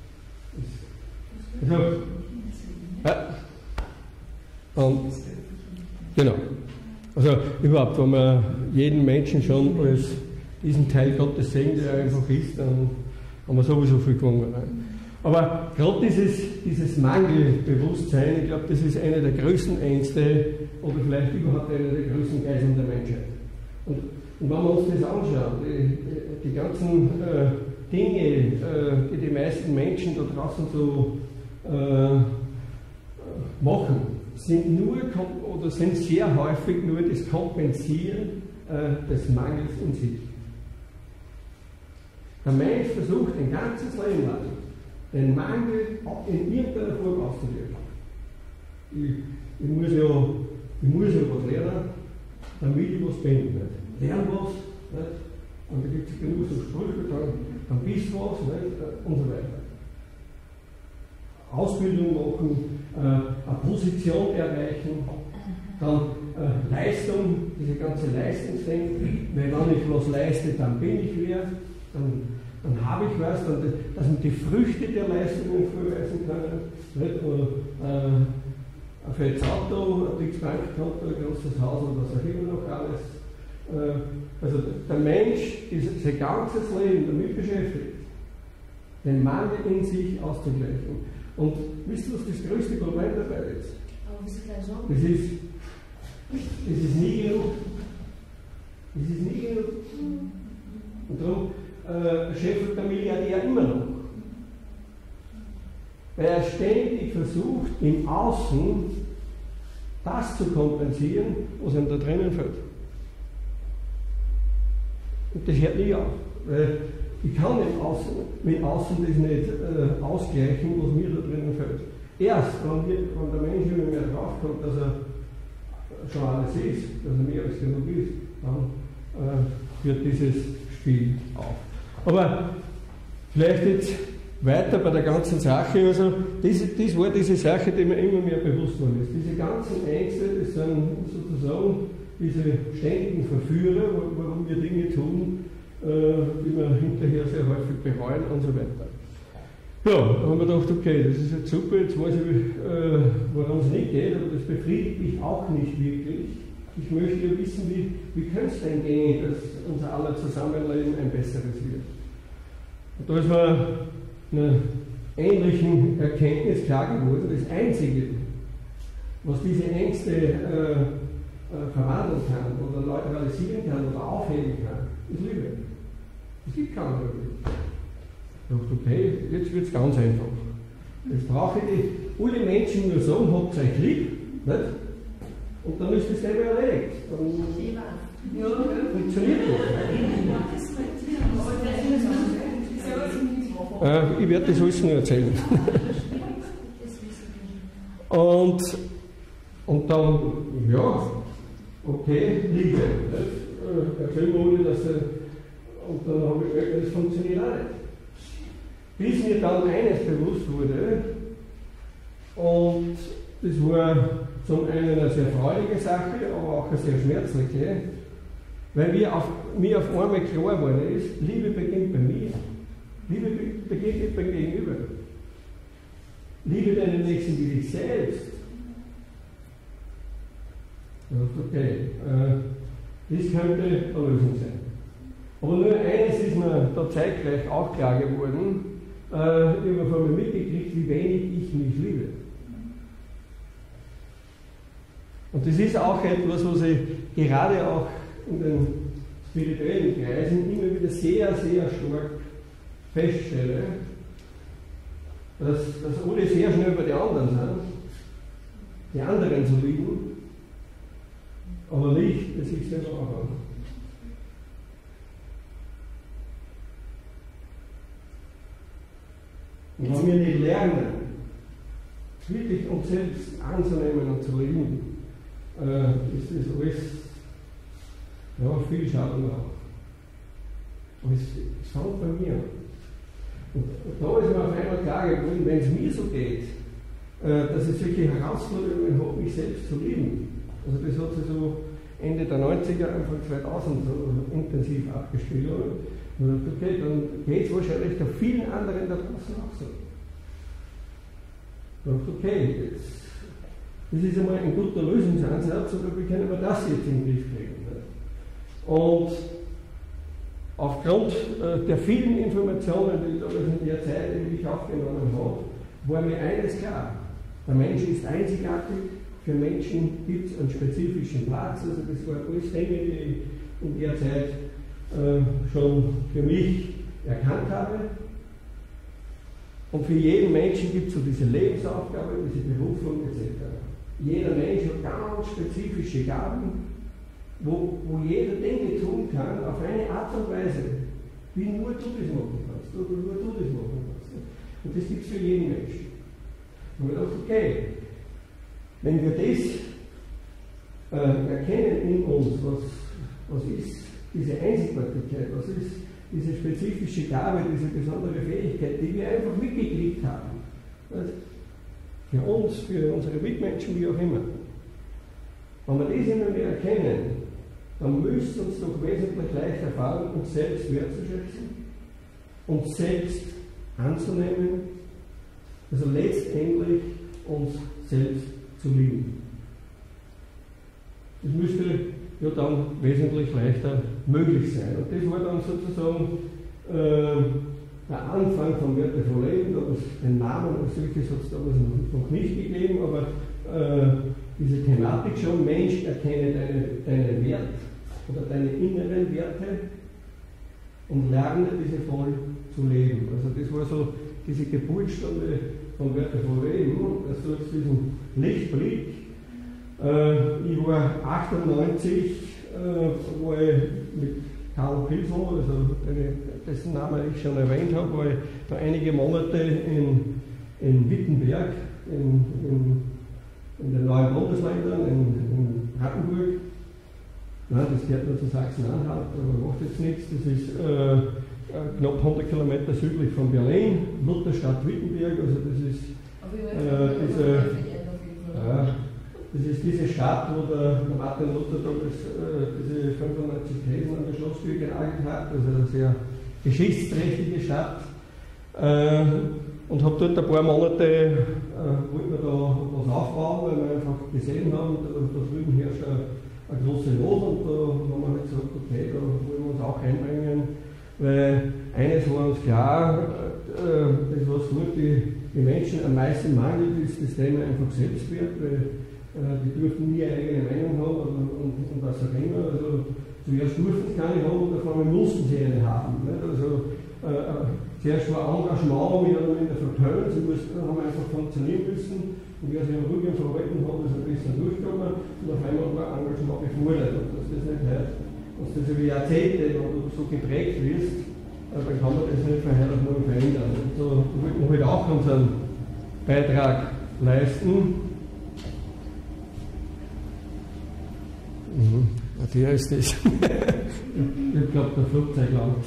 Genau. Also überhaupt, wenn wir jeden Menschen schon als diesen Teil Gottes sehen, der einfach ist, dann haben wir sowieso viel gewonnen. Aber gerade dieses Mangelbewusstsein, ich glaube, das ist eine der größten Ängste oder vielleicht überhaupt eine der größten Geiseln der Menschheit. Und wenn wir uns das anschauen, die ganzen Dinge, die meisten Menschen da draußen so machen, sind sehr häufig nur das Kompensieren des Mangels in sich. Der Mensch versucht ein ganzes Leben lang, den Mangel in irgendeiner Form auszudrücken. Ich muss ja was lernen, damit ich was bin. Nicht? Lern was, nicht? Und da gibt es genug so Sprüche, dann bist du was, nicht? Und so weiter. Ausbildung machen, eine Position erreichen, dann Leistung, diese ganze Leistungsdenken, weil wenn ich was leiste, dann bin ich wer, dann habe ich was, dass man die Früchte der Leistungen vorweisen kann. Nicht? Oder ein fettes Auto, ein dickes Bankkonto, ein großes Haus und was auch immer noch alles. Also der Mensch ist sein ganzes Leben damit beschäftigt, den Mangel in sich auszugleichen. Und wisst ihr, was das größte Problem dabei ist? Das ist nie genug. Das ist nie genug. Und darum scheffelt der Milliardär immer noch. Weil er ständig versucht, im Außen das zu kompensieren, was ihm da drinnen fällt. Und das hört nie auf. Weil ich kann mit Außen das nicht ausgleichen, was mir da drinnen fällt. Erst, wenn der Mensch immer mehr draufkommt, dass er schon alles ist, dass er mehr als genug ist, dann hört dieses Spiel auf. Aber vielleicht jetzt weiter bei der ganzen Sache, also das war diese Sache, die mir immer mehr bewusst worden ist. Diese ganzen Ängste, das sind sozusagen diese ständigen Verführer, warum wir Dinge tun, die wir hinterher sehr häufig bereuen und so weiter. Ja, da haben wir gedacht, okay, das ist jetzt super, jetzt weiß ich, woran es nicht geht, aber das befriedigt mich auch nicht wirklich. Ich möchte ja wissen, wie könnte es denn gehen, dass unser aller Zusammenleben ein besseres wird. Und da ist mir einer ähnlichen Erkenntnis klar geworden, das Einzige, was diese Ängste verwandeln kann oder neutralisieren kann oder aufheben kann, ist Liebe. Es gibt keine Liebe. Ich dachte, okay, jetzt wird es ganz einfach. Jetzt brauche ich alle Menschen nur sagen, habt ihr euch lieb, nicht? Und dann ist das Thema erledigt. Dann funktioniert das. Ich werde das alles nur erzählen. Und dann, ja, okay, Liebe. Erzählen wir ohne, dass und dann habe ich gemerkt, das funktioniert auch nicht. Bis mir dann eines bewusst wurde, und das war zum einen eine sehr freudige Sache, aber auch eine sehr schmerzliche, weil mir auf einmal klar geworden ist, Liebe beginnt bei mir. Liebe beginnt nicht beim Gegenüber. Liebe deinen Nächsten wie dich selbst. Okay, das könnte eine Lösung sein. Aber nur eines ist mir da zeitgleich auch klar geworden, ich habe von mir mitgekriegt, wie wenig ich mich liebe. Und das ist auch etwas, was ich gerade auch in den spirituellen Kreisen immer wieder sehr, sehr stark feststelle, dass alle sehr schnell bei den anderen sind, die anderen zu lieben, aber nicht, dass ich selber auch habe. Und wenn wir nicht lernen, wirklich uns selbst anzunehmen und zu lieben, ist das alles viel Schaden auch. Aber es fängt bei mir. Und da ist mir auf einmal klar geworden, wenn es mir so geht, dass ich solche Herausforderungen habe, mich selbst zu lieben. Also das hat sich so Ende der 90er, Anfang 2000 so intensiv abgespielt. Und ich dachte, okay, dann geht es wahrscheinlich der vielen anderen da draußen auch so. Ich dachte, okay, das ist einmal ein guter Lösungsansatz, oder wie können wir das jetzt in den Griff kriegen? Und aufgrund der vielen Informationen, die ich in der Zeit, die ich aufgenommen habe, war mir eines klar: Der Mensch ist einzigartig, für Menschen gibt es einen spezifischen Platz. Also das waren alles Dinge, die ich in der Zeit schon für mich erkannt habe. Und für jeden Menschen gibt es so diese Lebensaufgabe, diese Berufung etc. Jeder Mensch hat ganz spezifische Gaben, wo jeder Dinge tun kann, auf eine Art und Weise, wie nur du das machen kannst, oder nur du das machen kannst. Und das gibt es für jeden Menschen. Und ich dachte, okay, wenn wir das erkennen in uns, was ist diese Einzigartigkeit, was ist diese spezifische Gabe, diese besondere Fähigkeit, die wir einfach mitgekriegt haben. Für uns, für unsere Mitmenschen, wie auch immer. Wenn wir das immer mehr erkennen, dann müsste uns doch wesentlich leichter fallen, uns selbst wertzuschätzen, uns selbst anzunehmen, also letztendlich uns selbst zu lieben. Das müsste ja dann wesentlich leichter möglich sein. Und das war dann sozusagen der Anfang von Wertevoll Leben. Den Namen als solches hat es damals noch nicht gegeben, aber diese Thematik schon: Mensch, erkenne deinen Wert oder deine inneren Werte und lerne diese voll zu leben. Also das war so diese Geburtsstunde von Wertevoll Leben, dass du jetzt diesen Lichtblick. Ich war 98, war ich mit Karl Pilsner, also dessen Namen ich schon erwähnt habe, war ich da einige Monate in Wittenberg, in den neuen Bundesländern, in Brandenburg. Nein, das gehört nur zu Sachsen-Anhalt, aber macht jetzt nichts. Das ist knapp 100 Kilometer südlich von Berlin, Mutterstadt Wittenberg, also das ist diese Stadt, wo der Martin Luther diese 95 Thesen an der Schlosstür genagelt hat, also eine sehr geschichtsträchtige Stadt. Und habe dort ein paar Monate, wollten wir da was aufbauen, weil wir einfach gesehen haben, da drüben herrscht eine große Not, und da haben wir halt gesagt, okay, da wollen wir uns auch einbringen, weil eines war uns klar, das was gut die Menschen am meisten mangelt, ist das Thema einfach Selbstwert, weil die dürfen nie eine eigene Meinung haben und was auch immer. Also zuerst durften sie keine haben und auf einmal mussten sie eine haben. Nicht? Also zuerst war Engagement mehr oder minder verteilt, sie haben einfach funktionieren müssen. Und wer sich am ruhigen verhalten hat, ist ein bisschen durchgegangen und auf einmal war Engagement gefordert. Und dass das nicht hört, dass das über Jahrzehnte so geprägt wirst, dann kann man das nicht von heute auf morgen verändern. Und so wollten wir halt auch unseren Beitrag leisten. Der ist das. Ich glaube, der Flugzeug landet.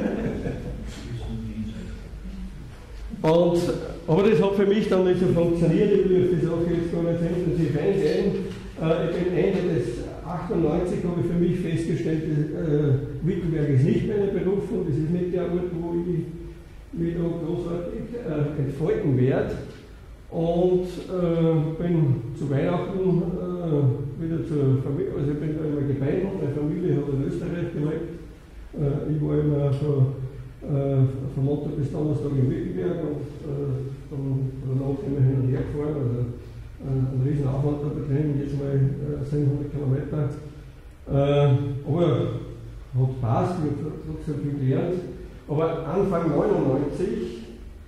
Aber das hat für mich dann nicht so funktioniert. Ich will auf die Sache jetzt gar nicht so intensiv eingehen. Ich bin Ende des 98 habe ich für mich festgestellt, Wittenberg ist nicht meine Berufung, das ist nicht der Ort, wo ich mich da großartig entfalten werde. Und bin zu Weihnachten wieder zur Familie, also ich bin da immer gependelt, meine Familie hat in Österreich gelebt. Ich war immer von Montag bis Donnerstag in Wittenberg und dann danach immer hin und her gefahren. Also einen riesen Aufwand da betrieben, jetzt mal 700 Kilometer. Aber hat Spaß, ich habe trotzdem viel gelernt. Aber Anfang 99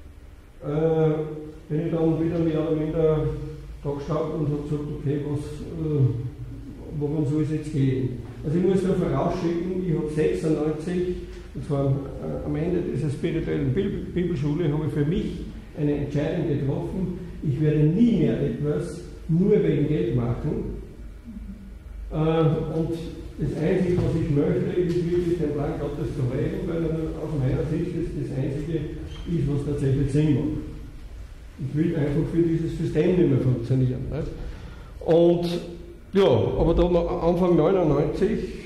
bin ich dann wieder mehr oder minder da gestanden und habe gesagt, okay, worum soll es jetzt gehen? Also ich muss da vorausschicken, ich habe 96, und zwar am Ende dieser spirituellen Bibelschule, habe ich für mich eine Entscheidung getroffen, ich werde nie mehr etwas nur wegen Geld machen. Und das Einzige, was ich möchte, ist wirklich den Plan Gottes zu leben, weil aus meiner Sicht das Einzige ist, was tatsächlich Sinn macht. Ich will einfach für dieses System nicht mehr funktionieren. Nicht? Und ja, aber dann Anfang 99,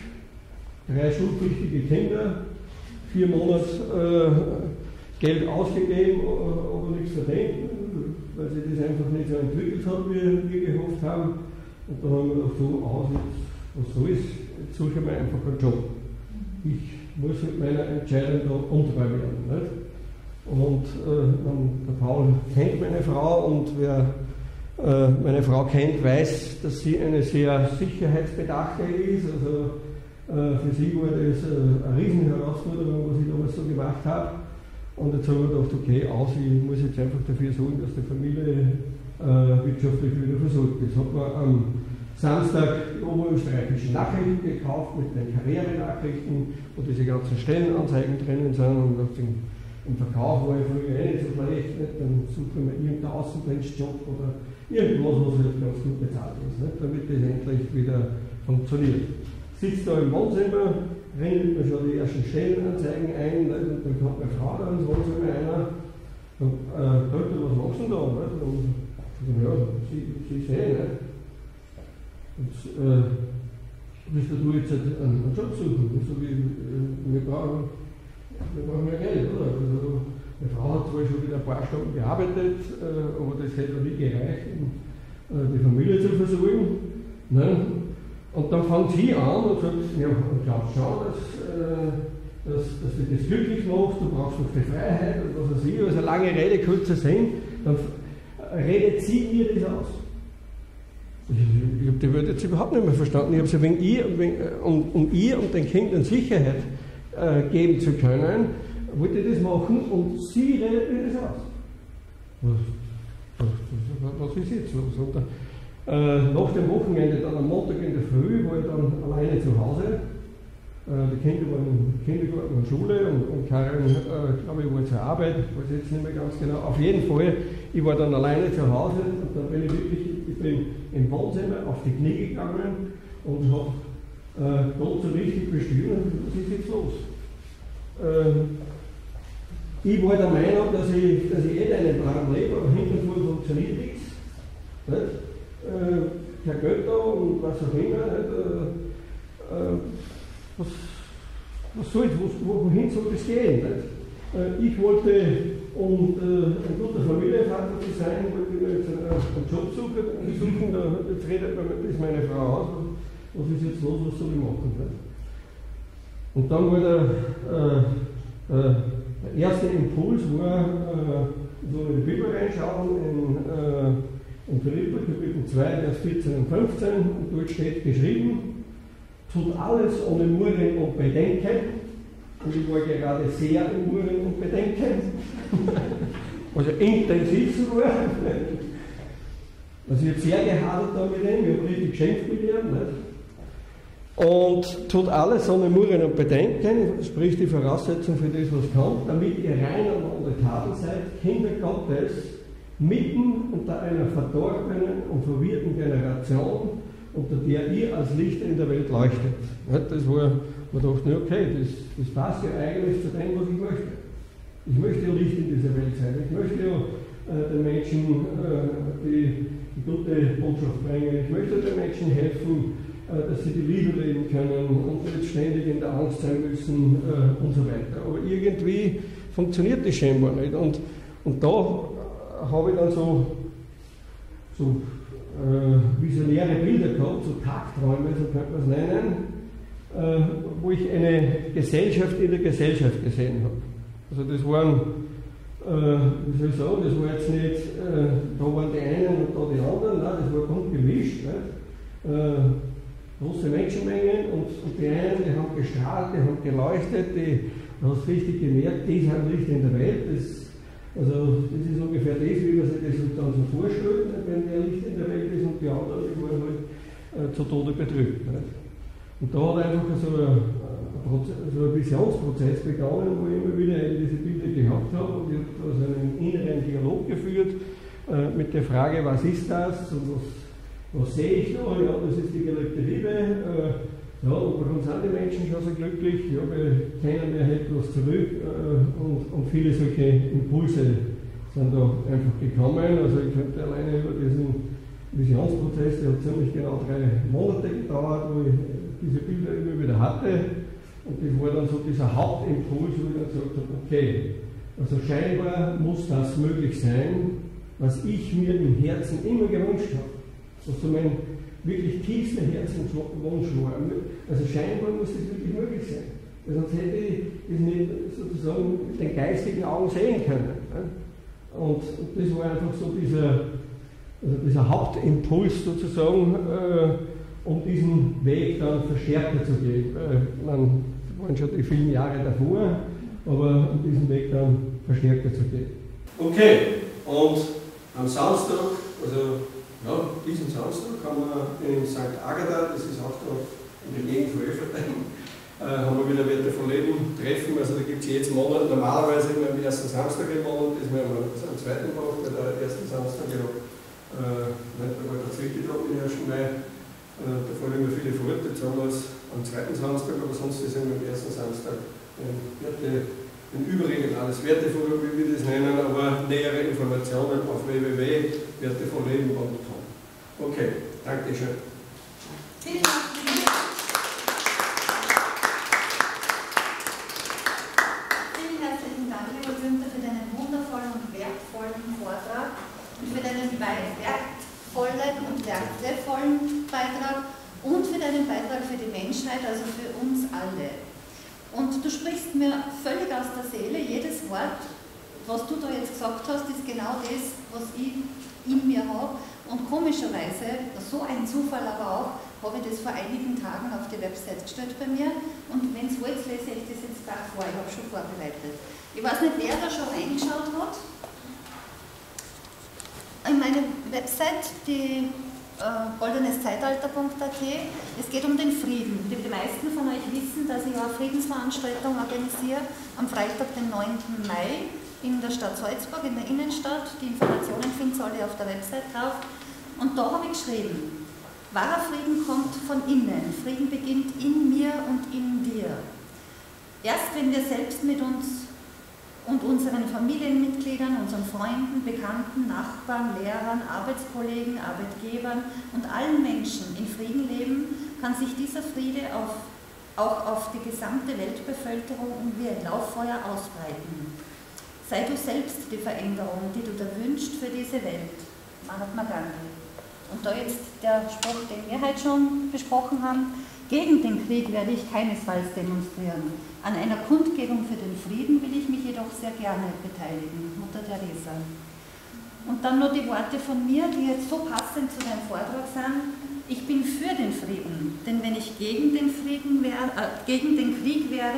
3 schulpflichtige Kinder, 4 Monate Geld ausgegeben, aber nichts verdient, weil sich das einfach nicht so entwickelt hat, wie wir gehofft haben. Und dann haben wir gedacht, so was so ist, jetzt suche ich mir einfach einen Job. Ich muss mit meiner Entscheidung da untreu werden. Nicht? Und der Paul kennt meine Frau und wer meine Frau kennt, weiß, dass sie eine sehr sicherheitsbedachte ist. Also für sie war das eine riesen Herausforderung, was ich damals so gemacht habe. Und jetzt haben wir gedacht, okay, ich muss jetzt einfach dafür sorgen, dass die Familie wirtschaftlich wieder versorgt ist. Hat man am Samstag die oberösterreichischen Nachrichten gekauft mit den Karrierenachrichten, wo diese ganzen Stellenanzeigen drinnen sind. Und im Verkauf war ich früher nicht so schlecht, nicht? Dann sucht man irgendeinen Außendienstjob oder irgendwas, was halt ganz gut bezahlt ist, nicht? Damit das endlich wieder funktioniert. Sitzt da im Wohnzimmer, rennt mir schon die ersten Stellenanzeigen ein, nicht? Und dann kommt meine Frau da ins Wohnzimmer einer und was machst du denn da? Nicht? Und ja, sie sehen, nicht? Und willst du jetzt einen Job suchen? So wie wir brauchen mehr Geld, oder? Also, meine Frau hat zwar schon wieder ein paar Stunden gearbeitet, aber das hätte nie gereicht, um die Familie zu versorgen. Ne? Und dann fängt sie an und sagt, ja, ich glaube schon, dass dich das glücklich macht, du brauchst noch die Freiheit und was weiß ich. Also lange Rede, kurzer Sinn, dann redet sie mir das aus. Ich habe die Wörter jetzt überhaupt nicht mehr verstanden. Ich habe sie wegen ihr, um ihr und den Kindern Sicherheit geben zu können, wollte ich das machen und sie redet mir das aus. Was ist jetzt los? Und, nach dem Wochenende, dann am Montag in der Früh, war ich dann alleine zu Hause. Die Kinder waren im Kindergarten und Schule und Karin, glaube ich, war zur Arbeit, ich weiß jetzt nicht mehr ganz genau. Auf jeden Fall, ich war dann alleine zu Hause und dann bin ich bin im Wohnzimmer auf die Knie gegangen und habe Gott so richtig bestimmt, was ist jetzt los? Ich war der Meinung, dass ich einen Plan lebe, aber hinterher funktioniert nichts. Kein Geld da und was auch immer. Wohin soll das gehen? Ich wollte, um ein guter Familienvater zu sein, wollte mir jetzt einen Job suchen. Jetzt redet das meine Frau aus. Was ist jetzt los, was soll ich machen? Und dann war der erste Impuls war, so in die Bibel reinschauen, in Philipper, Kapitel 2, Vers 14 und 15, und dort steht geschrieben, tut alles ohne Murren und Bedenken, und ich war gerade sehr im Murren und Bedenken, also intensiv sogar. Also ich habe sehr gehadert da mit ihm, ich habe richtig geschimpft mit ihm. Nicht? Und tut alles ohne Murren und Bedenken, sprich die Voraussetzung für das, was kommt, damit ihr rein und ohne Tadel seid, Kinder Gottes, mitten unter einer verdorbenen und verwirrten Generation, unter der ihr als Licht in der Welt leuchtet. Das war, man dachte, okay, das passt ja eigentlich zu dem, was ich möchte. Ich möchte ja Licht in dieser Welt sein. Ich möchte ja den Menschen die gute Botschaft bringen. Ich möchte den Menschen helfen, dass sie die Liebe leben können und nicht ständig in der Angst sein müssen und so weiter. Aber irgendwie funktioniert das scheinbar nicht. Und da habe ich dann so visionäre Bilder gehabt, so Tagträume, so könnte man es nennen, wo ich eine Gesellschaft in der Gesellschaft gesehen habe. Also das waren, wie soll ich sagen, das war jetzt nicht, da waren die einen und da die anderen, nein, das war bunt gemischt. Große Menschenmengen und die einen, die haben gestrahlt, die haben geleuchtet, du hast richtig gemerkt, die sind Licht in der Welt. Das ist ungefähr das, wie man sich das dann so vorstellt, wenn der Licht in der Welt ist und die anderen, die waren halt zu Tode betrübt. Nicht? Und da hat einfach so ein Visionsprozess begonnen, wo ich immer wieder diese Bilder gehabt habe und ich habe also einen inneren Dialog geführt mit der Frage, was ist das und was sehe ich da? Ja, das ist die gelebte Liebe. Ja, und warum sind die Menschen schon so glücklich? Ja, weil keiner mehr hält was zurück und viele solche Impulse sind da einfach gekommen. Also ich könnte alleine über diesen Visionsprozess, der hat ziemlich genau 3 Monate gedauert, wo ich diese Bilder immer wieder hatte. Und das war dann so dieser Hauptimpuls, wo ich dann gesagt habe, okay, also scheinbar muss das möglich sein, was ich mir im Herzen immer gewünscht habe. Was so mein wirklich tiefster Herzenswunsch war. Also scheinbar muss das wirklich möglich sein. Weil sonst hätte ich das nicht sozusagen mit den geistigen Augen sehen können. Und das war einfach so dieser Hauptimpuls sozusagen, um diesen Weg dann verstärkter zu gehen. Das waren schon die vielen Jahre davor, aber um diesen Weg dann verstärkter zu gehen. Okay, und am Samstag, also ja, diesen Samstag haben wir in St. Agatha, das ist auch da in der Gegend von Öffertheim, haben wir wieder Werte von Leben treffen. Also da gibt es jeden Monat, normalerweise immer am ersten Samstag im Monat, das haben wir am zweiten gemacht, weil der erste Samstag ja nicht einmal der zweite Tag im 1. Mai, da fallen immer viele fort, jetzt haben wir es am zweiten Samstag, aber sonst ist es immer am ersten Samstag ein überregionales Werteforum, wie wir das nennen, aber nähere Informationen auf www.wertevorleben.com. Okay, danke schön. Vielen Dank. Vielen herzlichen Dank, lieber Günther, für deinen wundervollen und wertvollen Vortrag und für deinen wertvollen und wertevollen Beitrag und für deinen Beitrag für die Menschheit, also für uns alle. Und du sprichst mir völlig aus der Seele. Jedes Wort, was du da jetzt gesagt hast, ist genau das, was ich in mir habe. Und komischerweise, so ein Zufall aber auch, habe ich das vor einigen Tagen auf die Website gestellt bei mir. Und wenn es wollt, lese ich das jetzt gleich vor. Ich habe schon vorbereitet. Ich weiß nicht, wer da schon reingeschaut hat. In meine Website, die goldeneszeitalter.at. Es geht um den Frieden. Die meisten von euch wissen, dass ich eine Friedensveranstaltung organisiere am Freitag, den 9. Mai in der Stadt Salzburg, in der Innenstadt. Die Informationen findet ihr alle auf der Website drauf. Und da habe ich geschrieben, wahrer Frieden kommt von innen. Frieden beginnt in mir und in dir. Erst wenn wir selbst mit uns und unseren Familienmitgliedern, unseren Freunden, Bekannten, Nachbarn, Lehrern, Arbeitskollegen, Arbeitgebern und allen Menschen in Frieden leben, kann sich dieser Friede auch auf die gesamte Weltbevölkerung wie ein Lauffeuer ausbreiten. Sei du selbst die Veränderung, die du dir wünschst für diese Welt. Mahatma Gandhi. Und da jetzt der Spruch, den wir heute schon besprochen haben: Gegen den Krieg werde ich keinesfalls demonstrieren. An einer Kundgebung für den Frieden will ich mich jedoch sehr gerne beteiligen. Mutter Teresa. Und dann noch die Worte von mir, die jetzt so passend zu deinem Vortrag sind. Ich bin für den Frieden, denn wenn ich gegen den Krieg wäre,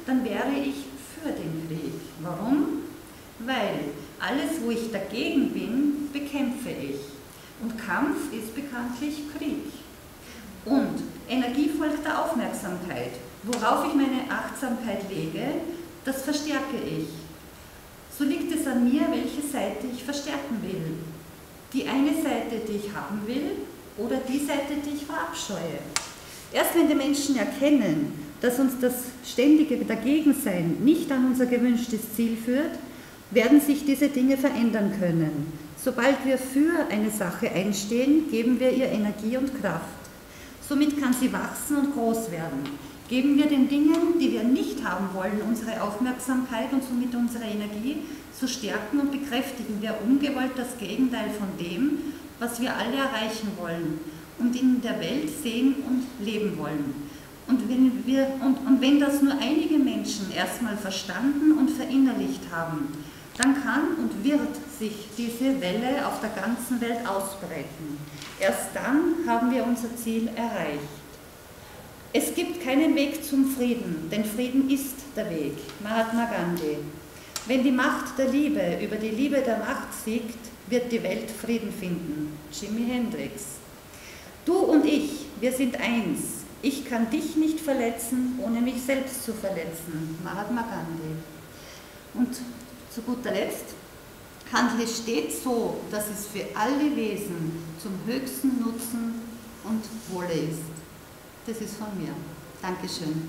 dann wäre ich für den Krieg. Warum? Weil alles, wo ich dagegen bin, bekämpfe ich. Und Kampf ist bekanntlich Krieg. Und Energie folgt der Aufmerksamkeit. Worauf ich meine Achtsamkeit lege, das verstärke ich. So liegt es an mir, welche Seite ich verstärken will. Die eine Seite, die ich haben will, oder die Seite, die ich verabscheue. Erst wenn die Menschen erkennen, dass uns das ständige Dagegensein nicht an unser gewünschtes Ziel führt, werden sich diese Dinge verändern können. Sobald wir für eine Sache einstehen, geben wir ihr Energie und Kraft. Somit kann sie wachsen und groß werden. Geben wir den Dingen, die wir nicht haben wollen, unsere Aufmerksamkeit und somit unsere Energie, so stärken und bekräftigen wir ungewollt das Gegenteil von dem, was wir alle erreichen wollen und in der Welt sehen und leben wollen. Und wenn das nur einige Menschen erstmal verstanden und verinnerlicht haben, dann kann und wird sich diese Welle auf der ganzen Welt ausbreiten. Erst dann haben wir unser Ziel erreicht. Es gibt keinen Weg zum Frieden, denn Frieden ist der Weg. Mahatma Gandhi. Wenn die Macht der Liebe über die Liebe der Macht siegt, wird die Welt Frieden finden. Jimi Hendrix. Du und ich, wir sind eins. Ich kann dich nicht verletzen, ohne mich selbst zu verletzen. Mahatma Gandhi. Und zu guter Letzt, handle stets so, dass es für alle Wesen zum höchsten Nutzen und Wohle ist. Das ist von mir. Dankeschön.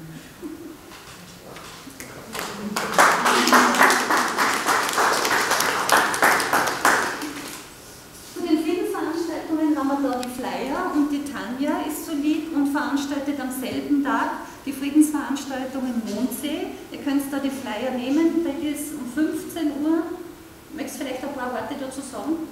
Zu den Friedensveranstaltungen haben wir da die Flyer und die Tanja ist so lieb und veranstaltet am selben Tag die Friedensveranstaltung in Mondsee. Ihr könnt da die Flyer nehmen, da ist um 15 Uhr. Möchtest du vielleicht ein paar Worte dazu sagen?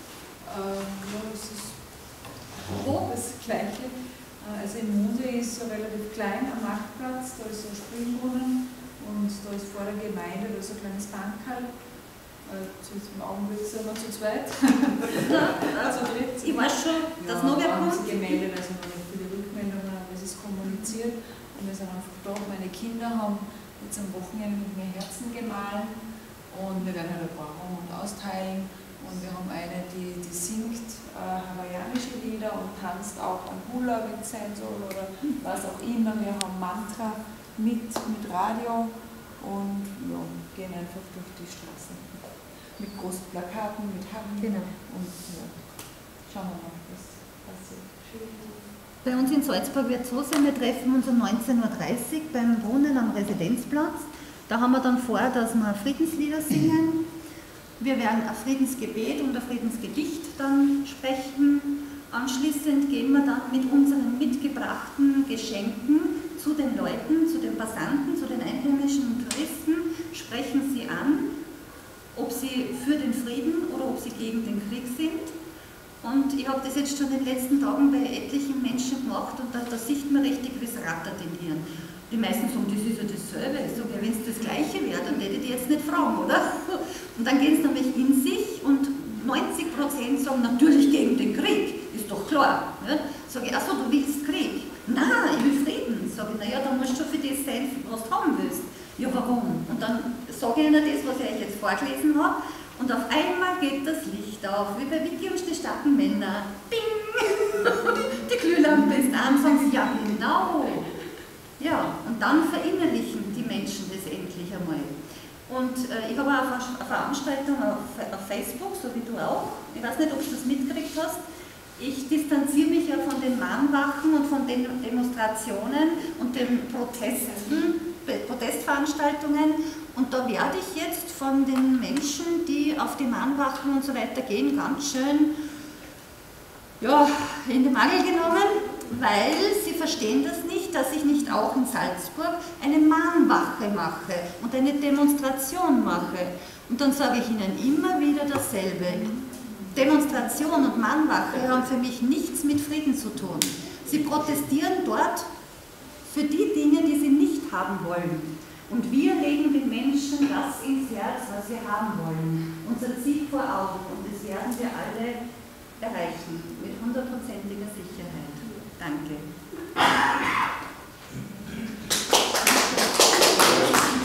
Ja, das ist grob das Gleiche. Also in Mondsee ist so relativ klein am Marktplatz, da ist so ein Springbrunnen und da ist vor der Gemeinde, da ist ein kleines Bankerl. Im Augenblick sind wir zu zweit. Ich weiß schon, dass noch wer kommt. Sie gemeldet, also noch nicht viele Rückmeldungen, aber es ist kommuniziert und wir sind einfach da. Meine Kinder haben jetzt am Wochenende mit mir Herzen gemalt und wir werden halt ein paar rum und austeilen. Und wir haben eine, die singt hawaiianische Lieder und tanzt auch an Hula, wenn es sein soll, oder was auch immer. Wir haben Mantra mit Radio und ja, gehen einfach durch die Straßen. Mit großen Plakaten, mit Haken. Genau. Und ja, schauen wir mal, was passiert. Bei uns in Salzburg wird es so sein, wir treffen uns um 19:30 Uhr beim Wohnen am Residenzplatz. Da haben wir dann vor, dass wir Friedenslieder singen. Wir werden ein Friedensgebet und ein Friedensgedicht dann sprechen. Anschließend gehen wir dann mit unseren mitgebrachten Geschenken zu den Leuten, zu den Passanten, zu den einheimischen und Touristen, sprechen sie an, ob sie für den Frieden oder ob sie gegen den Krieg sind. Und ich habe das jetzt schon in den letzten Tagen bei etlichen Menschen gemacht und da sieht man richtig, wie es rattert in ihnen. Die meisten sagen, das ist ja dasselbe. Ich sage, ja, wenn es das Gleiche wäre, dann hätte ich die jetzt nicht fragen, oder? Und dann gehen sie nämlich in sich und 90% sagen natürlich gegen den Krieg, ist doch klar. Ne? Sage ich, achso, du willst Krieg? Nein, ich will Frieden. Sage ich, naja, dann musst du schon für das sein, was du haben willst. Ja, warum? Und dann sage ich ihnen das, was ich euch jetzt vorgelesen habe. Und auf einmal geht das Licht auf, wie bei Vicky und die starken Männer. Bing! Die Glühlampe ist an, sagen sie, ja genau. Ja, und dann verinnerlichen die Menschen das endlich einmal. Und ich habe auch eine Veranstaltung auf Facebook, so wie du auch. Ich weiß nicht, ob du das mitgekriegt hast. Ich distanziere mich ja von den Mahnwachen und von den Demonstrationen und den Protestveranstaltungen. Und da werde ich jetzt von den Menschen, die auf die Mahnwachen und so weiter gehen, ganz schön ja, in den Mangel genommen, weil sie verstehen das nicht, dass ich nicht auch in Salzburg eine Mahnwache mache und eine Demonstration mache. Und dann sage ich ihnen immer wieder dasselbe. Demonstration und Mahnwache haben für mich nichts mit Frieden zu tun. Sie protestieren dort für die Dinge, die sie nicht haben wollen. Und wir legen den Menschen das ins Herz, was sie haben wollen. Unser Ziel vor Augen. Und das werden wir alle erreichen, mit 100%iger Sicherheit. Danke.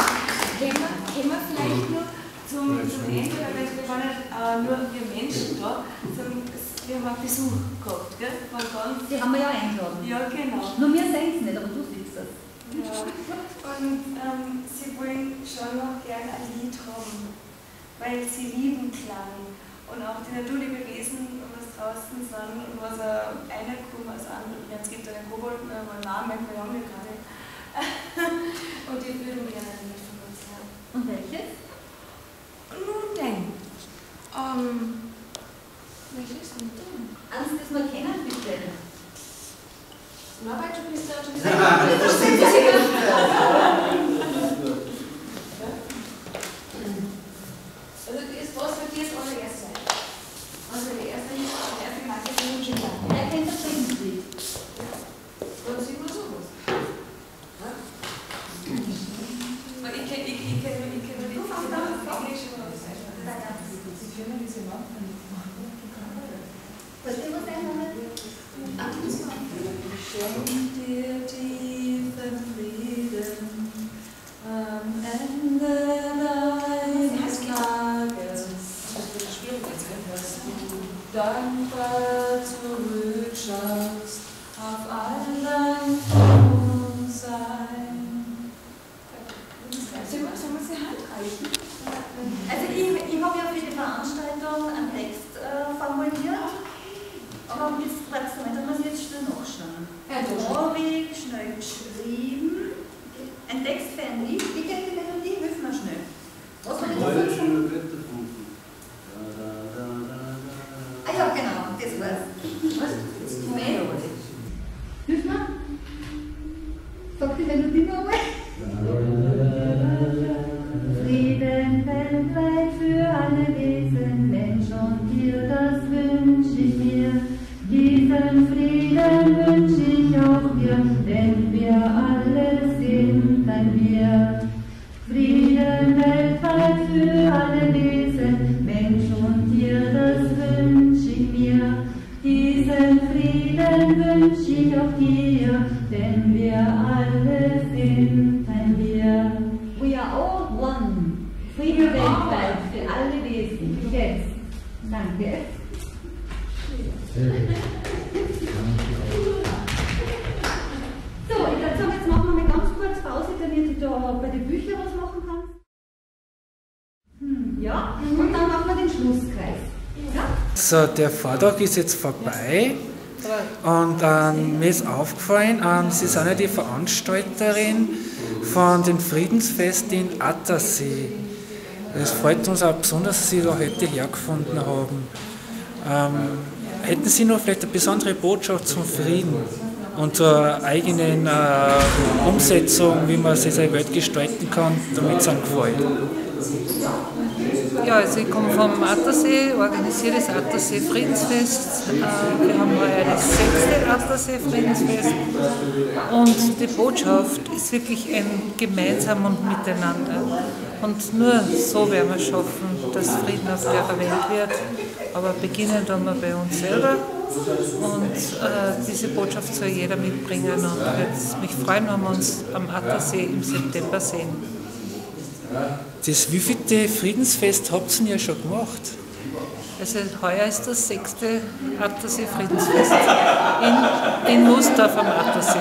zum Ende, weil wir waren nicht nur wir Menschen da, sondern wir haben auch Besuch gehabt, gell? Die haben wir ja eingeladen. Ja, genau. Nur wir sehen es nicht, aber du siehst es. Ja. Und sie wollen schon noch gerne ein Lied haben, weil sie lieben Klang. Und auch die naturlichen Wesen, was draußen sind und was reinkommen als andere. Jetzt gibt es einen Kobold, aber einen Namen, wir haben ja gerade. Und die würden gerne ein Lied von uns hören. Und welches? Nun denn. Welches denn? Eins, das wir kennen, bitte. Na, weil du bist da, Also, was für dich ist allererst sein? Also, der erste Marke ist ein Wunsch. Er kennt das Friedenslied. Dann sieht man sowas. Ich kenne die englische Was immer sein Name? Schenk dir tiefen Frieden am Ende deines Tages, dass du dankbar zurückschaust auf all dein Sein. Sollen wir sie handreichen? Also ich habe ja für die Veranstaltung einen Text formuliert. Aber jetzt fragst du mich, dann muss ich jetzt schnell nachschauen. Da habe ich schnell geschrieben. Ein Text für ein Lied. Ich kenne die Melodie, hilf mir schnell. Was soll ich da sagen? Ah ja, genau, das war's. Was? Moment. Hilf mir? Sag die Melodie noch einmal. Frieden weltweit für alle Wesen, Mensch und Tier, das wünsche ich mir. Diesen Frieden wünsche ich auch dir, denn wir alle sind ein Wir. Frieden weltweit für alle Wesen, Mensch und Tier, das wünsche ich mir. Diesen Frieden wünsche ich auch dir, denn wir alle sind ein Wir. We are all one. Frieden weltweit für alle Wesen. Jetzt. Danke. So, ich würde sagen, jetzt machen wir mal ganz kurz Pause, damit ich da bei den Büchern was machen kann. Ja, und dann machen wir den Schlusskreis. Ja? So, der Vortrag ist jetzt vorbei und mir ist aufgefallen, Sie sind ja die Veranstalterin von dem Friedensfest in Attersee. Es freut uns auch besonders, dass Sie da heute hergefunden haben. Hätten Sie noch vielleicht eine besondere Botschaft zum Frieden und zur eigenen Umsetzung, wie man sich seine Welt gestalten kann, damit es einem gefällt? Ja, also ich komme vom Attersee, organisiere das Attersee Friedensfest. Wir haben heuer das 6. Attersee Friedensfest. Und die Botschaft ist wirklich ein Gemeinsam und Miteinander. Und nur so werden wir schaffen, dass Frieden auf der Welt wird. Aber beginnen tun wir bei uns selber. Und diese Botschaft soll jeder mitbringen. Und ich würde mich freuen, wenn wir uns am Attersee im September sehen. Das wievielte Friedensfest habt ihr ja schon gemacht? Also heuer ist das 6. Attersee Friedensfest in Nussdorf am Attersee.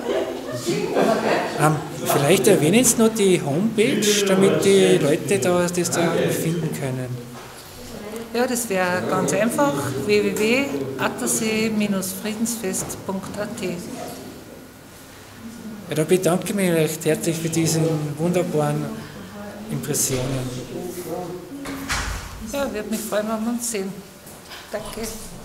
Vielleicht erwähnen Sie noch die Homepage, damit die Leute das da finden können. Ja, das wäre ganz einfach, www.attersee-friedensfest.at. Ja, da bedanke ich mich recht herzlich für diese wunderbaren Impressionen. Ja, würde mich freuen, wenn wir uns sehen. Danke.